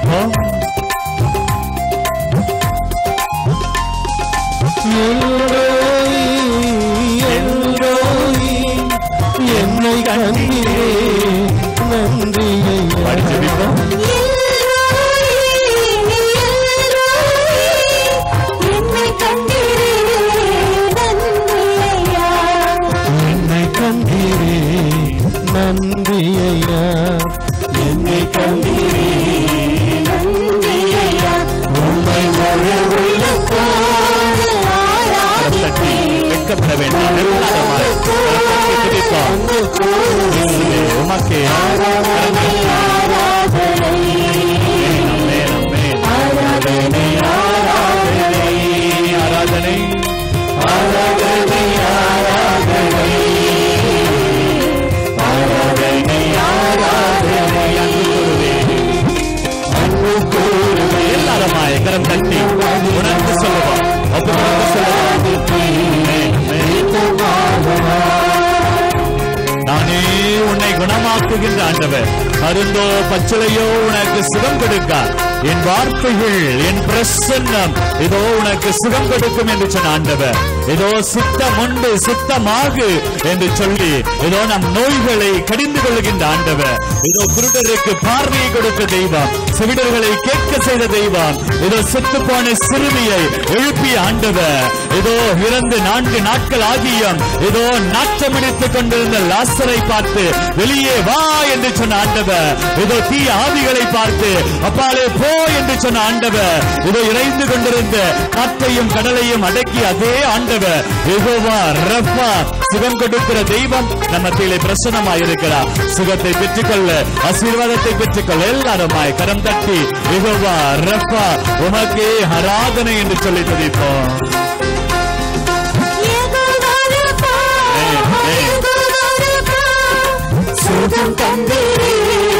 என்னை கண்டீரே நன்றி படிச்சிருப்போம். என்னை கண்டீரே நன்றி ஐயா, என்னை கண்டீரே நன்றி ஐயா, உம்மை முழு உள்ளத்தோடு தட்டி வெட்கப்பட வேண்டாம். உமக்கே ஆராதனை ஆராதனை ஆராதனை ஆராதனை ஆராதனை ஆராதனை ஆராதனை அன்பு கூறுவே எல்லாருமாய் கரம் தட்டி உணர்ந்து சொல்லுவோம். நானே உன்னை குணமாக்குகின்ற ஆண்டவர், மருந்தோ பச்சிலையோ உனக்கு சுகம் கொடுக்க, என் வார்த்தைகள் என் பிரசன்னம் இதோ உனக்கு சுகம் கொடுக்கும் என்று சொன்ன ஆண்டவர், இதோ சுத்தம் உண்டு சுத்தமாகு என்று சொல்லி இதோ நம் நோய்களை கடிந்து கொள்கின்ற ஆண்டவர், இதோ குருடருக்கு பார்வையை கொடுத்த தெய்வம், செவிடர்களை கேட்க செய்த தெய்வம், இதோ செத்து போன சிறுமியை எழுப்பிய ஆண்டவர், இதோ இறந்து நான்கு நாட்கள் ஆகியும் இதோ நாற்றமிடித்துக் கொண்டிருந்த லாசரை பார்த்து வெளியே வா என்று சொன்ன ஆண்டவர், இதோ தீய ஆவிகளை பார்த்து அப்பாலே போ என்று சொன்ன ஆண்டவர், இதோ இறைந்து கொண்டிருந்த காற்றையும் கடலையும் அடக்கி அதே ஆண்டவர் யெகோவா ரஃபா சுகம் கொடுக்கிற தெய்வம் நம்ம மத்தியிலே பிரசன்னமாய் இருக்கிறார். சுகத்தை பெற்றுக்கொள்ள, ஆசீர்வாதத்தை பெற்றுக்கொள்ள எல்லாருமாய் கரம் தட்டி யெகோவா ரஃபா உமக்கே ஆராதனை என்று சொல்லி துதிப்போம். சுகம் தந்தீரே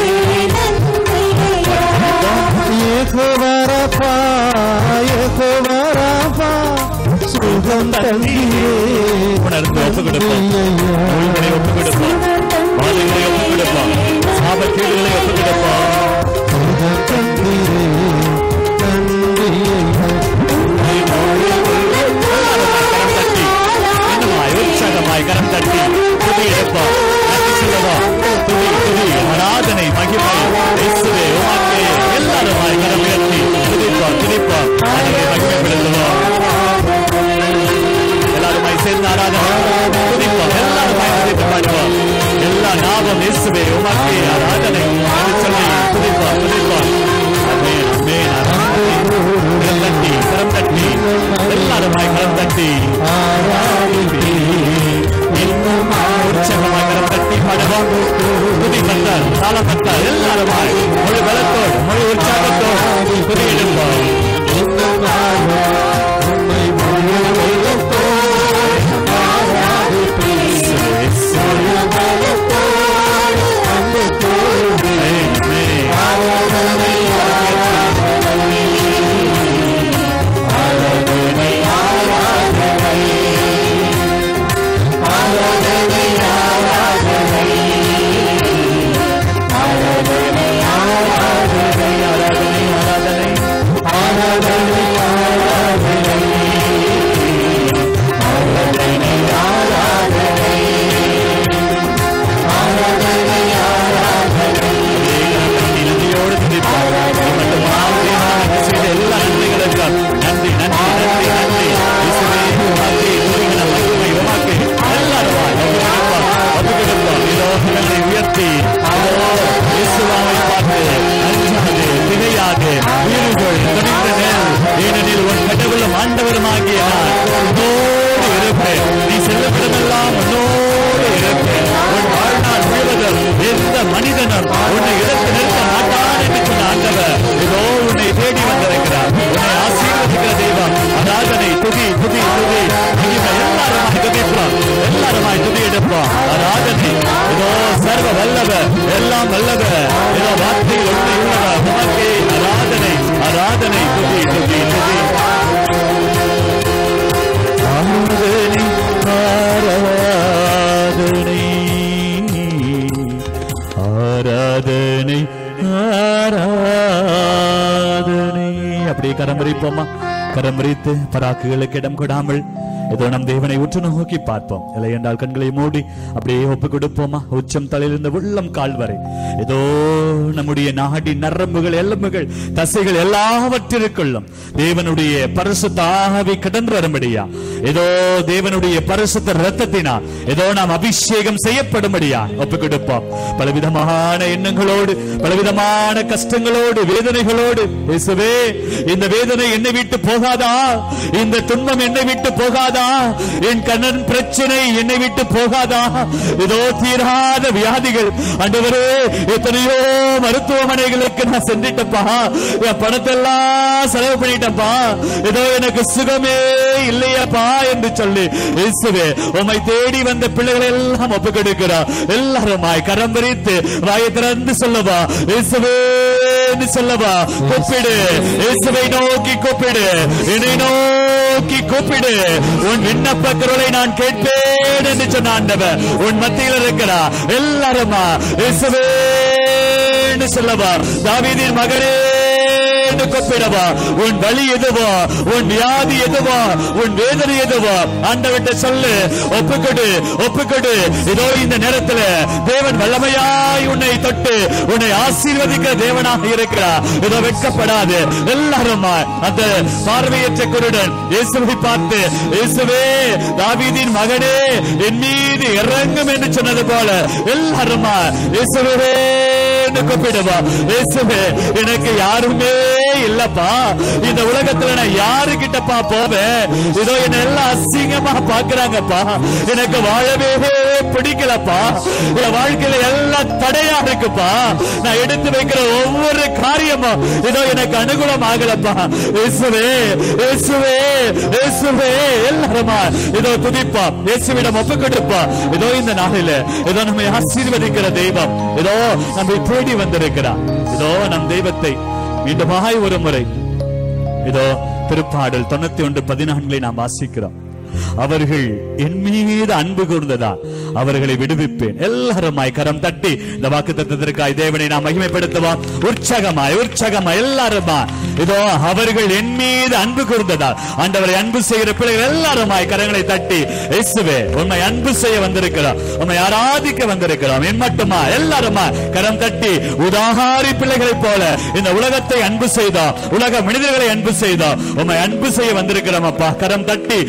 யெகோவா ரஃபா, யெகோவா ரஃபா, சுகம் தந்தீரே. உணர்ந்து ஒப்பு கொடுப்போம். நோய்களை ஒப்பு கொடுப்போம். வாதைகளை ஒப்பு கொடுப்போம். சாபக்கேடுகளை ஒப்பு கொடுப்போம். சுகம் தந்தீரே நன்றி ஐயா, துதிப்போம், எல்லாருமாய் துதித்து பாடுவோம். எல்லா நாமம் இயேசுவே உமக்கே ஆராதனை என்று சொல்லி துதிப்போம், துதிப்போம். ஆமென், ஆமென், ஆமென். கரம் தட்டி, கரம் தட்டி, எல்லாருமாய் கரம் தட்டி உற்சாகமாய் கரம் தட்டி பாடுவோம். துதி கத்தார், தாளம் கத்தார், எல்லாருமாய் முழு பலத்தோடு முழு உற்சாகத்தோடு துதியிடுவோம். ஆண்டவருமாகிய உன்னோடு இருப்பேன், நீ செல்லப்படமெல்லாம் உன்னோடு இருப்பேன், உன் வாழ்நாள் முழுவதும் எந்த மனிதனும் உன்னை எடுத்து நிறுத்த மாட்டான் என்று சொன்ன ஆண்டவர் இதோ உன்னை தேடி வந்திருக்கிறார். உன்னை ஆசீர்வதிக்கிற தெய்வம். ஆராதனை, துதி, துதி, துதி, எல்லாருமாய் துதிப்போம், எல்லாருமாய் துதி எடுப்போம். ஆராதனை இதோ சர்வ வல்லவர், எல்லாம் வல்லவர், இதோ வார்த்தையில் உண்மை உள்ளவர் உமக்கே ஆராதனை, ஆராதனை, துதி, துதி, துதி. ஆராதனை, ஆராதனை, ஆராதனை, ஆராதனை. அப்படியே கரம் விரிப்போமா? கரம் விரித்து பராக்குகளுக்கு இடம் கொடாமல் ஏதோ நம் தேவனை உற்று நோக்கி பார்ப்போம். இல்லை என்றால் கண்களை மூடி அப்படியே ஒப்பு கொடுப்போமா? உச்சம் தலையிலிருந்து உள்ளம் கால் வரை ஏதோ நம்முடைய நாடி நரம்புகள், எலும்புகள், தசைகள் எல்லாவற்றிற்குள்ளும் தேவனுடைய பரிசுத்த ஆவி கடந்து வரும்படியா, ஏதோ தேவனுடைய பரிசுத்த இரத்தத்தினால் ஏதோ நாம் அபிஷேகம் செய்யப்படும்படியா ஒப்பு கொடுப்போம். பலவிதமான எண்ணங்களோடு, பலவிதமான கஷ்டங்களோடு, வேதனைகளோடு, இயேசுவே இந்த வேதனை என்னை விட்டு போகாதா, இந்த துன்பம் என்னை விட்டு போகாதா, என் கண்ணன் பிரச்சனை என்னை விட்டு போகாதா, இதோ தீராத வியாதிகள் ஆண்டவரே, எத்தனையோ மருத்துவமனைகளுக்கு நான் சென்றிட்டப்பா, என் பணத்தை எல்லாம் செலவு பண்ணிட்டப்பா, இதோ எனக்கு சுகமே இல்லையப்பா என்று சொல்லி இயேசுவே உம்மை தேடி வந்த பிள்ளைகளை எல்லாம் ஒப்பு கொடுக்கிறார். எல்லாருமாய் கரம் விரித்து வாயை திறந்து சொல்லவா, இயேசுவே சொல்லவா, கூப்பிடு, இயேசுவை நோக்கி கூப்பிடு, என்னை நோக்கி கூப்பிடு, உன் விண்ணப்ப குரலை நான் கேட்பேன் என்று சொன்ன ஆண்டவர் உன் மத்தியில் இருக்கிறார். எல்லாருமா இயேசுவே சொல்லவா, தாவீதின் மகனே கூப்பிடவா, உன் வலி எதுவோ, உன் வியாதி எதுவோ, உன் வேதனை எதுவோ ஆண்டவர்கிட்ட சொல்லு, ஒப்புக்கொடு, ஒப்புக்கொடு. இதோ இந்த நேரத்தில் தேவன் வல்லமையாய் உன்னை தொட்டு உன்னை ஆசீர்வதிக்கிற தேவனாக இருக்கிறார். இதோ வெட்கப்படாது. எல்லாருமா அந்த பார்வையற்ற குருடன் இயேசுவை பார்த்து, இயேசுவே தாவீதின் மகனே என் மீது இறங்கும் என்று சொன்னது போல எல்லாருமா இயேசுவே கூப்பிடுவா, இயேசுவே எனக்கு யாருமே இல்லப்பா, இந்த உலகத்துல நான் யாரு கிட்டப்பா போவேன், இதோ என்ன எல்லாம் அசிங்கமா பாக்குறாங்கப்பா, எனக்கு வாழவே பிடிக்கலப்பா, என் வாழ்க்கையில எல்லாம் தடையா இருக்குப்பா, நான் எடுத்து வைக்கிற ஒவ்வொரு காரியமும் இதோ எனக்கு அனுகூலம் ஆகலப்பா, இயேசுவே இயேசுவே இயேசுவே. எல்லாருமா இதோ துதிப்பா, இயேசுவிடம் ஒப்பு கொடுப்பா. இதோ இந்த நாளில இதோ நம்மை ஆசீர்வதிக்கிற தெய்வம் இதோ நம்மை தேடி வந்திருக்கிறார். இதோ நம் தெய்வத்தை மீண்டுமாய் ஒரு முறை இதோ திருப்பாடல் தொண்ணூத்தி ஒன்று பதினான்களை நாம் வாசிக்கிறோம். அவர்கள் என் மீது அன்பு கூர்ந்ததா அவர்களை விடுவிப்பேன். எல்லாருமாய் கரம் தட்டி இந்த வாக்குத்தத்தத்திற்காய் தேவனை நாம் மகிமைப்படுத்துவோம். உற்சாகமாய் உற்சாகமாய் எல்லாருமா இதோ அவர்கள் என் மீது அன்பு கூர்ந்ததா, ஆண்டவரை அன்பு செய்கிற பிள்ளைகள் எல்லாருமாய் கரங்களை தட்டி, இயேசுவே உண்மை அன்பு செய்ய வந்திருக்கிறோம், உண்மை ஆராதிக்க வந்திருக்கிறோம். என் மட்டுமா எல்லாருமா கரம் தட்டி உதாகாரி பிள்ளைகளை போல இந்த உலகத்தை அன்பு செய்தோம், உலக மனிதர்களை அன்பு செய்தோம், உண்மை அன்பு செய்ய வந்திருக்கிறோம் அப்பா. கரம் தட்டி உற்சாக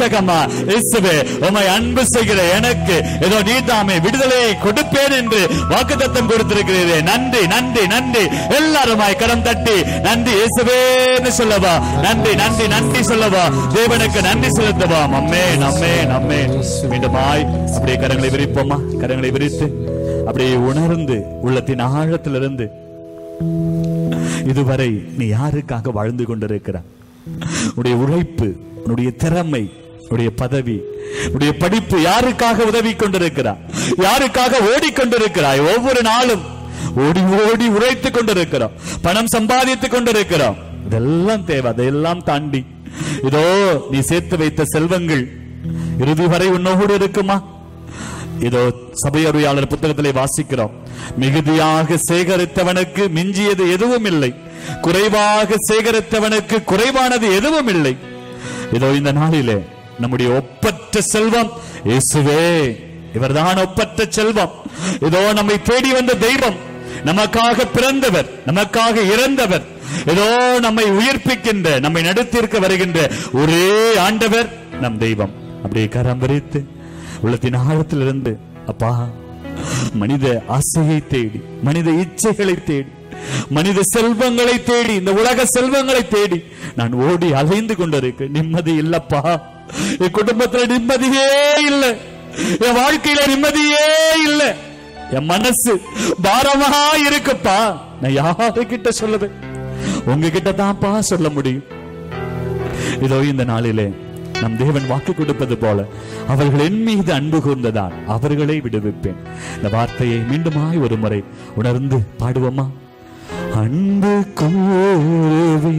இரட்சகமா இயேசுவே உம்மை அன்பு செய்கிற எனக்கு ஏதோ நீதாமே விடுதலையை கொடுப்பேன் என்று வாக்குத்தத்தம் கொடுத்திருக்கிறீரே. நன்றி நன்றி நன்றி. எல்லாருமாய் கரம் தட்டி நன்றி இயேசுவேன்னு சொல்லவா, நன்றி நன்றி நன்றி சொல்லவா, தேவனுக்கு நன்றி செலுத்தவா. அம்மே நம்மே நம்மே மீண்டுமாய் அப்படியே கரங்களை விரிப்போமா, கரங்களை விரித்து அப்படியே உணர்ந்து உள்ளத்தின் ஆழத்திலிருந்து இதுவரை நீ யாருக்காக வாழ்ந்து கொண்டிருக்கிறாய்? உன்னுடைய உழைப்பு, உன்னுடைய திறமை, உன்னுடைய பதவி, உன்னுடைய படிப்பு யாருக்காக உதவி கொண்டிருக்கிறாய்? யாருக்காக ஓடிக்கொண்டிருக்கிறாய்? ஒவ்வொரு நாளும் ஓடி ஓடி உழைத்துக் கொண்டிருக்கிறோம், பணம் சம்பாதித்துக் கொண்டிருக்கிறோம். இதெல்லாம் தேவை. அதையெல்லாம் தாண்டி இதோ நீ சேர்த்து வைத்த செல்வங்கள் இறுதி வரை உன்னோடு இருக்குமா? இதோ சபையறியாளர் புத்தகத்திலே வாசிக்கிறோம், மிகுதியாக சேகரித்தவனுக்கு மிஞ்சியது எதுவும் இல்லை, குறைவாக சேகரித்தவனுக்கு குறைவானது எதுவும் இல்லை. இதோ இந்த நாளிலே நம்முடைய ஒப்பற்ற செல்வம் இயேசுவே. இவர்தான் ஒப்பற்ற செல்வம். இதோ நம்மை தேடி வந்த தெய்வம், நமக்காக பிறந்தவர், நமக்காக இறந்தவர், இதோ நம்மை உயிர்ப்பிக்கின்ற, நம்மை நடத்தியிருக்க வருகின்ற ஒரே ஆண்டவர் நம் தெய்வம். அப்படியே கரம் விரித்து உள்ளத்தின் ஆழத்திலிருந்து அப்பா, மனித ஆசையை தேடி, மனித இச்சைகளை தேடி, மனித செல்வங்களை தேடி, இந்த உலக செல்வங்களை தேடி நான் ஓடி அலைந்து கொண்டிருக்க நிம்மதி இல்லப்பா. என் குடும்பத்துல நிம்மதியே இல்லை, என் வாழ்க்கையில நிம்மதியே இல்லை, என் மனசு பாரமா இருக்குப்பா. நான் யாருக்கிட்ட சொல்லுவேன்? உங்ககிட்ட தான்ப்பா சொல்ல முடியும். இதோ இந்த நாளிலே நம் தேவன் வாக்கு கொடுப்பது போல அவர்கள் என் மீது அன்பு கூர்ந்ததால் அவர்களை விடுவிப்பேன். இந்த வார்த்தையை மீண்டுமாய் ஒரு முறை உணர்ந்து பாடுவோமா? அன்பு கூறுவே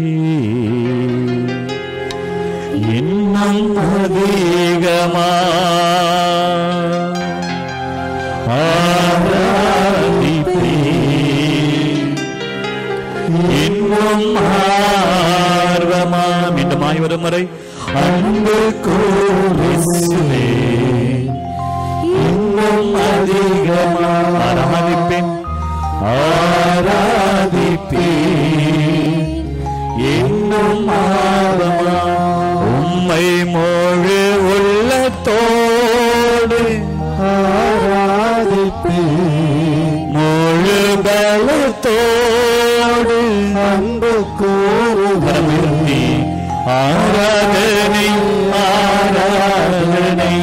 இன்னும் அதிகமா ஆராதிப்பே, இன்னும் ஆர்வமா. மீண்டுமாய் ஒரு முறை அன்பு கூறுவே இன்னும் அதிகமா ஆராதிப்பேன், ஆராதிப்பேன் இன்னும் ஆர்வமா. உம்மை முழு உள்ளத்தோடு ஆராதிப்பேன், முழு பலத்தோடு அன்பு கூறுவே. ஆராதனை ஆராதனை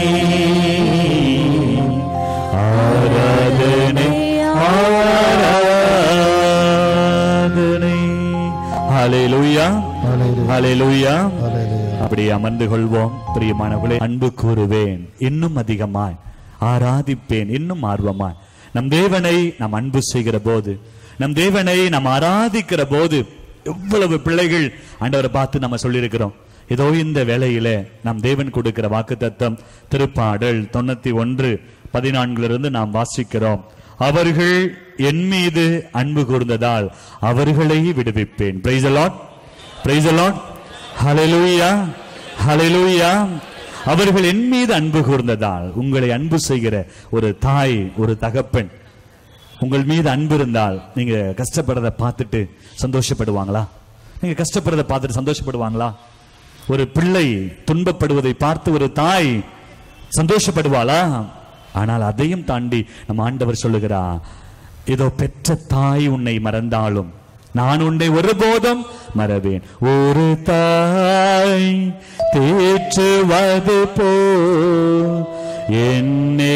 ஆராதனை ஆராதனை. ஹல்லேலூயா ஹல்லேலூயா. அப்படி அமர்ந்து கொள்வோம். பிரியமானவர்களே, அன்பு கூறுவேன் இன்னும் அதிகமாய், ஆராதிப்பேன் இன்னும் ஆர்வமாய். நம் தேவனை நாம் அன்பு செய்கிற போது, நம் தேவனை நாம் ஆராதிக்கிற போது எவ்வளவு பிள்ளைகள் ஆண்டவரை பார்த்து நம்ம சொல்லியிருக்கிறோம். இதோ இந்த வேளையில நம் தேவன் கொடுக்கிற வாக்குத்தத்தம் திருப்பாடல் தொண்ணூத்தி ஒன்று பதினான்கிலிருந்து நாம் வாசிக்கிறோம். அவர்கள் என் மீது அன்பு கூர்ந்ததால் அவர்களை விடுவிப்பேன். Praise the Lord, praise the Lord, hallelujah hallelujah. அவர்கள் என் மீது அன்பு கூர்ந்ததால். உங்களை அன்பு செய்கிற ஒரு தாய், ஒரு தகப்பன் உங்கள் மீது அன்பு இருந்தால் நீங்க கஷ்டப்படுறதை பார்த்துட்டு சந்தோஷப்படுவாங்களா? நீங்க கஷ்டப்படுறதை பார்த்துட்டு சந்தோஷப்படுவாங்களா? ஒரு பிள்ளை துன்பப்படுவதை பார்த்து ஒரு தாய் சந்தோஷப்படுவாளா? ஆனால் அதையும் தாண்டி நம்ம ஆண்டவர் சொல்லுகிறார், இதோ பெற்ற தாய் உன்னை மறந்தாலும் நான் உன்னை ஒருபோதும் மறவேன். ஒரு தாய் தேற்றுவது போ என்னை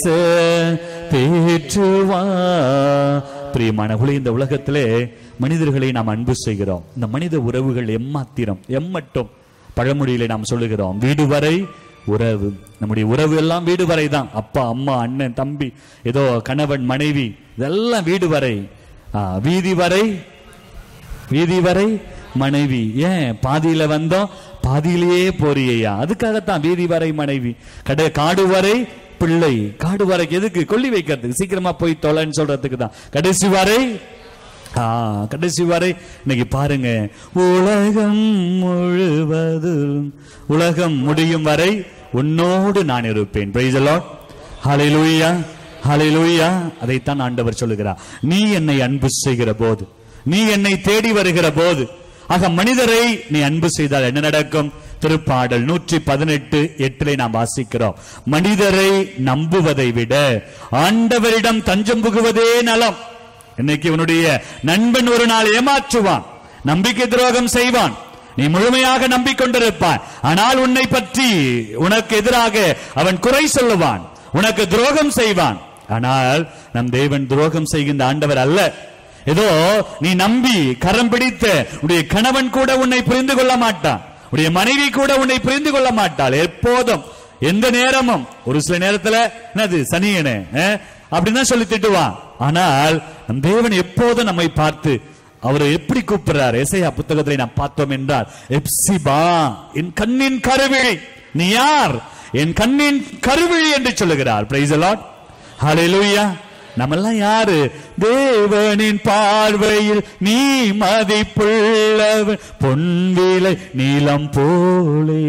தேற்றுவா. பிரியமானவர்களே, இந்த உலகத்திலே மனிதர்களை நாம் அன்பு செய்கிறோம். இந்த மனித உறவுகள் எம்மாத்திரம், எம்மட்டும். பழமொழியிலே நாம் சொல்லுகிறோம், வீடு வரை உறவு. நம்முடைய உறவு எல்லாம் வீடு வரை தான். அப்பா அம்மா அண்ணன் தம்பி, ஏதோ கணவன் மனைவி, இதெல்லாம் வீடு வரை. வீதி வரை, வீதி வரை மனைவி. ஏன் பாதியில வந்தோம், பாதியிலேயே போறியா? அதுக்காகத்தான் வீதி வரை மனைவி. கடை காடு வரை பிள்ளை. காடு வரைக்கு எதுக்கு? கொல்லி வைக்கிறதுக்கு, சீக்கிரமா போய் தொலைன்னு சொல்றதுக்கு தான். கடைசி வரை, கடைசி வரை. இன்னைக்கு பாருங்க, உலகம் முழுவதும், உலகம் முடியும் வரை உன்னோடு நான் இருப்பேன். Praise the Lord, hallelujah hallelujah. அதைத்தான் ஆண்டவர் சொல்லுகிறார். நீ என்னை அன்பு செய்கிற போது, நீ என்னை தேடி வருகிற போது, ஆக மனிதரை நீ அன்பு செய்தால் என்ன நடக்கும்? திருப்பாடல் நூற்றி பதினெட்டு எட்டிலே நாம் வாசிக்கிறோம், மனிதரை நம்புவதை விட ஆண்டவரிடம் தஞ்சம் புகுவதே நலம். இன்னைக்கு இவனுடைய நண்பன் ஒரு நாள் ஏமாற்றுவான், நம்பிக்கை துரோகம் செய்வான், நீ முழுமையாக நம்பிக்கொண்டிருப்பான். ஆனால் உன்னை பற்றி உனக்கு எதிராக அவன் குறை சொல்லுவான், உனக்கு துரோகம் செய்வான். ஆனால் நம் தேவன் துரோகம் செய்கின்ற ஆண்டவர் அல்ல. ஏதோ நீ நம்பி கரம் பிடித்த உடைய கணவன் கூட உன்னை புரிந்து கொள்ள மாட்டான், உடைய மனைவி கூட உன்னை புரிந்து கொள்ள மாட்டாள். எப்போதும் எந்த நேரமும் ஒரு சில நேரத்துல என்னது சனியனே அப்படின்னு சொல்லி திட்டுவான். ஆனால் நம் தேவன் எப்போதும் நம்மை பார்த்து அவரை எப்படி கூப்பிடுறார்? எசையா புத்தகத்தை நாம் பார்த்தோம் என்றால், எப்சிபா என் கண்ணின் கருவிழி, நீ யார்? என் கண்ணின் கருவிழி என்று சொல்லுகிறார். Praise the Lord, hallelujah. நம்மெல்லாம் யாரு? தேவனின் பார்வையில் நீ மதிப்புள்ளவன், பொன்விலை நீலம் போலே.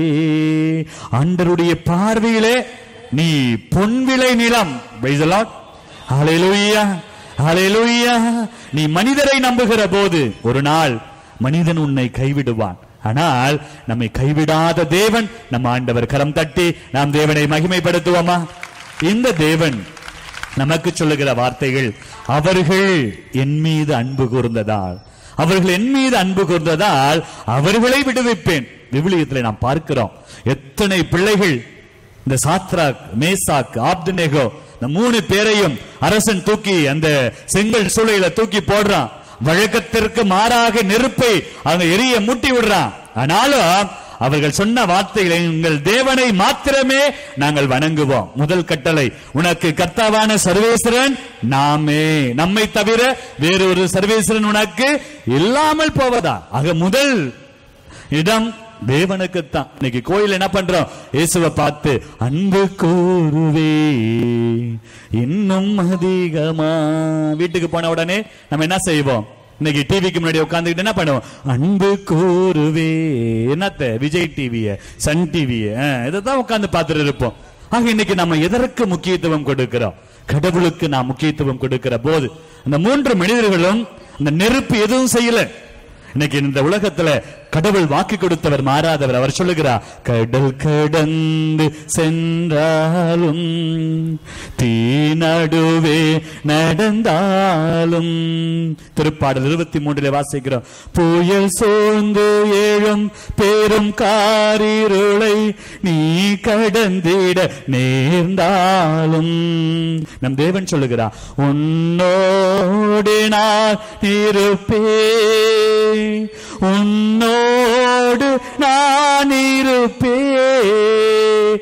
ஆண்டவருடைய பார்வையிலே நீ பொன்விலை நிலம். Praise the Lord, hallelujah, hallelujah. நீ மனிதரை நம்புகிற போது ஒரு நாள் மனிதன் உன்னை கைவிடுவான். ஆனால் நம்மை கைவிடாத தேவன் நம் ஆண்டவர். கரம் தட்டி நாம் தேவனை மகிமைப்படுத்துவோமா? இந்த தேவன் நமக்கு சொல்லுகிற வார்த்தைகள், அவர்கள் என் மீது அன்பு கூர்ந்ததால், அவர்கள் என் மீது அன்பு கூர்ந்ததால் அவர்களை விடுவிப்பேன். விவிலியத்தில் நாம் பார்க்கிறோம் எத்தனை பிள்ளைகள், இந்த சாத்ராக், மேசாக், ஆப்திநேகோ, இந்த மூணு பேரையும் அரசன் தூக்கி அந்த செங்கல் சூளையில தூக்கி போடுறான். வழக்கத்திற்கு மாறாக நெருப்பை அவங்க எரிய மூட்டி விடுறான். ஆனாலும் அவர்கள் சொன்ன வார்த்தைகளை, எங்கள் தேவனை மாத்திரமே நாங்கள் வணங்குவோம். முதல் கட்டளை, உனக்கு கர்த்தாவான சர்வேஸ்வரன் நாமே, நம்மை தவிர வேறொரு சர்வேஸ்வரன் உனக்கு இல்லாமல் போவதா? ஆக முதல் இடம் தேவனுக்குத்தான். இன்னைக்கு கோயில் என்ன பண்றோம்? இயேசுவை பார்த்து அன்பு கூறுவே இன்னும் அதிகமா. வீட்டுக்கு போன உடனே நம்ம என்ன செய்வோம்? இன்னைக்கு டிவிக்கு முன்னாடி உட்கார்ந்துக்கிட்டு என்ன பண்ணுவோம்? அன்பு கூறுவே. என்னத்த? விஜய் டிவிய, சன் டிவிய, இதைத்தான் உட்கார்ந்து பார்த்துட்டு இருப்போம். ஆக இன்னைக்கு நம்ம எதற்கு முக்கியத்துவம் கொடுக்கிறோம்? கடவுளுக்கு நாம் முக்கியத்துவம் கொடுக்கிற போது அந்த மூன்று மனிதர்களும் அந்த நெருப்பு எதுவும் செய்யல. இன்னைக்கு இந்த உலகத்துல கடவுள் வாக்கு கொடுத்தவர் மாறாதவர். அவர் சொல்லுகிறார், கடல் கடந்து சென்றாலும் தீ நடுவே நடந்தாலும். திருப்பாடல் இருபத்தி மூன்றிலே வாசிக்கிறோம், புயல் சூழ்ந்து ஏழும் பெரும் காரிருளை நீ கடந்திட நேர்ந்தாலும். நம் தேவன் சொல்லுகிறார், உன்னோடு நான் இருப்பேன், உன்னோடு நான் இருப்பேன்,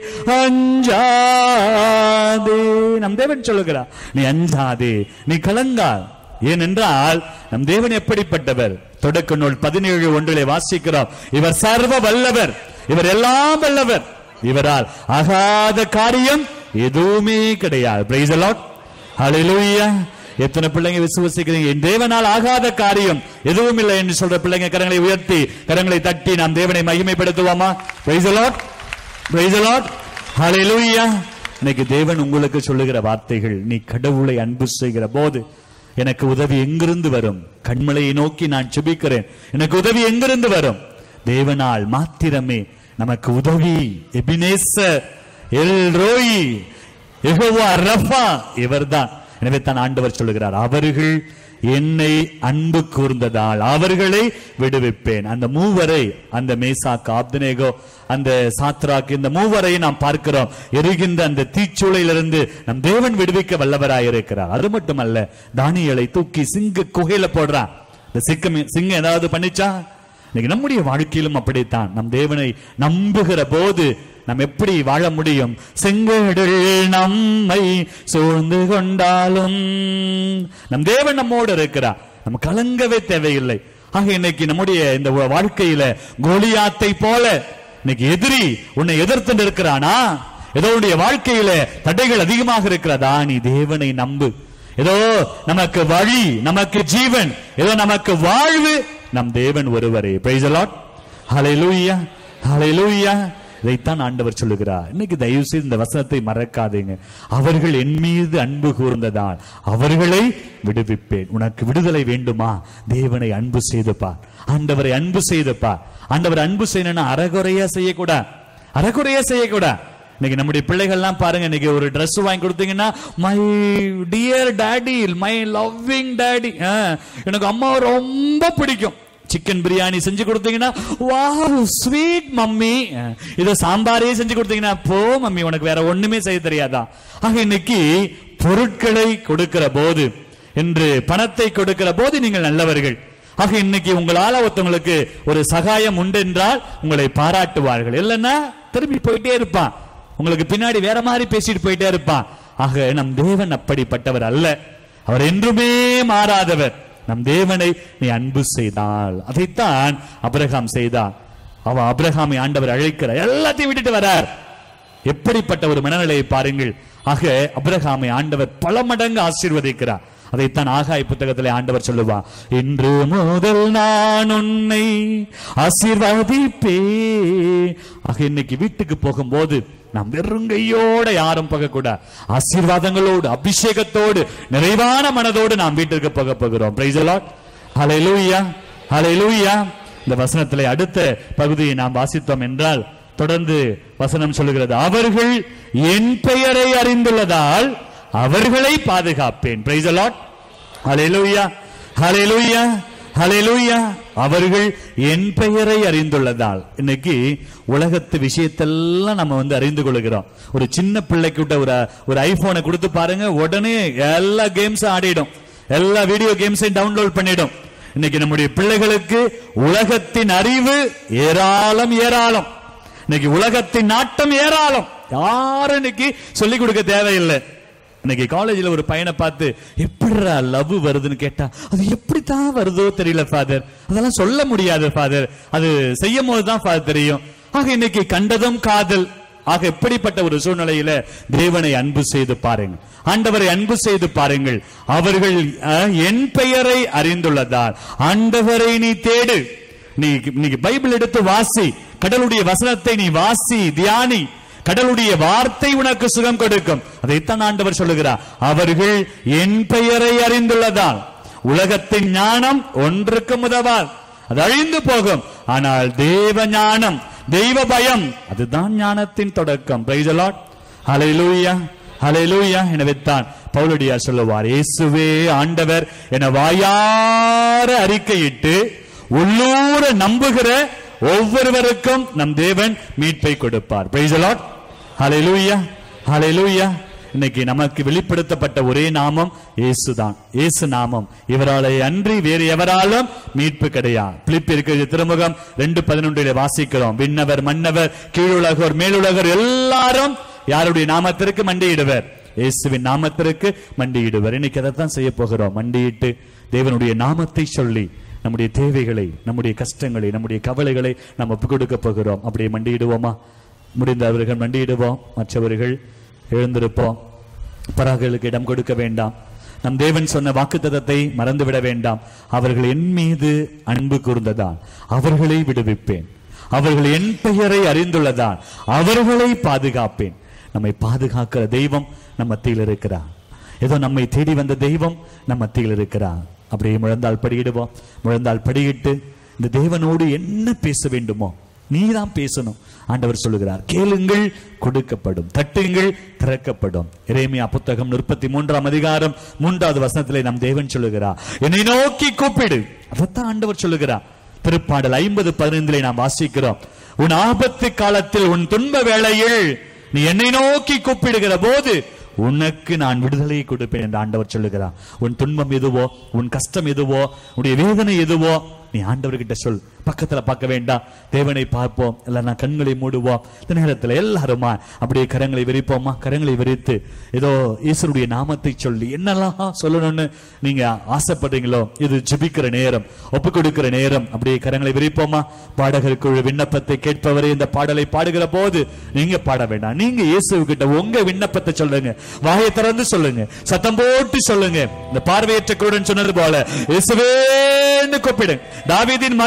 அஞ்சாதே. நம் தேவன் சொல்லுகிறார், நீ அஞ்சாதே, நீ கலங்கா. ஏனென்றால் நம் தேவன் எப்படிப்பட்டவர்? தொடக்க நூல் பதினேழு ஒன்றிலே வாசிக்கிறோம், இவர் சர்வ வல்லவர், இவர் எல்லாம் வல்லவர், இவரால் ஆகாத காரியம் எதுவுமே கிடையாது. Praise the Lord, hallelujah. எத்தனை பிள்ளைங்க விசுவாசிக்கிறீங்க? என் தேவனால் ஆகாத காரியம் எதுவும் இல்லை என்று சொல்ற பிள்ளைங்க கரங்களை உயர்த்தி கரங்களை தட்டி நாம் தேவனை மகிமைப்படுத்துவோமா? Praise the Lord, praise the Lord, hallelujah. இன்னைக்கு தேவன் உங்களுக்கு சொல்லுகிற வார்த்தைகள், நீ கடவுளை அன்பு செய்கிற போது எனக்கு உதவி எங்கிருந்து வரும்? கண்மலையை நோக்கி நான் ஜெபிக்கிறேன், எனக்கு உதவி எங்கிருந்து வரும்? தேவனால் மாத்திரமே நமக்கு உதவி. Ebenezer, El Roi, Jehovah Rapha, இவர்தான். எனவே தான் ஆண்டவர் சொல்லுகிறார், அவர்கள் என்னை அன்பு கூர்ந்ததால் அவர்களை விடுவிப்பேன். அந்த மூவரை, அந்த மேசாக், ஆப்திநேகோ, அந்த சாத்ராக், இந்த மூவரை நாம் பார்க்கிறோம். எரிகின்ற அந்த தீச்சூளையிலிருந்து நம் தேவன் விடுவிக்க வல்லவராயிருக்கிறார். அது மட்டுமல்ல, தானியேலை தூக்கி சிங்க குகையில போடுறான். இந்த சிக்கம் சிங்கம் ஏதாவது பண்ணிச்சா? இன்னைக்கு நம்முடைய வாழ்க்கையிலும் அப்படித்தான். நம் தேவனை நம்புகிற போது நாம் எப்படி வாழ முடியும்? செங்கடல் நம்மை சூழ்ந்து கொண்டாலும் நம் தேவன் நம்மோடு இருக்கிறார், நம்ம கலங்கவே தேவையில்லை. ஆக இன்னைக்கு நம்முடைய இந்த வாழ்க்கையில கோலியாத்தை போல இன்னைக்கு எதிரி உன்னை எதிர்த்து இருக்கிறானா? ஏதோ உன்னுடைய வாழ்க்கையில தடைகள் அதிகமாக இருக்கிறதா? நீ தேவனை நம்பு. ஏதோ நமக்கு வழி, நமக்கு ஜீவன், ஏதோ நமக்கு வாழ்வு நம் தேவன் ஒருவரே. Praise the Lord, hallelujah, hallelujah. இதைத்தான் ஆண்டவர் சொல்லுகிறார். இன்னைக்கு தயவு செய்து இந்த வசனத்தை மறக்காதீங்க. அவர்கள் என் மீது அன்பு கூர்ந்ததால் அவர்களை விடுவிப்பேன். உனக்கு விடுதலை வேண்டுமா? தேவனை அன்பு செய்துப்பார், ஆண்டவரை அன்பு செய்துப்பார். ஆண்டவர் அன்பு செய்யணும்னா அறகுறையா செய்யக்கூடாது, அறகுறையா செய்யக்கூடாது. இன்னைக்கு நம்முடைய பிள்ளைகள்லாம் பாருங்க, இன்னைக்கு ஒரு Dress வாங்கி கொடுத்தீங்கன்னா, my dear daddy, my loving daddy, எனக்கு அம்மா ரொம்ப பிடிக்கும். சிக்கன் பிரியாணி செஞ்சு கொடுத்தீங்கன்னா, வாவ் ஸ்வீட் மம்மி. இத சாம்பாரே செஞ்சு கொடுத்தீங்கன்னா, போ மம்மி உனக்கு வேற ஒண்ணுமே செய்ய தெரியாதா? ஆக இன்னைக்கு பொருட்களை கொடுக்கிற போது, என்று பணத்தை கொடுக்கிற போது நீங்கள் நல்லவர்கள். ஆக இன்னைக்கு உங்களால ஒருத்தவங்களுக்கு ஒரு சகாயம் உண்டு என்றால் உங்களை பாராட்டுவார்கள். இல்லைன்னா திரும்பி போயிட்டே இருப்பான், உங்களுக்கு பின்னாடி வேற மாதிரி பேசிட்டு போயிட்டே இருப்பான். ஆக நம் தேவன் அப்படிப்பட்டவர் அல்ல, அவர் என்றுமே மாறாதவர். நம் தேவனை நீ அன்பு செய்தால், அதைத்தான் அபிரகாம் செய்தார். அவன் அபிரகாமை ஆண்டவர் அழைக்கிறார், எல்லாத்தையும் விட்டுட்டு வரார். எப்படிப்பட்ட ஒரு மனநிலையை பாருங்கள். ஆக அபிரகாமை ஆண்டவர் பல மடங்கு ஆசீர்வதிக்கிறார். அதைத்தான் ஆகாய் புத்தகத்திலே ஆண்டவர் சொல்லுவார், இன்று முதல் நான் உன்னை ஆசீர்வதிப்பே. ஆக இன்னைக்கு வீட்டுக்கு போகும்போது நாம் வெறுங்கையோட யாரும் போகக்கூடாது, ஆசீர்வாதங்களோடு அபிஷேகத்தோடு நிறைவான மனதோடு நாம் வீட்டிற்கு போக போகிறோம். Praise the Lord, hallelujah, hallelujah. இந்த வசனத்திலே அடுத்த பகுதியை நாம் வாசித்தோம் என்றால், தொடர்ந்து வசனம் சொல்லுகிறது, அவர்கள் என் பெயரை அறிந்துள்ளதால் அவர்களை பாதுகாப்பேன். Praise the Lord, hallelujah, hallelujah, hallelujah. அவர்கள் என் பெயரை அறிந்துள்ளதால். இன்னைக்கு உலகத்து விஷயத்தெல்லாம் நம்ம வந்து அறிந்து கொள்கிறோம். ஒரு சின்ன பிள்ளைக்கு ஒரு ஒரு ஐபோனை கொடுத்து பாருங்க, உடனே எல்லா கேம்ஸும் ஆடிடும், எல்லா வீடியோ கேம்ஸையும் டவுன்லோட் பண்ணிடும். இன்னைக்கு நம்முடைய பிள்ளைகளுக்கு உலகத்தின் அறிவு ஏராளம் ஏராளம். இன்னைக்கு உலகத்தின் நாட்டம் ஏராளம். யாரும் இன்னைக்கு சொல்லிக் கொடுக்க தேவையில்லை. இன்னைக்கு காலேஜ்ல ஒரு பையனை பார்த்து எப்படிடா லவ் வருதுன்னு கேட்டா, அது எப்படித்தான் வருதோ தெரியல ஃபாதர், அதெல்லாம் சொல்ல முடியாது ஃபாதர், அது செய்யும் போதுதான் ஃபாதர் தெரியும். ஆக இன்னைக்கு கண்டதும் காதல். ஆக எப்படிப்பட்ட ஒரு சூழ்நிலையில தேவனை அன்பு செய்து பாருங்கள், ஆண்டவரை அன்பு செய்து பாருங்கள். அவர்கள் என் பெயரை அறிந்துள்ளதால் ஆண்டவரை நீ தேடு. நீ இன்னைக்கு பைபிள் எடுத்து வாசி, கடவுளுடைய வசனத்தை நீ வாசி, தியானி. கடவுளுடைய வார்த்தை உனக்கு சுகம் கொடுக்கும். அதைத்தான் ஆண்டவர் சொல்லுகிறார், அவர்கள் என் பெயரை அறிந்துள்ளதால். உலகத்தின் ஞானம் ஒன்றுக்கு உதவாது, அது அழிந்து போகும். ஆனால் தேவ ஞானம், தெய்வ பயம், அதுதான் ஞானத்தின் தொடக்கம். Praise the Lord, hallelujah, hallelujah. எனவே தான் பவுலடியார் சொல்லுவார், இயேசுவே ஆண்டவர் என வாயார அறிக்கையிட்டு உள்ளூர நம்புகிற ஒவ்வொருவருக்கும் நம் தேவன் மீட்பை கொடுப்பார். Praise the Lord, hallelujah, hallelujah. இன்னைக்கு நமக்கு வெளிப்படுத்தப்பட்ட ஒரே நாமம் இயேசுதான், இயேசு நாமம். இவராலே அன்றி வேறு எவராலும் மீட்பு கிடையாது. பிலிப்பியருக்கு திருமுகம் ரெண்டு பதினொன்றிலே வாசிக்கிறோம், விண்ணவர் மன்னவர் கீழுலகோர் மேலுலகர் எல்லாரும் யாருடைய நாமத்திற்கு மண்டியிடுவர்? இயேசுவின் நாமத்திற்கு மண்டியிடுவர். இன்னைக்கு அதைத்தான் செய்ய போகிறோம். மண்டியிட்டு தேவனுடைய நாமத்தை சொல்லி நம்முடைய தேவைகளை, நம்முடைய கஷ்டங்களை, நம்முடைய கவலைகளை நம்ம ஒப்புக் கொடுக்க போகிறோம். அப்படியே மண்டியிடுவோமா? முடிந்தவர்கள் மண்டியிடுவோம், மற்றவர்கள் எழுந்திருப்போம். பராக்களுக்கு இடம் கொடுக்க வேண்டாம். நம் தேவன் சொன்ன வாக்குத்தத்தத்தை மறந்துவிட வேண்டாம். அவர்கள் என் மீது அன்பு கூர்ந்ததால் அவர்களை விடுவிப்பேன். அவர்கள் என் பெயரை அறிந்துள்ளதால் அவர்களை பாதுகாப்பேன். நம்மை பாதுகாக்கிற தெய்வம் நம் மத்தியில் இருக்கிறார். ஏதோ நம்மை தேடி வந்த தெய்வம் நம் மத்தியில் இருக்கிறார். அப்படியே முழந்தால் படியிடுவோம். முழந்தால் படியிட்டு இந்த தேவனோடு என்ன பேச வேண்டுமோ நீதான் பேசணும். ஆண்டவர் சொல்லுகிறார், கேளுங்கள் கொடுக்கப்படும், தட்டுங்கள் திறக்கப்படும். எரேமியா புத்தகம் முப்பத்தி மூன்றாம் அதிகாரம் மூன்றாவது வசனத்திலே நம் தேவன் சொல்லுகிறார், என்னை நோக்கி கூப்பிடு. அதைத்தான் ஆண்டவர் சொல்லுகிறார். திருப்பாடல் ஐம்பது பதினைந்திலே நாம் வாசிக்கிறோம், உன் ஆபத்து காலத்தில், உன் துன்ப வேளையில் நீ என்னை நோக்கி கூப்பிடுகிற போது உனக்கு நான் விடுதலை கொடுப்பேன் என்று ஆண்டவர் சொல்லுகிறார். உன் துன்பம் எதுவோ, உன் கஷ்டம் எதுவோ, உன்னுடைய வேதனை எதுவோ நீ ஆண்டவர்கிட்ட சொல். பக்கத்துல பார்க்க வேண்டாம், தேவனை பார்ப்போம். இல்லைன்னா கண்களை மூடுவோம். இந்த நேரத்தில் எல்லாருமா அப்படியே கரங்களை விரிப்போமா? கரங்களை விரித்து ஏதோ ஈஸ்வருடைய நாமத்தை சொல்லி என்னெல்லாம் சொல்லணும்னு நீங்க ஆசைப்படுறீங்களோ, இது ஜெபிக்கிற நேரம், ஒப்பு கொடுக்கிற நேரம். அப்படியே கரங்களை விரிப்போமா? பாடகர் குழு விண்ணப்பத்தை கேட்பவரே, இந்த பாடலை பாடுகிற போது நீங்க பாட வேண்டாம், நீங்க இயேசுகிட்ட உங்க விண்ணப்பத்தை சொல்லுங்க. வாயை திறந்து சொல்லுங்க, சத்தம் போட்டு சொல்லுங்க. இந்த பார்வையற்ற குருடன் சொன்னது போல இயேசுவேன்னு கூப்பிடுங்க. தாவீதின் மகனே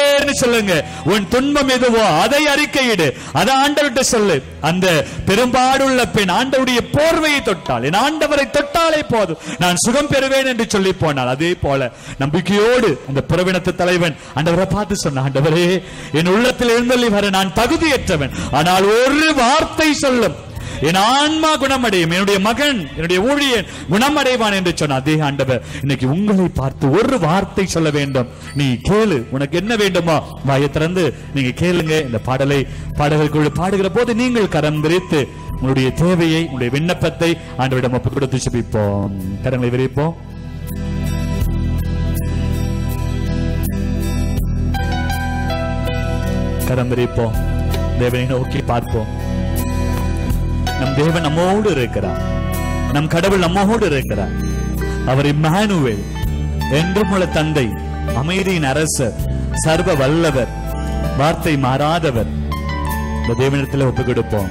பெறுவேன்னு சொல்லுங்க. உன் துன்பம் எதுவோ அதை அறிக்கையிடு, அதை ஆண்டவர்கிட்ட சொல்லு. அந்த பெரும்பாடுள்ள பெண் ஆண்டவருடைய போர்வையை தொட்டால், என் ஆண்டவரை தொட்டாலே போதும், நான் சுகம் பெறுவேன் என்று சொல்லி போனாள். அதே போல நம்பிக்கையோடு அந்த புறவினத்து தலைவன் ஆண்டவரை பார்த்து சொன்ன, ஆண்டவரே, என் உள்ளத்தில் எழுந்தள்ளி வர நான் தகுதியற்றவன், ஆனால் ஒரு வார்த்தை சொல்லும், என் ஆன்மா குணமடையும், என்னுடைய மகன், என்னுடைய ஊழியன் குணமடைவான் என்று சொன்ன அதே ஆண்டவர் இன்னைக்கு உங்களை பார்த்து ஒரு வார்த்தை சொல்ல வேண்டும். நீ கேளு, உனக்கு என்ன வேண்டுமோ வாயை திறந்து நீங்க கேளுங்க. இந்த பாடலை பாடல்களுக்குள் பாடுகிற போது நீங்கள் கரம் விரித்து உங்களுடைய தேவையை, உங்களுடைய விண்ணப்பத்தை ஆண்டவரிடம் ஒப்பு கொடுத்து ஜெபிப்போம். கரங்களை விரிப்போம். கரம் விரிப்போம். தேவனை நோக்கி பார்ப்போம். நம் தேவன் நம்மோடு இருக்கிறார், நம் கடவுள் நம்மோடு இருக்கிறார். அவர் இம்மானுவேல், என்றும் உள்ள தந்தை, அமைதியின் அரசர், சர்வ வல்லவர், வார்த்தை மாறாதவர். இந்த தேவனிடத்தில் ஒப்புக் கொடுப்போம்.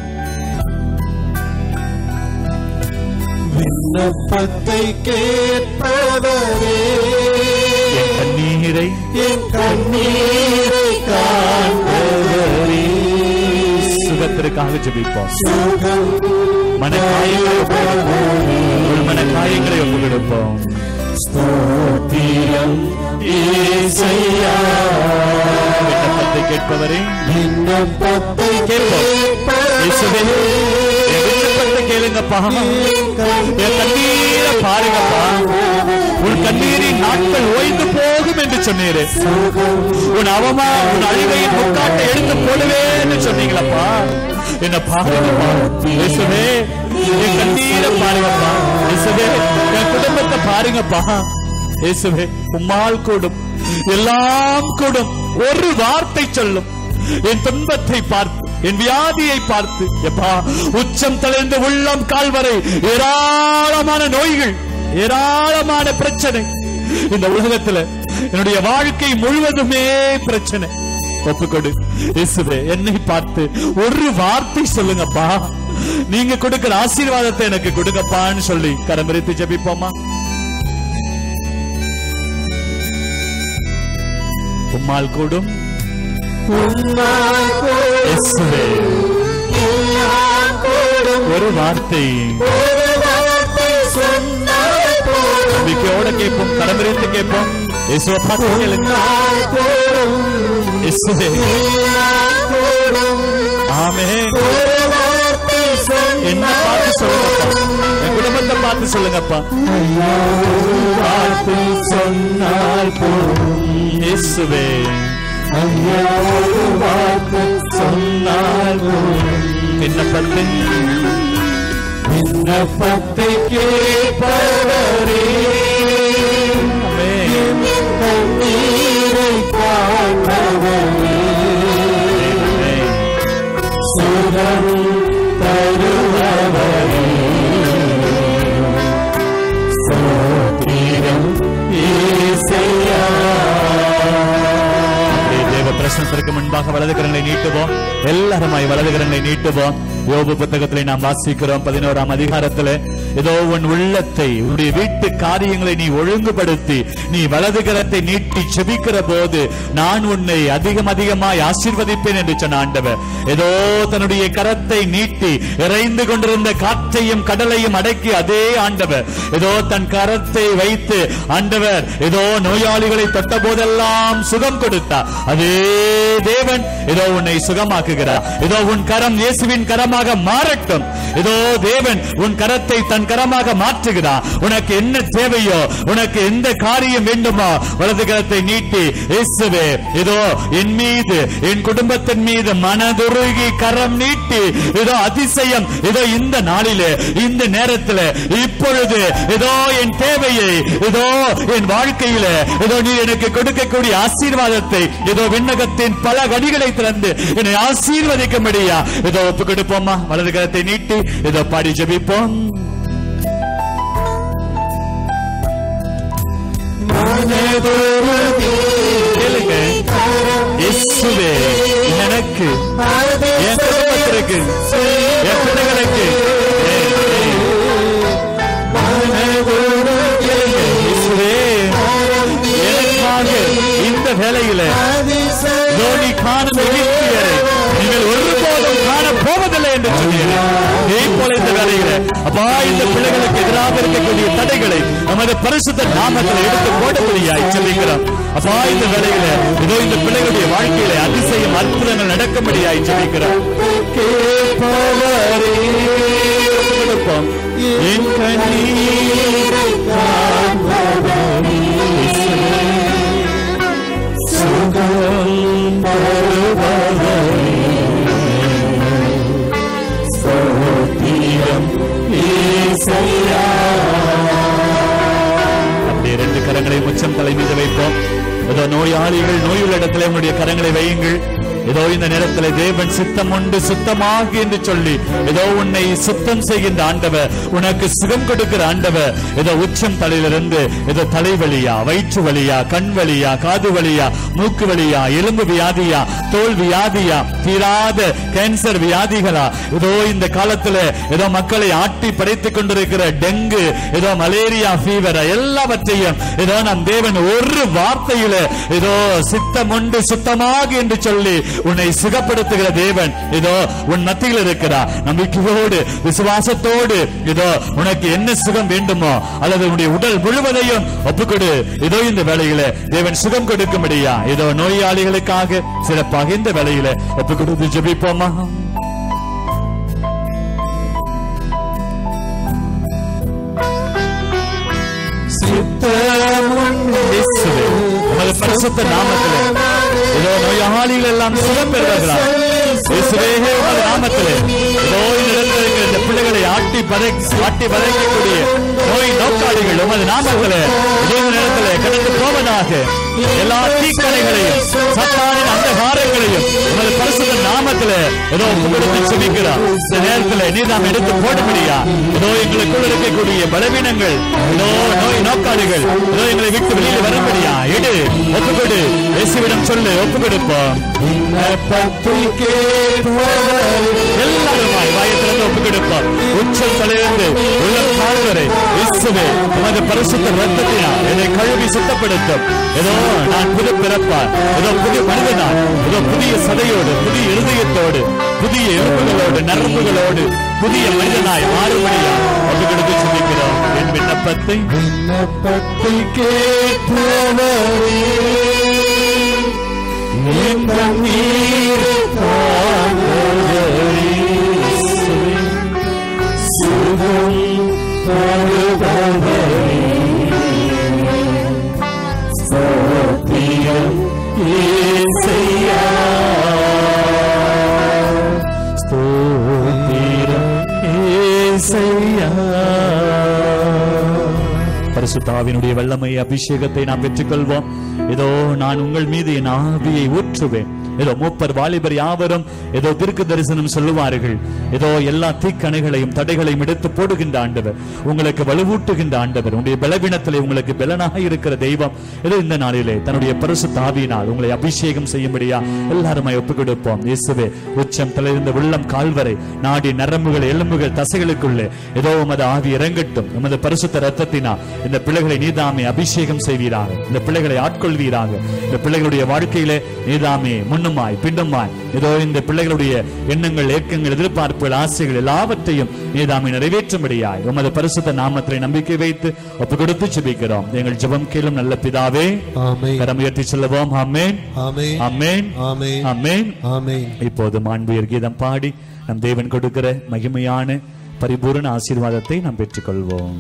விண்ணப்பத்தை கேட்பவரே, என் கண்ணீரை என் கண்ணீரை காண்பவரே, சுகத்திற்காக ஜெபிப்போம். சுகம் மனக்காயங்களை ஒரு மனக்காயங்களை ஒப்புக் கொடுப்போம். ஸ்தோத்திரம் இயேசையா, விண்ணப்பத்தை கேட்பவரே, விண்ணப்பத்தை கேட்போம். இயேசுவே, என் விண்ணப்பத்தை கேளுங்கப்பா, என் கண்ணீரை பாருங்கப்பா. உன் கண்ணீரின் நாட்கள் ஓய்ந்து போகும் என்று சொன்னீரே, உன் அவமா உன் அழுகையின் முக்காட்டை எடுத்து போடுவேன்னு சொன்னீங்களப்பா. என்ன பாருங்கப்பா இயேசுவே, என் கண்ணீரை பாருங்கப்பா இயேசுவே, என் குடும்பத்தை பாருங்கப்பா இயேசுவே. உம்மால் கூடும், எல்லாம் கூடும். ஒரு வார்த்தை சொல்லும், என் துன்பத்தை பார்த்து, என் வியாதியை பார்த்து, எப்பா உச்சம் தலைந்து உள்ளம் கால்வரை ஏராளமான நோய்கள், ஏராளமான பிரச்சனை இந்த உலகத்துல, என்னுடைய வாழ்க்கை முழுவதுமே பிரச்சனை. ஒப்புக்கொடு இயேசுவே, என்னை பார்த்து ஒரு வார்த்தை சொல்லுங்கப்பா, நீங்க கொடுக்கிற ஆசீர்வாதத்தை எனக்கு கொடுங்கப்பான்னு சொல்லி கரம் விரித்து ஜெபிப்போமா. உம்மால் கூடும், இயேசுவே, ஒரு வார்த்தை நம்பிக்கையோட கேட்போம், கரம் விரித்து கேட்போம். இயேசுவை பார்த்து கேளுங்க. இயேசுவே, ஆமென். என்ன பார்த்து சொல்லுங்கப்பா, என் குடும்பத்தை பார்த்து சொல்லுங்கப்பா. பார்த்து சொன்னால் போதும் இயேசுவே, ஐயா, ஒரு வார்த்தை சொன்னால் போதும். விண்ணப்பத்தை விண்ணப்பத்தை கேட்பவரே, ஆமென். கண்ணீரை காண்பவரே, சுகம் தருபவரே, ஸ்தோத்திரம் இயேசையா. தேவ பிரசன்னத்திற்கு முன்பாக வலது கரங்களை நீட்டுவோம். எல்லாருமாய் வலது கரங்களை நீட்டுவோம். யோபு புத்தகத்திலே நாம் வாசிக்கிறோம் பதினோராம் அதிகாரத்திலே, ஏதோ உன் உள்ளத்தை, உன்னுடைய வீட்டு காரியங்களை நீ ஒழுங்குபடுத்தி நீ வலது கரத்தை நீட்டி செபிக்கிற போது நான் உன்னை அதிகம் அதிகமாய் ஆசீர்வதிப்பேன் என்று சொன்ன ஆண்டவர், ஏதோ தன்னுடைய கரத்தை நீட்டி இறைந்து கொண்டிருந்த காற்றையும் கடலையும் அடக்கி அதே ஆண்டவர் ஏதோ தன் கரத்தை வைத்து ஆண்டவர் ஏதோ நோயாளிகளை தொட்ட போதெல்லாம் சுகம் கொடுத்தார். அதே தேவன் ஏதோ உன்னை சுகமாக்குகிறார். ஏதோ உன் கரம் இயேசுவின் கரமாக மாறட்டும். ஏதோ தேவன் உன் கரத்தை தன் கரமாக மாற்றுகிறார். உனக்கு என்ன தேவையோ, உனக்கு எந்த காரியம் வேண்டுமோ வலது கரத்தை நீட்டி, இயேசுவே, ஏதோ என் மீது, என் குடும்பத்தின் மீது மனதுருகி கரம் நீட்டி, ஏதோ அதிசயம், ஏதோ இந்த நாளிலே, இந்த நேரத்தில், இப்பொழுது ஏதோ என் தேவையை, ஏதோ என் வாழ்க்கையில, ஏதோ நீ எனக்கு கொடுக்கக்கூடிய ஆசீர்வாதத்தை, ஏதோ விண்ணகத்தின் பல கடிகளை திறந்து என்னை ஆசீர்வதிக்கும்படியா ஏதோ ஒப்பு கொடுப்போமா. வலது கரத்தை நீட்டி ஏதோ பாடி ஜெபிப்போம். கேளுங்க, இயேசுவே, எனக்கு, என் குடும்பத்திற்கு, என் பிள்ளைகளுக்கு, இயேசுவே, எனக்காக இந்த வேளையில அப்பா இந்த பிள்ளைகளுக்கு எதிராக இருக்கக்கூடிய தடைகளை நமது பரிசுத்த நாமத்தில் எடுத்து போடும்படியாய் ஜெபிக்கிறோம். அப்பா இந்த வேளையில இதோ இந்த பிள்ளைகளுடைய வாழ்க்கையில அதிசயம் அற்புதங்கள் நடக்கும்படியாய் ஜெபிக்கிறோம். என் கண்ணீரை காண்பவரே, சுகம் தருபவரே, ஸ்தோத்திரம் இயேசுவே. அப்படியே ரெண்டு கரங்களை உச்சம் தலை மீது வைப்போம். ஏதோ நோயாளிகள் நோயுள்ள இடத்துல உங்களுடைய கரங்களை வையுங்கள். ஏதோ இந்த நேரத்தில் தேவன் சித்தம் உண்டு சுத்தமாக என்று சொல்லி ஏதோ உன்னை சுத்தம் செய்கின்ற ஆண்டவர், உனக்கு சுகம் கொடுக்கிற ஆண்டவர். ஏதோ உச்சம் தலையிலிருந்து ஏதோ தலைவலியா, வயிற்று வலியா, கண் வலியா, காது வலியா, மூக்கு வலியா, எலும்பு வியாதியா, தோல் வியாதியா, தீராத கேன்சர் வியாதிகளா, ஏதோ இந்த காலத்துல ஏதோ மக்களை ஆட்டி படைத்துக் கொண்டிருக்கிற டெங்கு, ஏதோ மலேரியா ஃபீவர், எல்லாவற்றையும் ஏதோ நம் தேவன் ஒரு வார்த்தையில ஏதோ சித்தம் உண்டு சுத்தமாக என்று சொல்லி உன்னை சுகப்படுத்துகிற தேவன் இதோ உன் மத்தியில் இருக்கிறார். நம்பிக்கையோடு விசுவாசத்தோடு இதோ உனக்கு என்ன சுகம் வேண்டுமோ அல்லது உன்னுடைய உடல் முழுவதையும் ஒப்புக்கொடு. இதோ இந்த வேளையில தேவன் சுகம் கொடுக்கும்படியா இதோ நோயாளிகளுக்காக சிறப்பாக இந்த வேளையில ஒப்புக்கொடுத்து ஜெபிப்போமா. பரிசுத்த நாமத்திலே இதோ நோயாளிகள் எல்லாம் சுகம் பெறுகிறார். நாமத்திலே இதோ இந்த பிள்ளைகளை ஆட்டி பதை ஆட்டி பதைக்கக்கூடிய நோய் நோக்காளிகள் உமது நாமத்திலே இதோ நேரத்தில் கடந்து போவதாக எல்லா தீக்கணைகளையும் சத்தானின் அந்தகாரங்களையும் உமது பரிசுத்த நாமத்திலே ஏதோ உங்களுக்கு செபிக்கிறார். இந்த நேரத்தில் நீ நாம் எடுத்து போடும்படியா இதோ எங்களுக்குள் இருக்கக்கூடிய பலவீனங்கள் இதோ நோய் நோக்காளிகள் இதோ எங்களை விட்டு வெளியில் வரும்படியா எடு ஒப்புக்கொடு. இயேசுவிடம் சொல்லு, ஒப்பு கொடுப்போம். எல்லாருமாய் வாயத்திலிருந்து ஒப்பு கொடுப்போம். உச்சம் தலையிலிருந்து உள்ளம் கால்வரை இயேசுவே உமது பரிசுத்த இரத்தத்தினால் என்னை கழுவி சுத்தப்படுத்தும். ஏதோ நான் புது பிறப்பார், ஏதோ புதிய மனிதனார், ஏதோ புதிய சதையோடு, புதிய இருதயத்தோடு, புதிய எலும்புகளோடு, நரம்புகளோடு புதிய மனிதனாய் மாறுபடியா ஒப்பு கொடுத்து சொல்லிக்கிறோம். என் விண்ணப்பத்தை விண்ணப்பத்தை கேட்பவரே, என் கண்ணீர் காண்பவரே, சுகம் தருபவரே, ஸ்தோத்திரம் இயேசுவே, ஸ்தோத்திரம் இயேசுவே. பரிசுத்தாவினுடைய வல்லமை அபிஷேகத்தை நாம் பெற்றுக்கொள்வோம். இதோ நான் உங்கள் மீது என் ஆவியை ஊற்றுவேன். ஏதோ மூப்பர் வாலிபர் யாவரும் ஏதோ தீர்க்க தரிசனம் சொல்லுவார்கள். ஏதோ எல்லா தீக்கணைகளையும் தடைகளையும் எடுத்து போடுகின்ற ஆண்டவர், உங்களுக்கு வலுவூட்டுகின்ற ஆண்டவர், உங்களுடைய பலவீனத்திலே உங்களுக்கு பலனாக இருக்கிற தெய்வம் ஏதோ இந்த நாளிலே தன்னுடைய பரிசுத்த ஆவியினால் உங்களை அபிஷேகம் செய்யும்படியா எல்லாருமே ஒப்புக் கொடுப்போம். இயேசுவே உச்சம் தலையிலிருந்து உள்ளம் கால்வரை நாடி நரம்புகள் எலும்புகள் தசைகளுக்குள்ளே ஏதோ உமது ஆவி இறங்கட்டும். உமது பரிசுத்த ரத்தத்தினால் இந்த பிள்ளைகளை நீதாமே அபிஷேகம் செய்வீராக, இந்த பிள்ளைகளை ஆட்கொள்வீராக. இந்த பிள்ளைகளுடைய வாழ்க்கையிலே நீதாமே முன்னுமாய் பின்னுமாய் இதோ இந்த பிள்ளைகளுடைய எண்ணங்கள், ஏக்கங்கள், எதிர்பார்ப்புகள், ஆசைகள் எல்லாவற்றையும் நீதாமே நிறைவேற்றும்படியாய் உமது பரிசுத்த நாமத்திலே நம்பிக்கை வைத்து ஒப்பு கொடுத்து ஜெபிக்கிறோம். எங்கள் ஜெபம் கேளும் நல்ல பிதாவே. ஆமென். கரம் உயர்த்தி சொல்லுவோம். ஆமென், ஆமென், ஆமென், ஆமென், ஆமென், ஆமென். இப்போது மாண்புயர் கீதம் பாடி நம் தேவன் கொடுக்கிற மகிமையான பரிபூரண ஆசீர்வாதத்தை நாம் பெற்றுக்கொள்வோம்.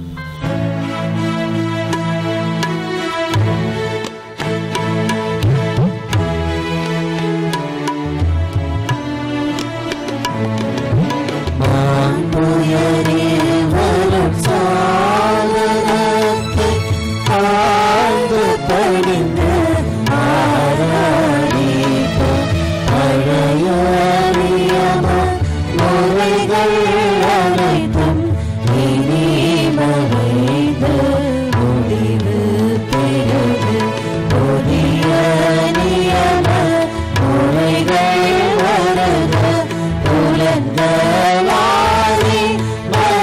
Bye.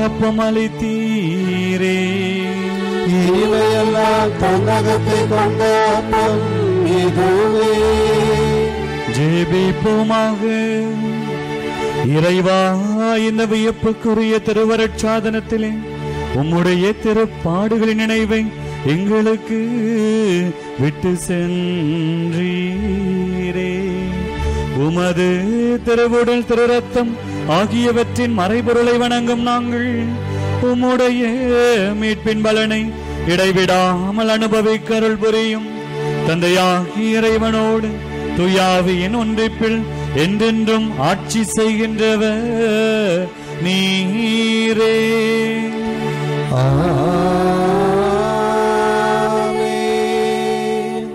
அப்பம் அளித்தீரே. இவையெல்லாம் தன்னகத்தை கொண்ட அப்பம் இதுவே. ஜெபிப்போமாக. இறைவா, இந்த வியப்புக்குரிய திருவருட்சாதனத்திலே உம்முடைய திருப்பாடுகளின் நினைவை எங்களுக்கு விட்டு சென்றீரே. உமது திருவுடல் திரு ரத்தம் ஆகியவற்றின் மறைபொருளை வணங்கும் நாங்கள் உம்முடைய மீட்பின் பலனை இடைவிடாமல் அனுபவிக்க அருள் புரியும். தந்தையாகிய இறைவனோடு துயாவியின் ஒன்றிப்பில் என்றென்றும் ஆட்சி செய்கின்றவர் நீரே. ஆமென்.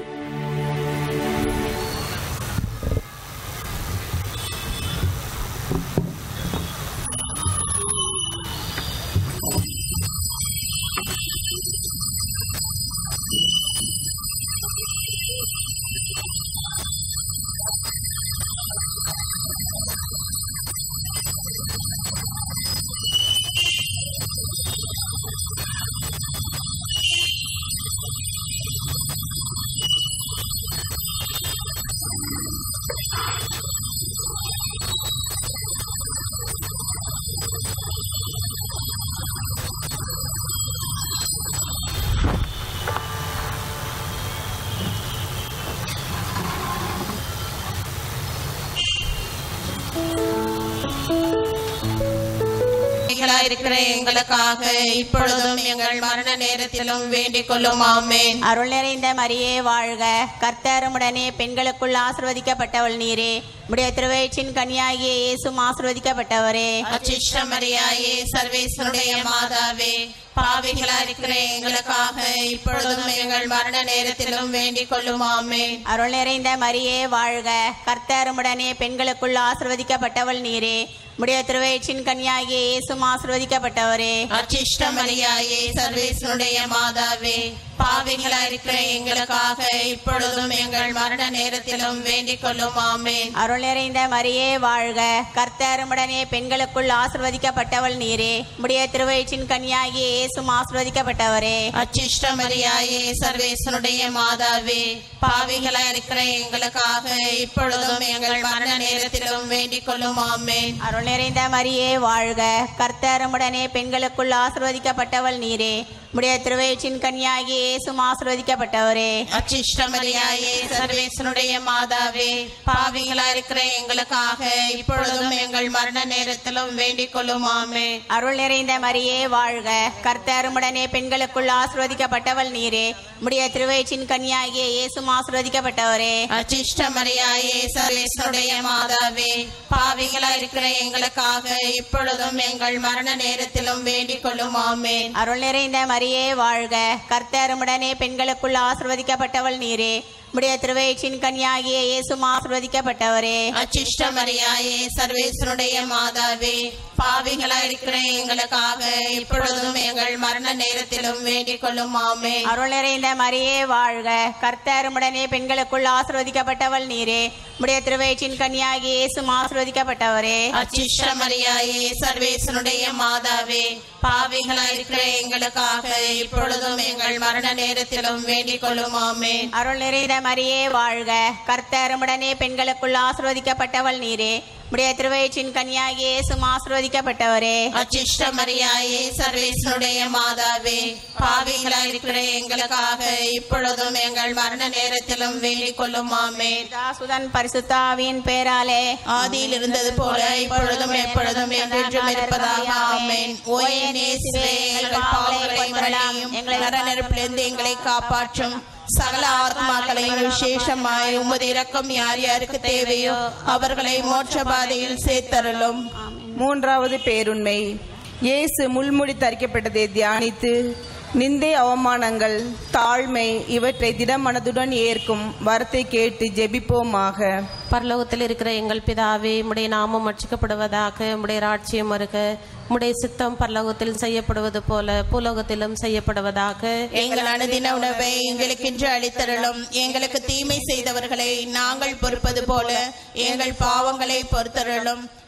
இருக்கிற எங்களுக்காக இப்பொழுதும் எங்கள் மரண நேரத்திலும் வேண்டிக் கொள்ளும். ஆமென். அருள் நிறைந்த மரியே வாழ்க, கர்த்தர் உம்முடனே பெண்களுக்குள் ஆசீர்வதிக்கப்பட்டவள் நீரே. உம்முடைய திருவயிற்றின் கனியாகிய இயேசுவும் ஆசீர்வதிக்கப்பட்டவரே. அச்சிஷ்ட மரியாயே, சர்வேஸ்வருடைய மாதாவே, பாவிகளா இருக்கிற எங்களுக்காக இப்பொழுதும் எங்கள் மரண நேரத்திலும் வேண்டிக் கொள்ளும். ஆமென். அருள் நிறைந்த மரியே வாழ்க, கர்த்தர் உம்முடனே பெண்களுக்குள் ஆசீர்வதிக்கப்பட்டவள் நீரே. உம்முடைய திருவயிற்றின் கனியாகிய இயேசுவும் ஆசீர்வதிக்கப்பட்டவரே. அச்சிஷ்ட மரியாயே, சர்வேஸ்வருடைய மாதாவே, பாவிகளா இருக்கிற எங்களுக்காக இப்பொழுதும் எங்கள் மரண நேரத்திலும் வேண்டிக் கொள்ளும். ஆமென். அருள் நிறைந்த மரியே வாழ்க, கர்த்தர் உம்முடனே பெண்களுக்குள் ஆசீர்வதிக்கப்பட்டவள் நீரே. உம்முடைய திருவயிற்றின் கனியாகிய இயேசுவும் ஆசீர்வதிக்கப்பட்டவரே. அச்சிஷ்ட மரியாயே, சர்வேஸ்வருடைய மாதாவே, பாவிகளா இருக்கிற எங்களுக்காக இப்பொழுதும் எங்கள் மரண நேரத்திலும் வேண்டிக் கொள்ளும். ஆமென். அருள் நிறைந்த மரியே வாழ்க, கர்த்தர் உம்முடனே பெண்களுக்குள் ஆசீர்வதிக்கப்பட்டவள் நீரே. உம்முடைய திருவயிற்றின் கனியாகிய இயேசுவும் ஆசீர்வதிக்கப்பட்டவரே. அச்சிஷ்ட மரியாயே, சர்வேஸ்வருடைய மாதாவே, பாவிகளா இருக்கிற எங்களுக்காக இப்பொழுதும் எங்கள் மரண நேரத்திலும் வேண்டிக் கொள்ளும். ஆமென். அருள் நிறைந்த மரியே வாழ்க, கர்த்தர் உம்முடனே பெண்களுக்குள் ஆசீர்வதிக்கப்பட்டவள் நீரே. உம்முடைய திருவயிற்றின் கனியாகிய இயேசுவும் ஆசீர்வதிக்கப்பட்டவரே. அச்சிஷ்ட மரியாயே, சர்வேஸ்வருடைய மாதாவே, பாவிகளா இருக்கிற எங்களுக்காக இப்பொழுதும் எங்கள் மரண நேரத்திலும் வேண்டிக் கொள்ளும். ஆமென். அருள் நிறைந்த மரியே வாழ்க, கர்த்தர் உம்முடனே பெண்களுக்குள் ஆசீர்வதிக்கப்பட்டவள் நீரே. உம்முடைய திருவயிற்றின் கனியாகிய இயேசுவும் ஆசீர்வதிக்கப்பட்டவரே. அச்சிஷ்ட மரியாயே, சர்வேஸ்வருடைய மாதாவே, பாவிகளா இருக்கிற எங்களுக்காக இப்பொழுதும் எங்கள் மரண நேரத்திலும் வேண்டிக் கொள்ளும். ஆமென். அருள் நிறைந்த மரியே வாழ்க, கர்த்தர் உம்முடனே பெண்களுக்குள் ஆசீர்வதிக்கப்பட்டவள் நீரே. உம்முடைய திருவயிற்றின் கனியாகிய இயேசுவும் ஆசீர்வதிக்கப்பட்டவரே. அச்சிஷ்ட மரியாயே, சர்வேஸ்வருடைய மாதாவே, பாவிகளா இருக்கிற எங்களுக்காக இப்பொழுதும் எங்கள் மரண நேரத்திலும் வேண்டிக் கொள்ளும். ஆமென். அருள் நிறைந்த மரியே வாழ்க, கர்த்தர் உம்முடனே பெண்களுக்குள் ஆசீர்வதிக்கப்பட்டவள் நீரே. உம்முடைய திருவயிற்றின் கனியாகிய இயேசுவும் ஆசீர்வதிக்கப்பட்டவரே. அச்சிஷ்ட மரியாயே, சர்வேஸ்வருடைய மாதாவே, பாவிகளா இருக்கிற எங்களுக்காக இப்பொழுதும் எங்கள் மரண நேரத்திலும் வேண்டிக் கொள்ளும். ஆமென். சுதன் பரிசுத்த ஆவியின் பேராலே ஆதியில் இருந்தது போல இப்பொழுதும் எப்பொழுதும் என்றென்றும் இருப்பதாக. ஆமென். ஓயே நேசுவே, எங்கள் பாவங்களை மன்னியும், எங்கள் நரநெருப்பிலிருந்து எங்களை காப்பாற்றும். சகல ஆத்மாக்களையும் விசேஷமாய் உமது இரக்கம் யார் யாருக்கு தேவையோ அவர்களை மோட்ச பாதையில் சேர்த்தருளும். மூன்றாவது பேருண்மை. இயேசு முள்முடி தரிக்கப்பட்டதை தியானித்து நிந்தை, அவமானங்கள், தாழ்மை இவற்றை திடமனதுடன் ஏற்கும் வரத்தை கேட்டு ஜெபிப்போமாக. பரலோகத்தில் இருக்கிற எங்கள் பிதாவே, உம்முடைய நாமம் ரட்சிக்கப்படுவதாக, உம்முடைய ராஜ்யம் வருக, உம்முடைய சித்தம் பரலோகத்தில் செய்யப்படுவது போல பூலோகத்திலும் செய்யப்படுவதாக. எங்கள் அனுதின உணவை எங்களுக்கென்று அளித்தருளும். எங்களுக்கு தீமை செய்தவர்களை நாங்கள் பொறுப்பது போல எங்கள் பாவங்களை பொறுத்தருளும்.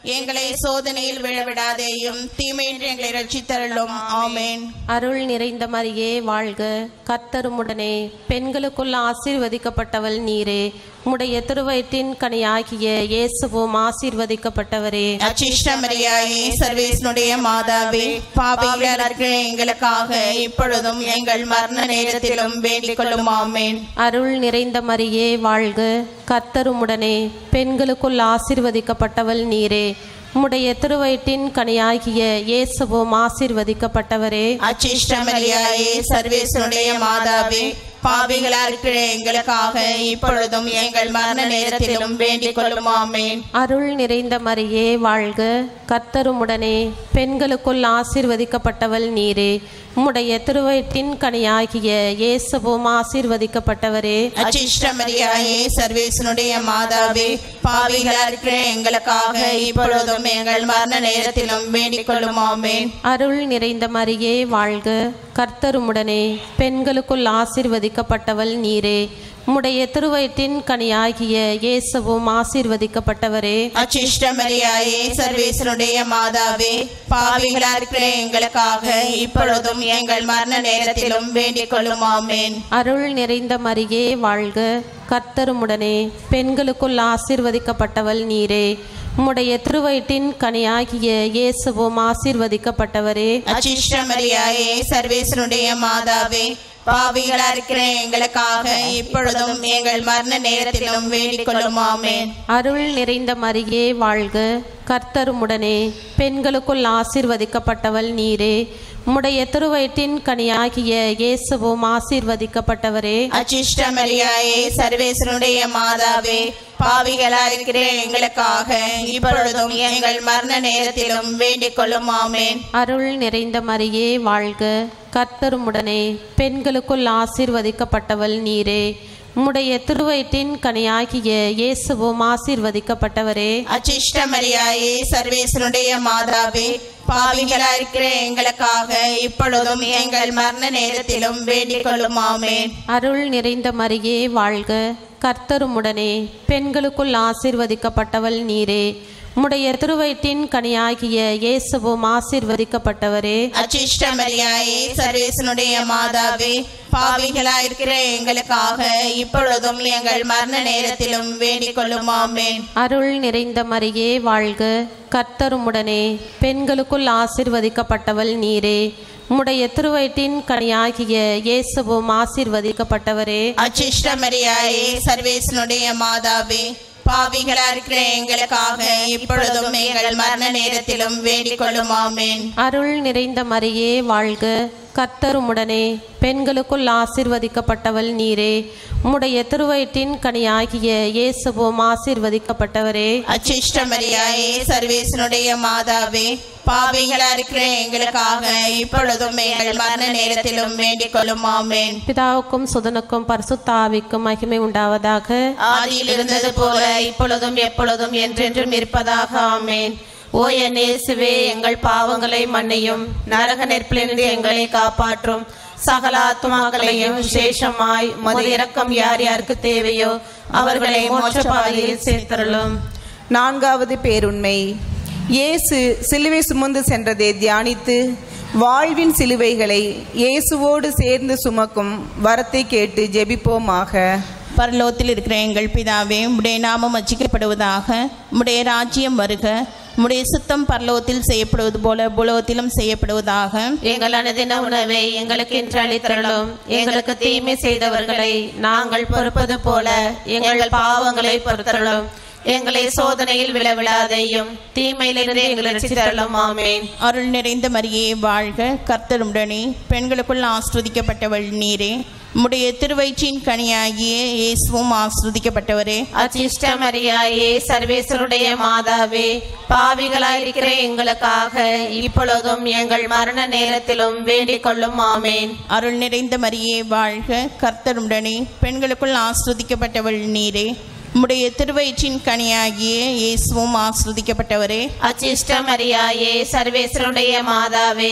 எங்களை சோதனையில் விழவிடாதேயும் தீமையின்றி எங்களை ரட்சித்தருளும். ஆமென். அருள் நிறைந்த மரியே வாழ்க, கர்த்தருமுடனே பெண்களுக்குள் ஆசீர்வதிக்கப்பட்டவள் நீரே. உம்முடைய திருவயிற்றின் கனியாகிய இயேசுவும் ஆசீர்வதிக்கப்பட்டவரே. அச்சிஷ்ட மரியாயே, சர்வேசனுடைய மாதாவே, பாவிகளார் இருக்கிற எங்களுக்காக இப்பொழுதும் எங்கள் மரண நேரத்திலும் வேண்டிக் கொள்ளும். ஆமென். அருள் நிறைந்த மரியே வாழ்க, கர்த்தருமுடனே பெண்களுக்குள் ஆசீர்வதிக்கப்பட்டவள் நீரே. உம்முடைய திருவயிற்றின் கனியாகிய இயேசுவும் ஆசீர்வதிக்கப்பட்டவரே. அச்சிஷ்ட மரியாயே, சர்வேசனுடைய மாதாவே, பாவிகளா இருக்கிற எங்களுக்காக இப்பொழுதும் எங்கள் மரண நேரத்திலும் வேண்டிக் கொள்ளும். ஆமென். அருள் நிறைந்த மரியே வாழ்க, கர்த்தருமுடனே பெண்களுக்குள் ஆசீர்வதிக்கப்பட்டவள் நீரே. உம்முடைய திருவயிற்றின் கனியாகிய இயேசுவும் ஆசீர்வதிக்கப்பட்டவரே. அச்சிஷ்ட மரியாயே, சர்வேசனுடைய மாதாவே, பாவிகளா இருக்கிற எங்களுக்காக இப்பொழுதும் எங்கள் மரண நேரத்திலும் வேண்டிக் கொள்ளும். ஆமென். அருள் நிறைந்த மரியே வாழ்க, கர்த்தருமுடனே பெண்களுக்குள் ஆசீர்வதிக்கப்பட்டவள் நீரே. உம்முடைய திருவயிற்றின் கனியாகிய இயேசுவும் ஆசீர்வதிக்கப்பட்டவரே. அச்சிஷ்ட மரியாயே, சர்வேசனுடைய மாதாவே, பாவிகளா இருக்கிற எங்களுக்காக இப்பொழுதும் எங்கள் மரண நேரத்திலும் வேண்டிக் கொள்ளும். ஆமென். அருள் நிறைந்த மரியே வாழ்க, கர்த்தருமுடனே பெண்களுக்குள் ஆசீர்வதிக்கப்பட்டவள் நீரே. உம்முடைய திருவயிற்றின் கனியாகிய இயேசுவும் ஆசீர்வதிக்கப்பட்டவரே. அச்சிஷ்ட மரியாயே, சர்வேசனுடைய மாதாவே, பாவிகளா இருக்கிற எங்களுக்காக இப்பொழுதும் எங்கள் மரண நேரத்திலும் வேண்டிக் கொள்ளும். ஆமென். அருள் நிறைந்த மரியே வாழ்க, கர்த்தருமுடனே பெண்களுக்குள் ஆசீர்வதிக்கப்பட்டவள் நீரே. உம்முடைய திருவயிற்றின் கனியாகிய இயேசுவும் ஆசீர்வதிக்கப்பட்டவரே. அச்சிஷ்ட மரியாயே, சர்வேசனுடைய மாதாவே, பாவிகளா இருக்கிற எங்களுக்காக இப்பொழுதும் எங்கள் மரண நேரத்திலும் வேண்டிக் கொள்ளும். ஆமென். அருள் நிறைந்த மரியே வாழ்க, கர்த்தருமுடனே பெண்களுக்குள் ஆசீர்வதிக்கப்பட்டவள் நீரே. உம்முடைய திருவயிற்றின் கனியாகிய இயேசுவும் ஆசீர்வதிக்கப்பட்டவரே. அச்சிஷ்ட மரியாயே, சர்வேசனுடைய மாதாவே, பாவிகளா இருக்கிற எங்களுக்காக இப்பொழுதும் எங்கள் மரண நேரத்திலும் வேண்டிக் கொள்ளும். ஆமென். அருள் நிறைந்த மரியே வாழ்க, கர்த்தருமுடனே பெண்களுக்குள் ஆசீர்வதிக்கப்பட்டவள் நீரே. உம்முடைய திருவயிற்றின் கனியாகிய இயேசுவும் ஆசீர்வதிக்கப்பட்டவரே. அச்சிஷ்ட மரியாயே, சர்வேசனுடைய மாதாவே, பாவிகளா இருக்கிற எங்களுக்காக இப்பொழுதும் எங்கள் மரண நேரத்திலும் வேண்டிக் கொள்ளும். ஆமென். அருள் நிறைந்த மரியே வாழ்க, கர்த்தருமுடனே பெண்களுக்குள் ஆசீர்வதிக்கப்பட்டவள் நீரே. உம்முடைய திருவயிற்றின் கனியாகிய இயேசுவும் ஆசீர்வதிக்கப்பட்டவரே. அச்சிஷ்ட மரியாயே, சர்வேசனுடைய மாதாவே, பாவிகளா இருக்கிற எங்களுக்காக இப்பொழுதும் எங்கள் மரண நேரத்திலும் வேண்டிக் கொள்ளும். ஆமென். அருள் நிறைந்த மரியே வாழ்க, கர்த்தருமுடனே பெண்களுக்குள் ஆசீர்வதிக்கப்பட்டவள் நீரே. உம்முடைய திருவயிற்றின் கனியாகிய இயேசுவும் ஆசீர்வதிக்கப்பட்டவரே. அச்சிஷ்ட மரியாயே, சர்வேசனுடைய மாதாவே, பாவிகளா இருக்கிற எங்களுக்காக இப்பொழுதும் எங்கள் மரண நேரத்திலும் வேண்டிக் கொள்ளும். ஆமென். பிதாவுக்கும் சுதனுக்கும் பரிசுத்த ஆவிக்கும் மகிமை உண்டாவதாக. ஆதியில் இருந்தது போல இப்பொழுதும் எப்பொழுதும் என்றென்றும் இருப்பதாக. ஆமென். ஓ என் இயேசுவே, எங்கள் பாவங்களை மன்னியும், நரக நெருப்பிலிருந்து எங்களை காப்பாற்றும், சகல ஆத்துமாக்களையும் விசேஷமாய் உமது இரக்கம் யார் யாருக்கு தேவையோ அவர்களை மோட்ச பாதையில் சேர்த்தருளும். நான்காவது பேருண்மை. இயேசு சிலுவை சுமந்து சென்றதை தியானித்து வாழ்வின் சிலுவைகளை இயேசுவோடு சேர்ந்து சுமக்கும் வரத்தை கேட்டு ஜெபிப்போமாக. பரலோகத்தில் இருக்கிற எங்கள் பிதாவே, உம்முடைய நாமம் அர்ச்சிக்கப்படுவதாக. உம்முடைய ராஜ்யம் வருக. உம்முடைய சுத்தம் பரலோகத்தில் செய்யப்படுவது போல பூலோகத்திலும் செய்யப்படுவதாக. எங்கள் அனுதின உணவை எங்களுக்கு இன்று அளித்தருளும். எங்களுக்கு தீமை செய்தவர்களை நாங்கள் பொறுப்பது போல எங்கள் பாவங்களை பொறுத்தருளும். எங்களை சோதனையில் விழவிடாதையும் தீமையிலிருந்து எங்களை ரட்சித்தருளும். ஆமென். அருள் நிறைந்த மரியே வாழ்க, கர்த்தருடனே பெண்களுக்குள் ஆஸ்வதிக்கப்பட்டவள் நீரே. உம்முடைய திருவயிற்றின் கனியாகிய இயேசுவும் ஆஸ்வதிக்கப்பட்டவரே. அச்சிஷ்ட மரியாயே, சர்வேசருடைய மாதாவே, பாவிகளாயிருக்கிற எங்களுக்காக இப்பொழுதும் எங்கள் மரண நேரத்திலும் வேண்டிக் கொள்ளும். ஆமென். அருள் நிறைந்த மரியே வாழ்க, கர்த்தருடனே பெண்களுக்குள் ஆஸ்வதிக்கப்பட்டவள் நீரே. உம்முடைய திருவயிற்றின் கனியாகிய இயேசுவும் ஆஸ்வதிக்கப்பட்டவரே. அச்சிஷ்ட மரியாயே, சர்வேசருடைய மாதாவே,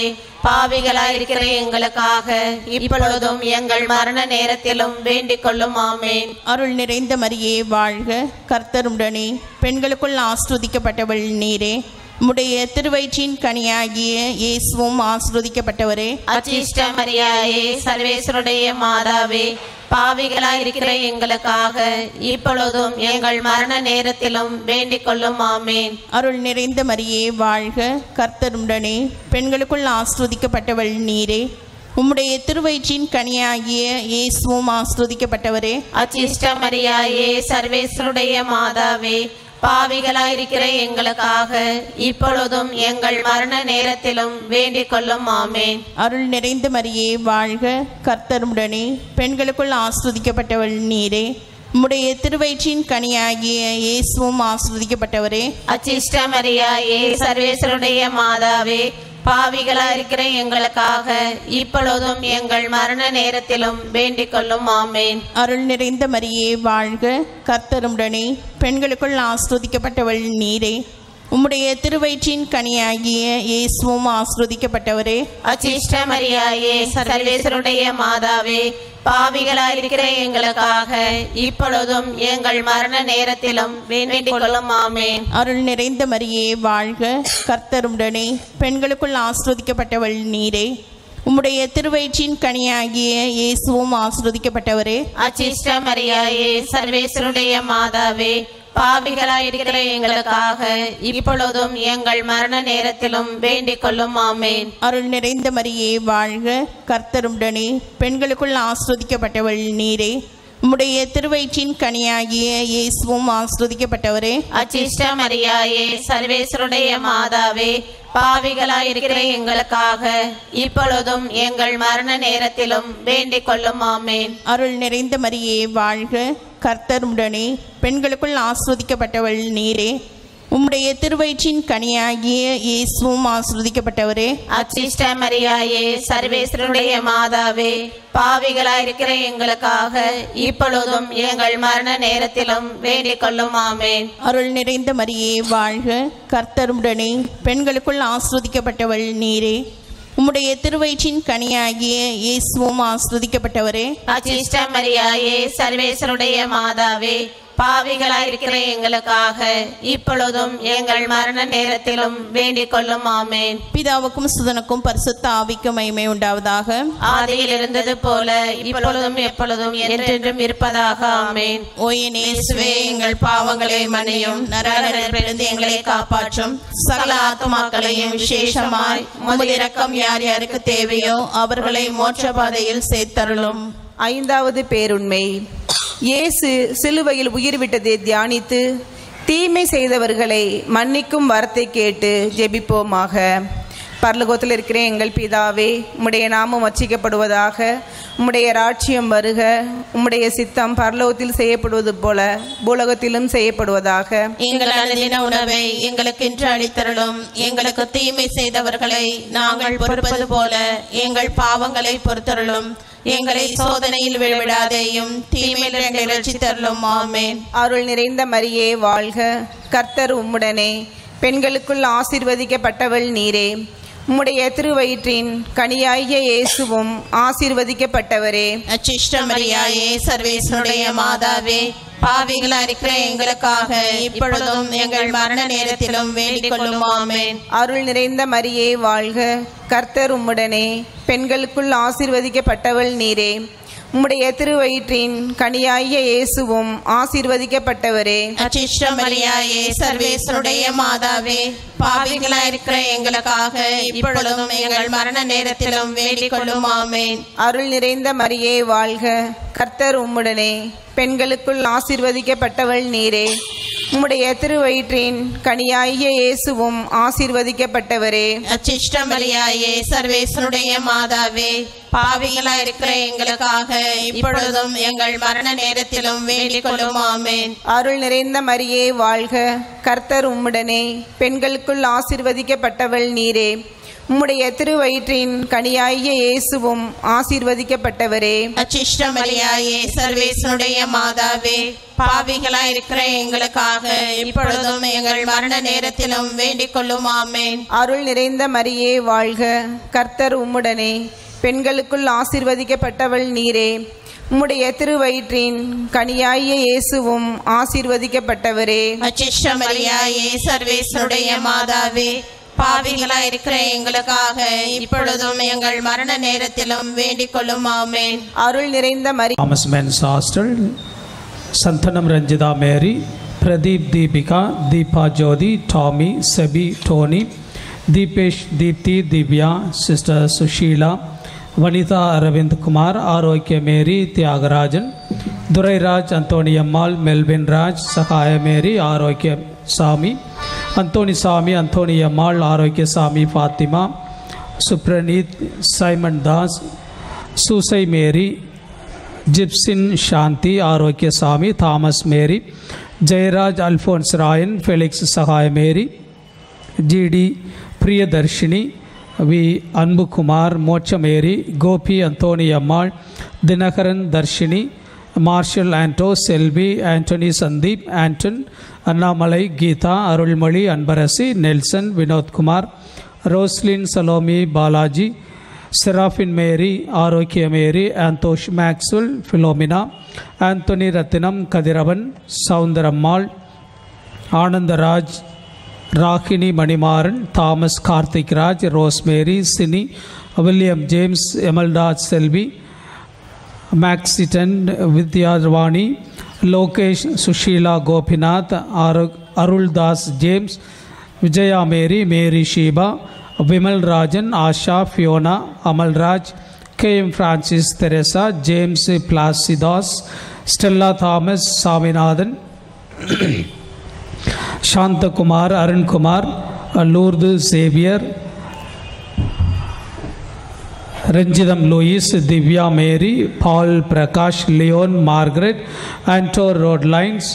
பாவிகளாயிருக்கிற எங்களுக்காக இப்பொழுதும் எங்கள் மரண நேரத்திலும் வேண்டிக் கொள்ளும் ஆமேன். அருள் நிறைந்த மரியே வாழ்க, கர்த்தர் உடனே, பெண்களுக்குள் ஆஸ்ரோதிக்கப்பட்டவள் நீரே, உம்முடைய திருவயிற்றின் கனியாகிய இயேசுவும் ஆஸ்ரோதிக்கப்பட்டவரே. அச்சிஷ்ட மரியாயே, சர்வேஸ்வருடைய மாதாவே, பாவிகளாயிருக்கிற எங்களுக்காக இப்பொழுதும் எங்கள் மரண நேரத்திலும் வேண்டிக் கொள்ளும் ஆமேன். அருள் நிறைந்த மரியே வாழ்க, கர்த்தர் உடனே, பெண்களுக்குள் ஆஸ்ரோதிக்கப்பட்டவள் நீரே, உம்முடைய திருவயிற்றின் கனியாகிய இயேசுவும் ஆஸ்ரோதிக்கப்பட்டவரே. அச்சிஷ்ட மரியாயே, சர்வேஸ்வருடைய மாதாவே, பாவிகளாயிருக்கிற எங்களுக்காக இப்பொழுதும் எங்கள் மரண நேரத்திலும் வேண்டிக் கொள்ளும் ஆமேன். அருள் நிறைந்த மரியே வாழ்க, கர்த்தர் உடனே, பெண்களுக்குள் ஆஸ்ரோதிக்கப்பட்டவள் நீரே, உம்முடைய திருவயிற்றின் கனியாகிய இயேசுவும் ஆஸ்ரோதிக்கப்பட்டவரே. அச்சிஷ்ட மரியாயே, சர்வேஸ்வருடைய மாதாவே, பாவிகளாயிருக்கிற எங்களுக்காக இப்பொழுதும் எங்கள் மரண நேரத்திலும் வேண்டிக் கொள்ளும் ஆமேன். அருள் நிறைந்த மரியே வாழ்க, கர்த்தர் உடனே, பெண்களுக்குள் ஆஸ்ரோதிக்கப்பட்டவள் நீரே, உம்முடைய திருவயிற்றின் கனியாகிய இயேசுவும் ஆஸ்ரோதிக்கப்பட்டவரே. அச்சிஷ்ட மரியாயே, சர்வேஸ்வருடைய மாதாவே, பாவிகளாயிருக்கிற எங்களுக்காக இப்பொழுதும் எங்கள் மரண நேரத்திலும் வேண்டிக் கொள்ளும் ஆமேன். அருள் நிறைந்த மரியே வாழ்க, கர்த்தர் உடனே, பெண்களுக்குள் ஆஸ்ரோதிக்கப்பட்டவள் நீரே, உம்முடைய திருவயிற்றின் கனியாகிய இயேசுவும் ஆஸ்ரோதிக்கப்பட்டவரே. அச்சிஷ்ட மரியாயே, சர்வேஸ்வருடைய மாதாவே, பாவிகளாயிருக்கிற எங்களுக்காக இப்பொழுதும் எங்கள் மரண நேரத்திலும் வேண்டிக் கொள்ளும் ஆமேன். அருள் நிறைந்த மரியே வாழ்க, கர்த்தர் உடனே, பெண்களுக்குள் ஆஸ்ரோதிக்கப்பட்டவள் நீரே, உம்முடைய திருவயிற்றின் கனியாகிய இயேசுவும் ஆஸ்ரோதிக்கப்பட்டவரே. அச்சிஷ்ட மரியாயே, சர்வேஸ்வருடைய மாதாவே, பாவிகளாயிருக்கிற எங்களுக்காக இப்பொழுதும் எங்கள் மரண நேரத்திலும் வேண்டிக் கொள்ளும் ஆமேன். அருள் நிறைந்த மரியே வாழ்க, கர்த்தர் உடனே, பெண்களுக்குள் ஆஸ்ரோதிக்கப்பட்டவள் நீரே, உம்முடைய திருவயிற்றின் கனியாகிய இயேசுவும் ஆஸ்ரோதிக்கப்பட்டவரே. அச்சிஷ்ட மரியாயே, சர்வேஸ்வருடைய மாதாவே, பாவிகளாயிருக்கிற எங்களுக்காக இப்பொழுதும் எங்கள் மரண நேரத்திலும் வேண்டிக் கொள்ளும் ஆமேன். அருள் நிறைந்த மரியே வாழ்க, கர்த்தர் உடனே, பெண்களுக்குள் ஆஸ்ரோதிக்கப்பட்டவள் நீரே, உம்முடைய திருவயிற்றின் கனியாகிய இயேசுவும் ஆஸ்ரோதிக்கப்பட்டவரே. அச்சிஷ்ட மரியாயே, சர்வேஸ்வருடைய மாதாவே, பாவிகளாயிருக்கிற எங்களுக்காக இப்பொழுதும் எங்கள் மரண நேரத்திலும் வேண்டிக் கொள்ளும் ஆமேன். பிதாவுக்கும் சுதனுக்கும் பரிசுத்த ஆவிக்கும் மகிமை உண்டாவதாக. ஆதியில் இருந்தது போல இப்பொழுதும் எப்பொழுதும் என்றென்றும் இருப்பதாக ஆமேன். ஓ என் இயேசுவே, எங்கள் பாவங்களை மன்னியும், நரகத்திலிருந்து எங்களை காப்பாற்றும், சகல ஆத்துமாக்களையும் விசேஷமாய் உமது இரக்கம் யார் யாருக்கு தேவையோ அவர்களை மோட்ச பாதையில் சேர்த்தருளும். ஐந்தாவது பேருண்மை. இயேசு சிலுவையில் உயிர் விட்டதை தியானித்து தீமை செய்தவர்களை மன்னிக்கும் வரத்தை கேட்டு ஜெபிப்போமாக. பரலோகத்தில் இருக்கிற எங்கள் பிதாவே, உம்முடைய நாமம் வச்சிக்கப்படுவதாக, உம்முடைய ராட்சியம் வருக, உம்முடைய சித்தம் பரலோகத்தில் செய்யப்படுவது போல பூலோகத்திலும் செய்யப்படுவதாக. எங்கள் அனுதின உணவை எங்களுக்கு இன்று அளித்தருளும். எங்களுக்கு தீமை செய்தவர்களை நாங்கள் பொறுப்பது போல எங்கள் பாவங்களை பொறுத்தருளும். எங்களை சோதனையில் விழவிடாதேயும், தீமையில் எங்களை ரட்சித்தருளும். ஆமென். அருள் நிறைந்த மரியே வாழ்க, கர்த்தர் உம்முடனே, பெண்களுக்குள் ஆசீர்வதிக்கப்பட்டவள் நீரே, உம்முடைய திருவயிற்றின் கனியாகிய இயேசுவும் ஆசீர்வதிக்கப்பட்டவரே. அச்சிஷ்ட மரியாயே, சர்வேஸ்வருடைய மாதாவே, பாவிகளா இருக்கிற எங்களுக்காக இப்பொழுதும் எங்கள் மரண நேரத்திலும் வேண்டிக் கொள்ளும். ஆமென். அருள் நிறைந்த மரியே வாழ்க, கர்த்தர் உம்முடனே, பெண்களுக்குள் ஆசீர்வதிக்கப்பட்டவள் நீரே, உம்முடைய திருவயிற்றின் கனியாகிய இயேசுவும் ஆசீர்வதிக்கப்பட்டவரே. அச்சிஷ்ட மரியாயே, சர்வேஸ்வருடைய மாதாவே, பாவிகளா இருக்கிற எங்களுக்காக இப்பொழுதும் எங்கள் மரண நேரத்திலும் வேண்டிக் கொள்ளும். ஆமென். அருள் நிறைந்த மரியே வாழ்க, கர்த்தர் உம்முடனே, பெண்களுக்குள் ஆசீர்வதிக்கப்பட்டவள் நீரே, உம்முடைய திருவயிற்றின் கனியாகிய இயேசுவும் ஆசீர்வதிக்கப்பட்டவரே. அச்சிஷ்ட மரியாயே, சர்வேஸ்வருடைய மாதாவே, பாவிகளா இருக்கிற எங்களுக்காக இப்பொழுதும் எங்கள் மரண நேரத்திலும் வேண்டிக் கொள்ளும். ஆமென். அருள் நிறைந்த மரியே வாழ்க, கர்த்தர் உம்முடனே, பெண்களுக்குள் ஆசீர்வதிக்கப்பட்டவள் நீரே, உம்முடைய திருவயிற்றின் கனியாகிய இயேசுவும் ஆசீர்வதிக்கப்பட்டவரே. அச்சிஷ்ட மரியாயே சர்வேசனுடைய மாதாவே, பாவிகளாய் இருக்கிற எங்களுக்காக இப்பொழுதும் எங்கள் மரண நேரத்திலும் வேண்டிக் கொள்ளும். ஆமென். அருள் நிறைந்த மரியே வாழ்க, கர்த்தர் உம்முடனே, பெண்களுக்குள் ஆசீர்வதிக்கப்பட்டவள் நீரே. உம்முடைய திருவயிற்றின் கனியாகிய இயேசுவும் ஆசீர்வதிக்கப்பட்டவரே. அச்சிஷ்ட மரியாயே சர்வேசனுடைய மாதாவே, பாவிகளாய் இருக்கிற எங்களுக்காக இப்பொழுதும் எங்கள் மரண நேரத்திலும் வேண்டிக் கொள்ளும். ஆமென். அருள் நிறைந்த மரி Thomas Men's Hostel, Santanam Ranjita Mary, Pradeep Deepika, Deepa Jyoti, Tommy, Sebi, Tony, Deepesh, Deepthi, Divya, Sister Sushila, Vanitha Aravind Kumar, Arokya Mary, Tyagarajan, Durai Raj, Anthony Ammal, Melvin Raj, Sakaya Mary, Arokya Sami, Anthony Sami, Anthony Ammal, Arokya Sami, Fatima, Supranit, Simon Das, Susai Mary, Gibson Shanti, Arokya Sami, Thomas Mary, Jairaj Alphonse Ryan, Felix Sahaya Mary, G D Priyadarshini, V Anbu Kumar, Mocha Mary, Gopi Anthony Ammal, Dinakaran Darshini, Marshall Anto, Selvi, Anthony Sandeep, Anton, Annamalai, Geeta, Arulmali, Anbarasi, Nelson, Vinod Kumar, Roslyn Salome, Balaji, Seraphine Mary, Arokya Mary, Antosh Maxwell, Philomena, Anthony Ratinam, Kadiravan, Soundarammal, Anandaraj, Rakini Manimaran, Thomas Karthik Raj, Rosemary, Sini, William James, Emelda Selvi, Maxiton, Vidyadvani, Lokesh, Sushila Gopinath, Arul Das James, Vijaya Mary, Mary Sheba, Vimal Rajan, Asha, Fiona, Amal Raj, K M Francis Teresa, James Placidos, Stella Thomas, Saminathan, Shanta Kumar, Arun Kumar, Lourdes Xavier, Ranjidam Louis, Divya Mary, Paul Prakash, Leon, Margaret, Antor Road Lines,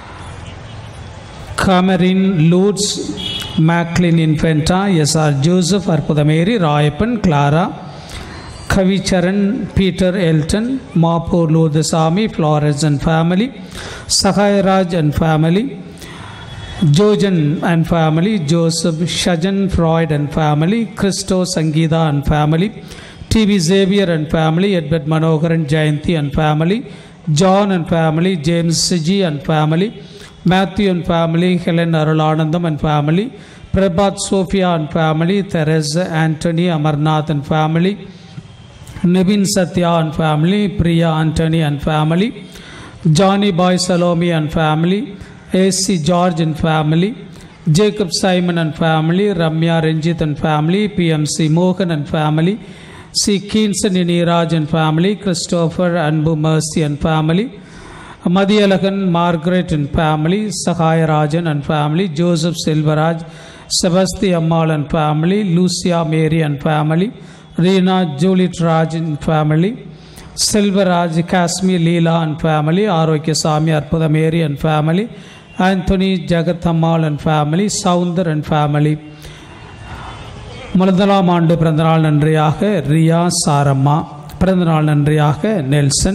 Cameron Lourdes, Maclean Infanta, S R Joseph, Arpuda Mary, Rayapan, Clara, Kavicharan, Peter Elton, Mapur Lodasami, Flores and family, Sahay Raj and family, Jojan and family, Joseph Shajan Freud and family, Christo Sangeeta and family, T V Xavier and family, Edward Manohar and Jayanti and family, John and family, James Siji and family, Matthew and family, Helen Arulanandam and family, Prabhat Sophia and family, Teresa Anthony Amarnath and family, Nibin Satya and family, Priya Anthony and family, Johnny Boy Salome and family, A C George and family, Jacob Simon and family, Ramya Ranjit and family, P M C Mohan and family, C Keenson Iniraj and family, Christopher Anbu Mercy and family, Madhyalakan Margaret and family, Sakaya Rajan and family, Joseph Silvaraj, Sebasti Ammal and family, Lucia Mary and family, Reena Juliet Raj and family, Silvaraj Kasmi Leela and family, Arokya Sami Arpuda Mary and family, Anthony Jagathammal and family, Soundar and family. முதலாம் ஆண்டு பிறந்தநாள் நன்றியாக ரியா சாரம்மா, பிறந்தநாள் நன்றியாக நெல்சன்,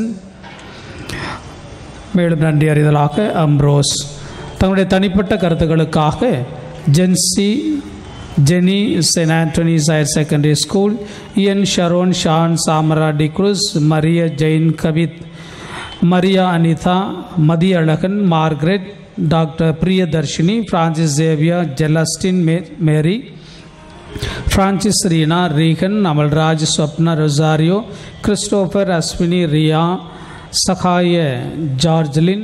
மேலும் நன்றி அறிதலாக அம்ரோஸ். தங்களுடைய தனிப்பட்ட கருத்துக்களுக்காக Jency Jenny, Saint Antony's higher secondary school, Ian Sharon, Shaun, Samara D'Cruz, Maria Jain, Kavith, Maria Anitha, Mathiya Azhagan, Margaret, doctor Priyadharshini, Francis Xavier, Celestine Mary, Francis Rina, Regan, Amalraj, Swapna, Rosario, Christopher, Aswini, Ria, Sakhaya, Georgelin,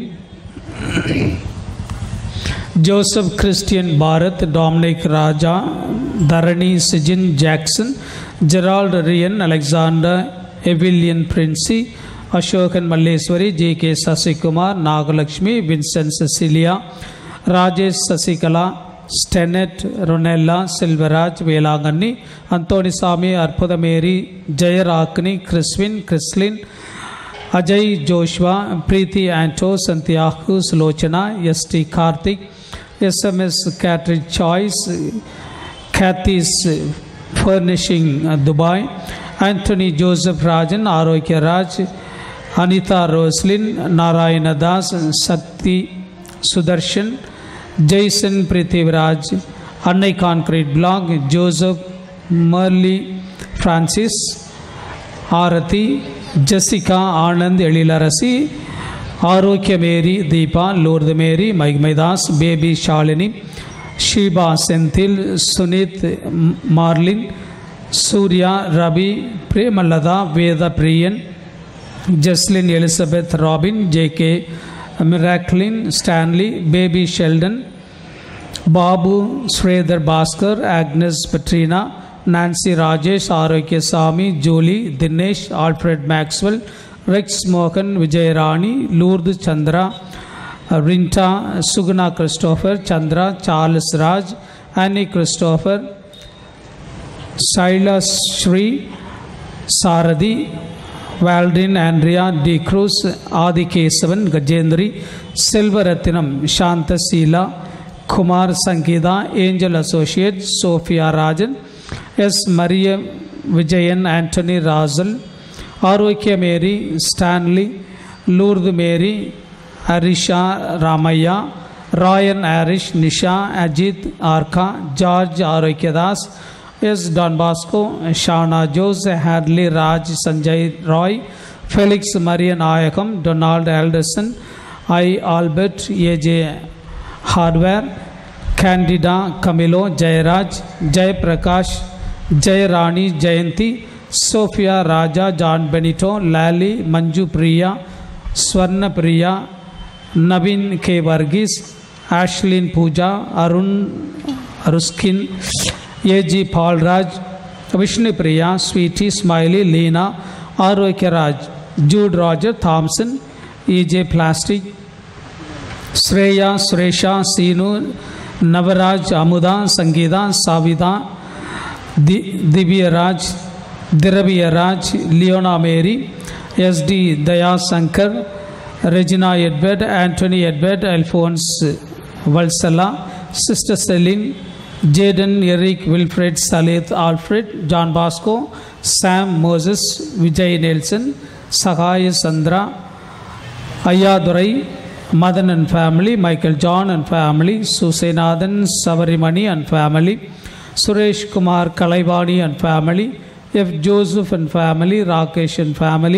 Joseph Christian Bharat, Dominic Raja, Dharani Sijin Jackson, Gerald Rian, Alexander, Evillian Princey, Ashokan Malleswari, J K Sasikumar, Nagalakshmi, Vincent Cecilia, Rajesh Sasikala, Stenet, Ronella, Silveraj, Velangani, Anthony Sami, Arpuda Mary, Jayarakni, Chriswin, Chrislin, Ajay Joshua, Preeti Anto, Santiago, Slochana, S T Karthik, S M S Catridge Choice, Kathy's Furnishing uh, Dubai, Anthony Joseph Rajan, Arokya Raj, Anita Roslin, Narayana Das, Sakti Sudarshan, Jason Prithviraj, Annai Concrete Block, Joseph Merli Francis, Arati, Jessica Anand Elilarasi, Arokya Mary Deepa, Lord Mary, Mike Maidas, Baby Shalini, Shiba Senthil, Sunit Marlin, Surya Rabi, Premalada, Veda Priyan, Jocelyn Elizabeth Robin, J K Miraculin, Stanley, Baby Sheldon, Babu Sredhar Bhaskar, Agnes Petrina, Nancy Rajesh, Arokya Sami, Julie, Dinesh, Alfred Maxwell, Rex Mohan, Vijay Rani, Lourdes Chandra, Rinta, Sugana Christopher, Chandra, Charles Raj, Annie Christopher, Silas Shri, Saradi, Valdin, Andrea, D. Cruz, Adi Kesavan, Gajendri, Silvaratinam, Shanta Sila, Kumar Sankida, Angel Associates, Sophia Rajan, S. Maria Vijayan, Anthony Razal, Arokya Mary, Stanley, Lourdes Mary, Arisha Ramaya, Ryan Arish, Nisha, Ajit Arka, George Arokyadas, S. Don Bosco, Shana Jose, Hadley Raj, Sanjay Roy, Felix Marian Ayakam, Donald Alderson, I. Albert, A. J. Hardware, Candida Camilo, Jayaraj, Jay Prakash, Jay Rani, Jayanti, Sophia Raja, John Benito, Lali, Manju Priya, Swarna Priya, Navin K. Varghese, Ashlyn Pooja, Arun Ruskin, A G Paul Raj, Vishnu Priya, Sweetie, Smiley, Leena, Arokya Raj, Jude Roger, Thompson, E J Plastic, Shreya, Suresha, Sinu, Navaraj, Amuda, Sangeeta, Savida, Divya Raj, Diravya Raj, Leona Mary, S D Daya Sankar, Regina Edward, Anthony Edward, Alphonse Valsala, Sister Celine, Jaden Eric Wilfred Salith Alfred, John Bosco, Sam Moses, Vijay Nelson, Sahaya Sandra, Ayadurai, Madan and family, Michael John and family, Susenathan Savarimani and family, Suresh Kumar Kalaivani and family, F. Joseph and family, Rakesh and family,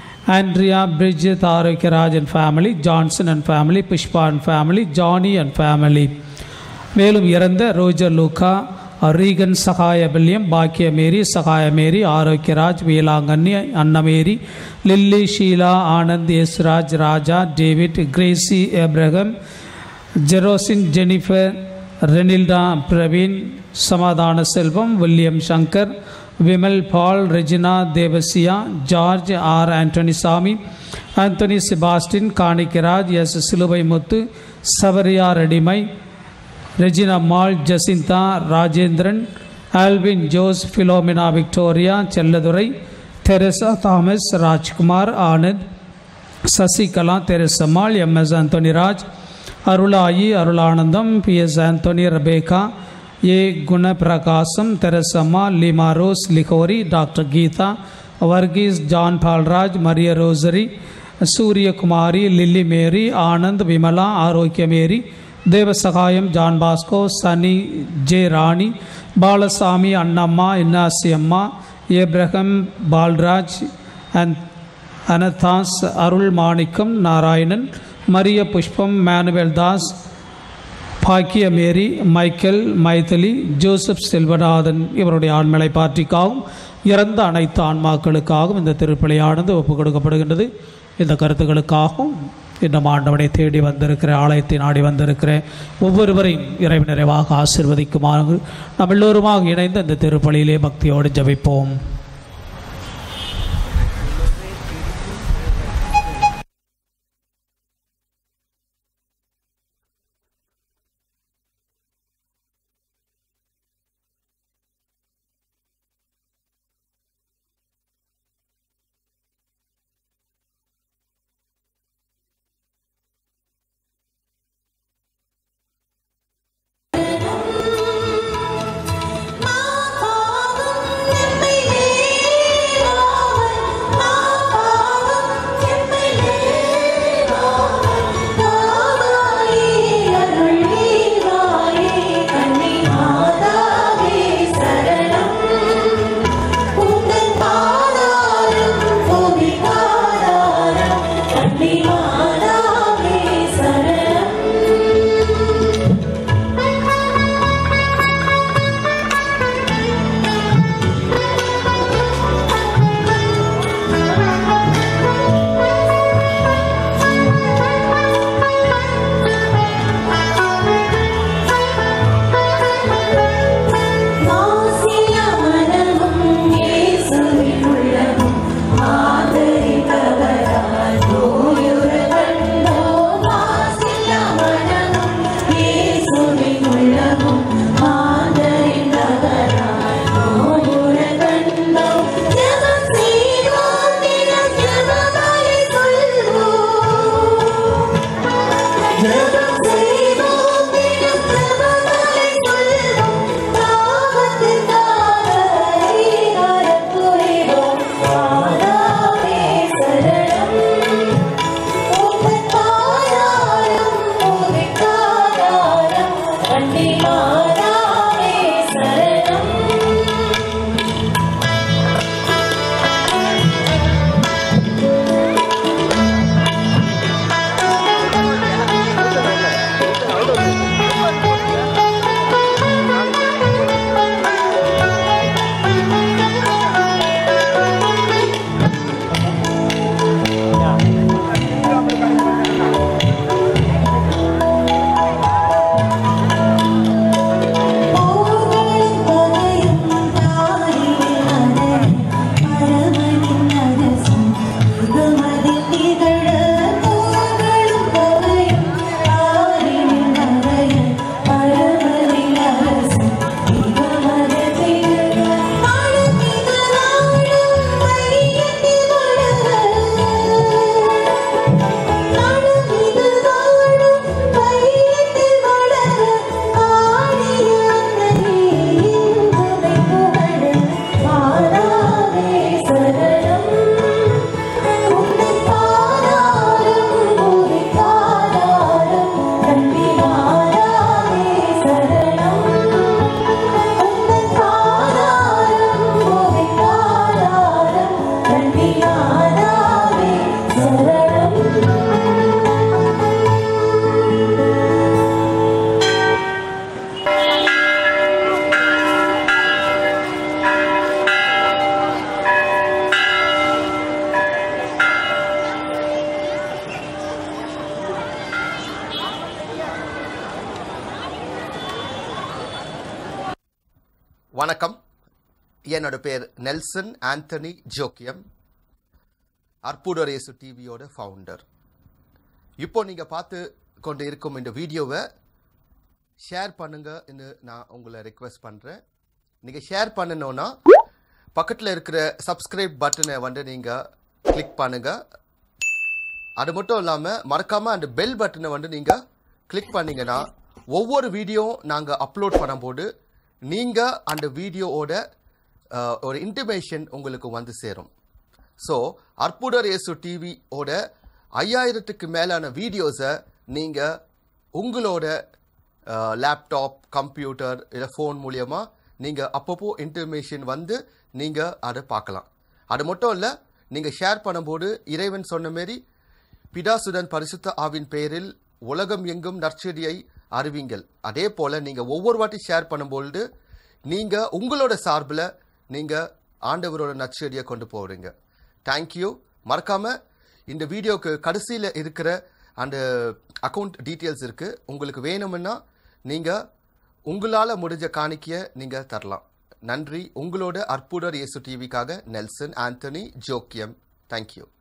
Andrea Bridget Arakaraj and family, Johnson and family, Pushpa and family, Johnny and family. மேலும் இறந்த ரோஜர் லூக்கா, ரீகன் சகாய பில்லியம், Bakkiya Mary, Sahaya Mary, Arokiaraj, Velankanni Annamary, Lily Sheela, Anand, Yasraj, Raja, David, Gracy Abraham, Jerosin, Jennifer, Renilda, Praveen, Samathana Selvam, William Shankar, Vimal, Paul, Regina, Devasia, George, R Antony Sami, Anthony Sebastian, Kanikkaraj, S Siluvai Muthu, Savariya ரெடிமை, ரெஜினா மால், Jacinta, Rajendran, Alvin Jose, Philomena Victoria, Selladurai, Theresa Thomas, Rajkumar, Anand, Sasikala, Therasammal, M S Anthony Raj, Arulayi, Arulanandam, P S Anthony, Rebecca, A Gunaprakasam, தெரசம்மா, Lima Rose, Ligori, doctor Geetha, Varghese, John Paulraj, Maria rosary, Suriyakumari, Lily Mary, Anand, Vimala, Arokya Mary, Devasagayam, John Bosco, Sani, J Rani, Balasamy, Annamma, Innasi Amma, Abraham, Paulraj, and Anadas, Arul Manickam, Narayanan, Maria Pushpam, Manuel Das, Bakkiya Mary, Michael, Mythili, Joseph Selvanathan இவருடைய ஆண்மலை பாட்டிக்காகவும் இறந்த அனைத்து ஆன்மாக்களுக்காகவும் இந்த திருப்பலியானது ஒப்புக் கொடுக்கப்படுகின்றது. இந்த கருத்துக்களுக்காகவும் இந்த ஆண்டவனை தேடி வந்திருக்கிற, ஆலயத்தை நாடி வந்திருக்கிற ஒவ்வொருவரையும் இறை நிறைவாக ஆசீர்வதிக்குமாறு நாம் எல்லோருமாக இணைந்து இந்த திருப்பலியிலே பக்தியோடு ஜெபிப்போம். Baba வணக்கம், என்னோட பேர் நெல்சன் ஆண்டனி ஜோக்கியம், அற்புதர் இயேசு டிவியோட ஃபவுண்டர். இப்போ நீங்கள் பார்த்து கொண்டு இருக்கும் இந்த வீடியோவை ஷேர் பண்ணுங்கன்னு நான் உங்களை ரெக்வெஸ்ட் பண்ணுறேன். நீங்கள் ஷேர் பண்ணணுன்னா பக்கத்தில் இருக்கிற சப்ஸ்கிரைப் பட்டனை வந்து நீங்கள் கிளிக் பண்ணுங்கள். அது மட்டும் இல்லாமல் மறக்காமல் அந்த பெல் பட்டனை வந்து நீங்கள் கிளிக் பண்ணிங்கன்னா ஒவ்வொரு வீடியோ நாங்கள் அப்லோட் பண்ணும்போது நீங்கள் அந்த வீடியோவோட ஒரு இன்டிமேஷன் உங்களுக்கு வந்து சேரும். ஸோ அற்புதர் இயேசு டிவியோட ஐயாயிரத்துக்கு மேலான வீடியோஸை நீங்கள் உங்களோட லேப்டாப், கம்ப்யூட்டர் இல்லை ஃபோன் மூலியமாக நீங்கள் அப்பப்போ இன்டிமேஷன் வந்து நீங்கள் அதை பார்க்கலாம். அது மட்டும் இல்லை, நீங்கள் ஷேர் பண்ணும்போது இறைவன் சொன்ன மாரி பிதாசுடன் பரிசுத்த ஆவின் பெயரில் உலகம் எங்கும் நற்செடியை அறிவிங்கள். அதே போல் நீங்கள் ஒவ்வொரு வாட்டி ஷேர் பண்ணும்பொழுது நீங்கள் உங்களோட சார்பில் நீங்கள் ஆண்டவரோட நற்செடியை கொண்டு போகிறீங்க. தேங்க்யூ. மறக்காமல் இந்த வீடியோக்கு கடைசியில் இருக்கிற அந்த அக்கௌண்ட் டீட்டெயில்ஸ் இருக்குது. உங்களுக்கு வேணும்னா நீங்கள் உங்களால் முடிஞ்ச காணிக்கையை நீங்கள் தரலாம். நன்றி. உங்களோட அற்புதர் இயேசு டிவிக்காக நெல்சன் ஆண்டனி ஜோக்கியம். தேங்க்யூ.